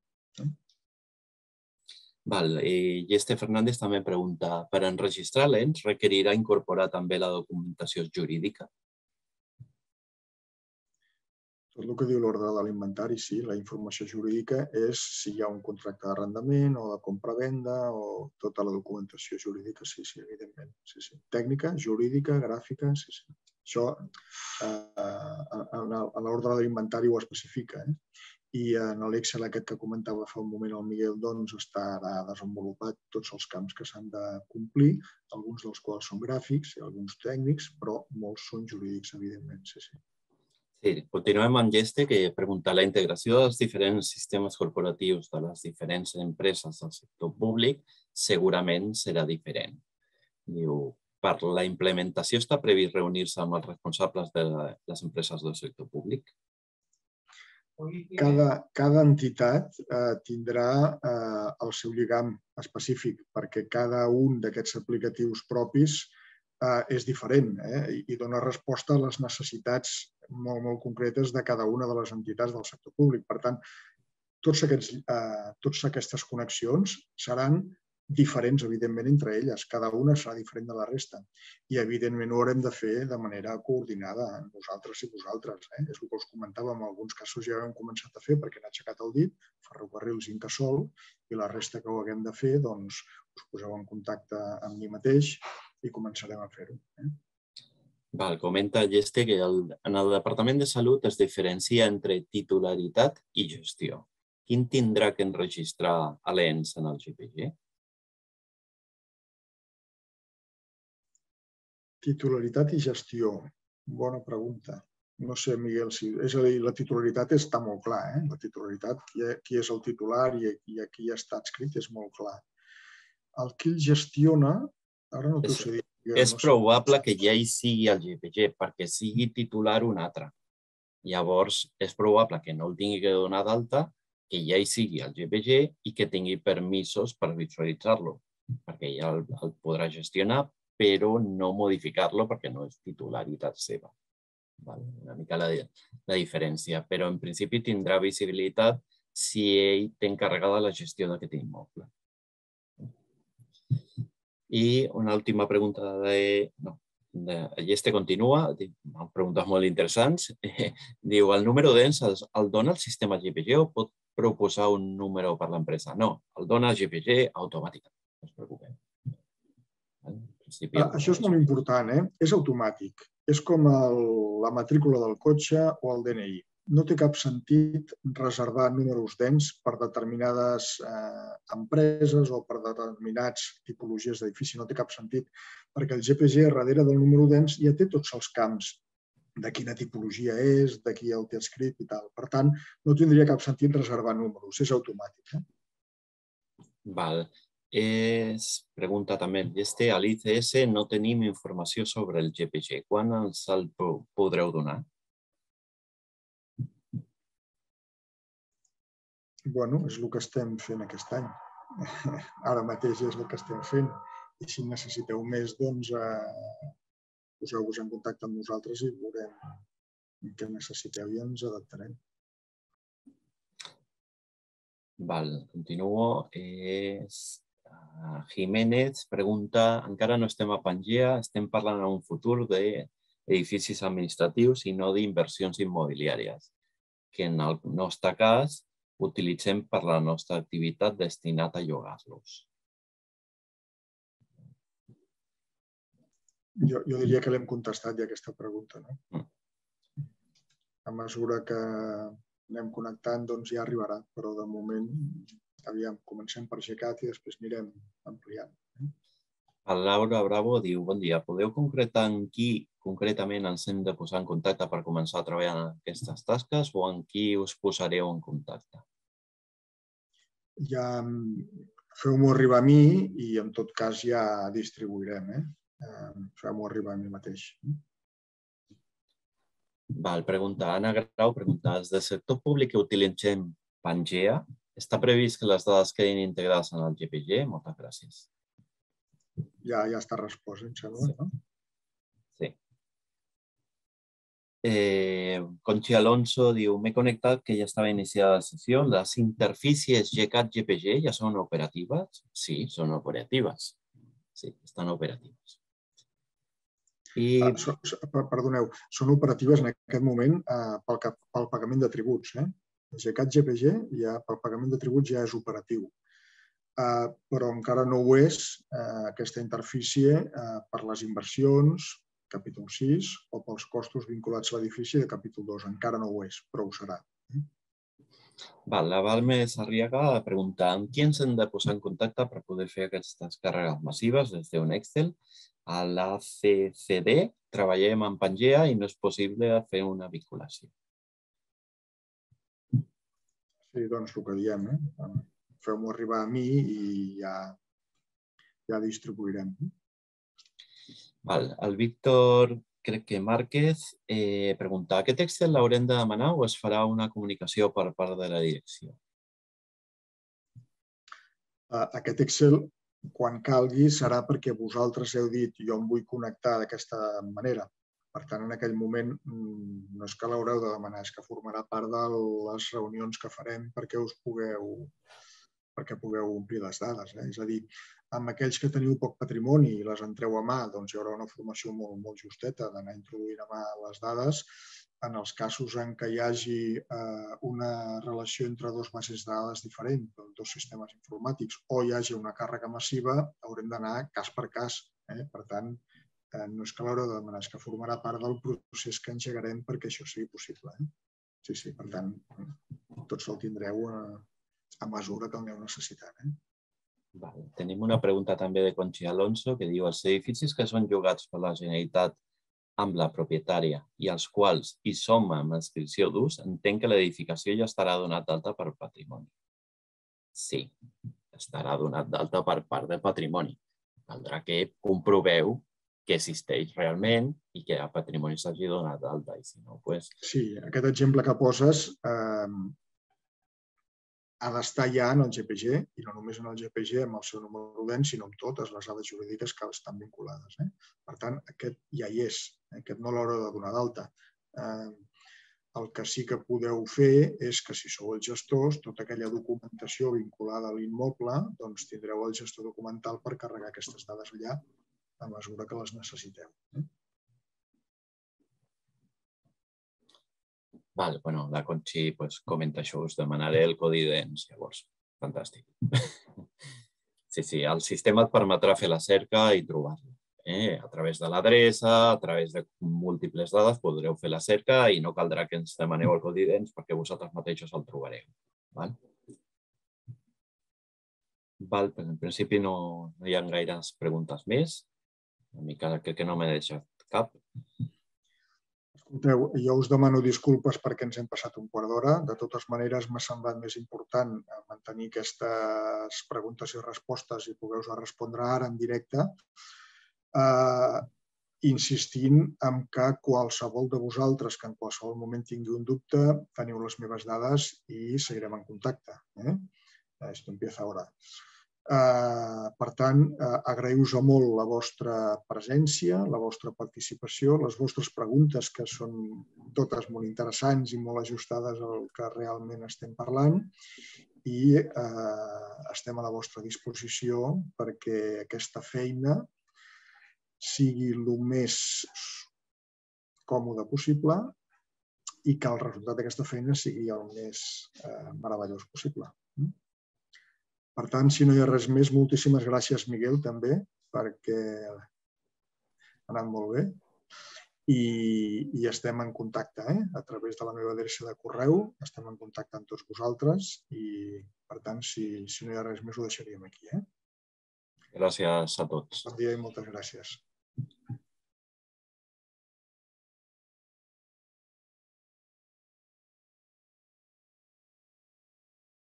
I Este Fernández també pregunta: per enregistrar l'ens requerirà incorporar també la documentació jurídica? Tot el que diu l'ordre de l'inventari, sí. La informació jurídica és si hi ha un contracte d'arrendament o de compra-venda o tota la documentació jurídica, sí, sí, evidentment. Tècnica, jurídica, gràfica, sí, sí. Això en l'ordre de l'inventari ho especifica. I en l'Excel aquest que comentava fa un moment el Miguel, doncs estarà desenvolupat tots els camps que s'han de complir, alguns dels quals són gràfics i alguns tècnics, però molts són jurídics, evidentment, sí, sí. Sí, continuem amb Este, que pregunta: la integració dels diferents sistemes corporatius de les diferents empreses del sector públic segurament serà diferent. Diu: per la implementació està previst reunir-se amb els responsables de les empreses del sector públic? Cada entitat tindrà el seu lligam específic perquè cada un d'aquests aplicatius propis és diferent i dona resposta a les necessitats molt, molt concretes de cada una de les entitats del sector públic. Per tant, totes aquestes connexions seran diferents, evidentment, entre elles. Cada una serà diferent de la resta. I, evidentment, ho haurem de fer de manera coordinada, nosaltres i vosaltres. És el que us comentava, en alguns casos ja ho hem començat a fer perquè han aixecat el dit, Ferrocarrils i Incasòl, i la resta que ho haguem de fer, doncs, us poseu en contacte amb mi mateix i començarem a fer-ho. Comenta Este que en el Departament de Salut es diferencia entre titularitat i gestió. Quin tindrà que enregistrar l'ens en el G P G? Titularitat i gestió. Bona pregunta. No sé, Miguel, és a dir, la titularitat està molt clar, eh? La titularitat, qui és el titular i a qui està adscrit és molt clar. El qui el gestiona, ara no t'ho sé dir. És probable que ja hi sigui el G P G, perquè sigui titular un altre. Llavors, és probable que no el tingui que donar d'alta, que ja hi sigui el G P G i que tingui permisos per visualitzar-lo, perquè ja el podrà gestionar, però no modificar-lo perquè no és titularitat seva. Una mica la diferència, però en principi tindrà visibilitat si ell té encarregada la gestió d'aquest immoble. I una última pregunta de... Este continua, preguntes molt interessants. Diu: el número d'ens el dona el sistema G P G o pot proposar un número per l'empresa? No, el dona el G P G automàticament. No us preocupeu. Això és molt important, eh? És automàtic. És com la matrícula del cotxe o el D N I. No té cap sentit reservar números d'ens per determinades empreses o per determinades tipologies d'edifici. No té cap sentit, perquè el G P G darrere del número d'ens ja té tots els camps de quina tipologia és, de qui el té escrit i tal. Per tant, no tindria cap sentit reservar números. És automàtic. Val. Es pregunta també Este: a l'I C S no tenim informació sobre el G P G. Quan ens el podreu donar? Bueno, és el que estem fent aquest any. Ara mateix és el que estem fent. I si necessiteu més, doncs poseu-vos en contacte amb nosaltres i veurem què necessiteu i ens adaptarem. Val, continuo. Jiménez pregunta: encara no estem a Pangea, estem parlant en un futur d'edificis administratius i no d'inversions immobiliàries, que en el nostre cas utilitzem per la nostra activitat destinat a llogar-los. Jo diria que l'hem contestat ja aquesta pregunta. A mesura que anem connectant, doncs ja arribarà, però de moment aviam, comencem per GCAT i després anirem ampliant. El Laura Bravo diu, bon dia, podeu concretar en qui concretament ens hem de posar en contacte per començar a treballar en aquestes tasques o en qui us posareu en contacte? Ja feu-m'ho arribar a mi i en tot cas ja distribuirem. Feu-m'ho arribar a mi mateix. Val, pregunta. Anna Grau pregunta, des del sector públic que utilitzem Pangea, està previst que les dades quedin integrades en el G P G? Moltes gràcies. Ja està respost, em sembla, no? Sí. Conchi Alonso diu, m'he connectat que ja estava iniciada la sessió. ¿Las interfaces GCAT-G P G ya son operativas? Sí, son operativas. Sí, están operativas. I... Perdoneu, són operatives en aquest moment pel pagament de tributs. El GCAT-G P G pel pagament de tributs ja és operatiu, però encara no ho és aquesta interfície per les inversions, capítol sis, o pels costos vinculats a l'edifici de capítol dos. Encara no ho és, però ho serà. La Balme Sarriaga pregunta, amb qui ens hem de posar en contacte per poder fer aquestes càrregues massives des d'un Excel? A l'A C C D treballem en Pangea i no és possible fer una vinculació. Sí, doncs el que diem. Feu-m'ho arribar a mi i ja distribuirem. El Víctor, crec que Márquez, pregunta, aquest Excel l'haurem de demanar o es farà una comunicació per part de la direcció? Aquest Excel, quan calgui, serà perquè vosaltres heu dit jo em vull connectar d'aquesta manera. Per tant, en aquell moment no és que l'haureu de demanar, és que formarà part de les reunions que farem perquè us pugueu perquè pugueu omplir les dades. És a dir, amb aquells que teniu poc patrimoni i les entreu a mà, doncs hi haurà una formació molt justeta d'anar introduint a mà les dades. En els casos en què hi hagi una relació entre dues bases de dades diferents, dos sistemes informàtics, o hi hagi una càrrega massiva, haurem d'anar cas per cas. Per tant, no és que l'haureu de demanar, és que formarà part del procés que engegarem perquè això sigui possible. Sí, sí, per tant, tots el tindreu a mesura que el aneu necessitant. Tenim una pregunta també de Conchi Alonso que diu, els edificis que són llogats per la Generalitat amb la propietària i els quals hi som amb inscripció d'ús, entenc que l'edificació ja estarà donat d'alta per patrimoni. Sí, estarà donat d'alta per part del patrimoni. Caldrà que comproveu que existeix realment i que el patrimoni s'hagi donat d'alta. Sí, aquest exemple que poses ha d'estar ja en el G P G, i no només en el G P G amb el seu número d'ens, sinó amb totes les dades jurídiques que estan vinculades. Per tant, aquest ja hi és, aquest no l'haureu de donar d'alta. El que sí que podeu fer és que si sou els gestors, tota aquella documentació vinculada a l'immoble, doncs tindreu el gestor documental per carregar aquestes dades allà a mesura que les necessiteu. Val, bueno, la Conchi comenta això, us demanaré el codi d'ens, llavors, fantàstic. Sí, sí, el sistema et permetrà fer la cerca i trobar-lo. A través de l'adreça, a través de múltiples dades, podreu fer la cerca i no caldrà que ens demaneu el codi d'ens perquè vosaltres mateixos el trobareu. Val, en principi no hi ha gaires preguntes més. Una mica crec que no m'he deixat cap. Escolteu, jo us demano disculpes perquè ens hem passat un quart d'hora. De totes maneres, m'ha semblat més important mantenir aquestes preguntes i respostes i poder-vos respondre ara en directe, insistint en que qualsevol de vosaltres que en qualsevol moment tingui un dubte, teniu les meves dades i seguirem en contacte. Esto empieza ahora. Per tant, agraïu-vos molt la vostra presència, la vostra participació, les vostres preguntes, que són totes molt interessants i molt ajustades al que realment estem parlant, i estem a la vostra disposició perquè aquesta feina sigui el més còmode possible i que el resultat d'aquesta feina sigui el més meravellós possible. Per tant, si no hi ha res més, moltíssimes gràcies, Miguel, també, perquè ha anat molt bé. i estem en contacte a través de la meva adreça de correu, estem en contacte amb tots vosaltres i, per tant, si no hi ha res més, ho deixaríem aquí. Gràcies a tots. Bon dia i moltes gràcies.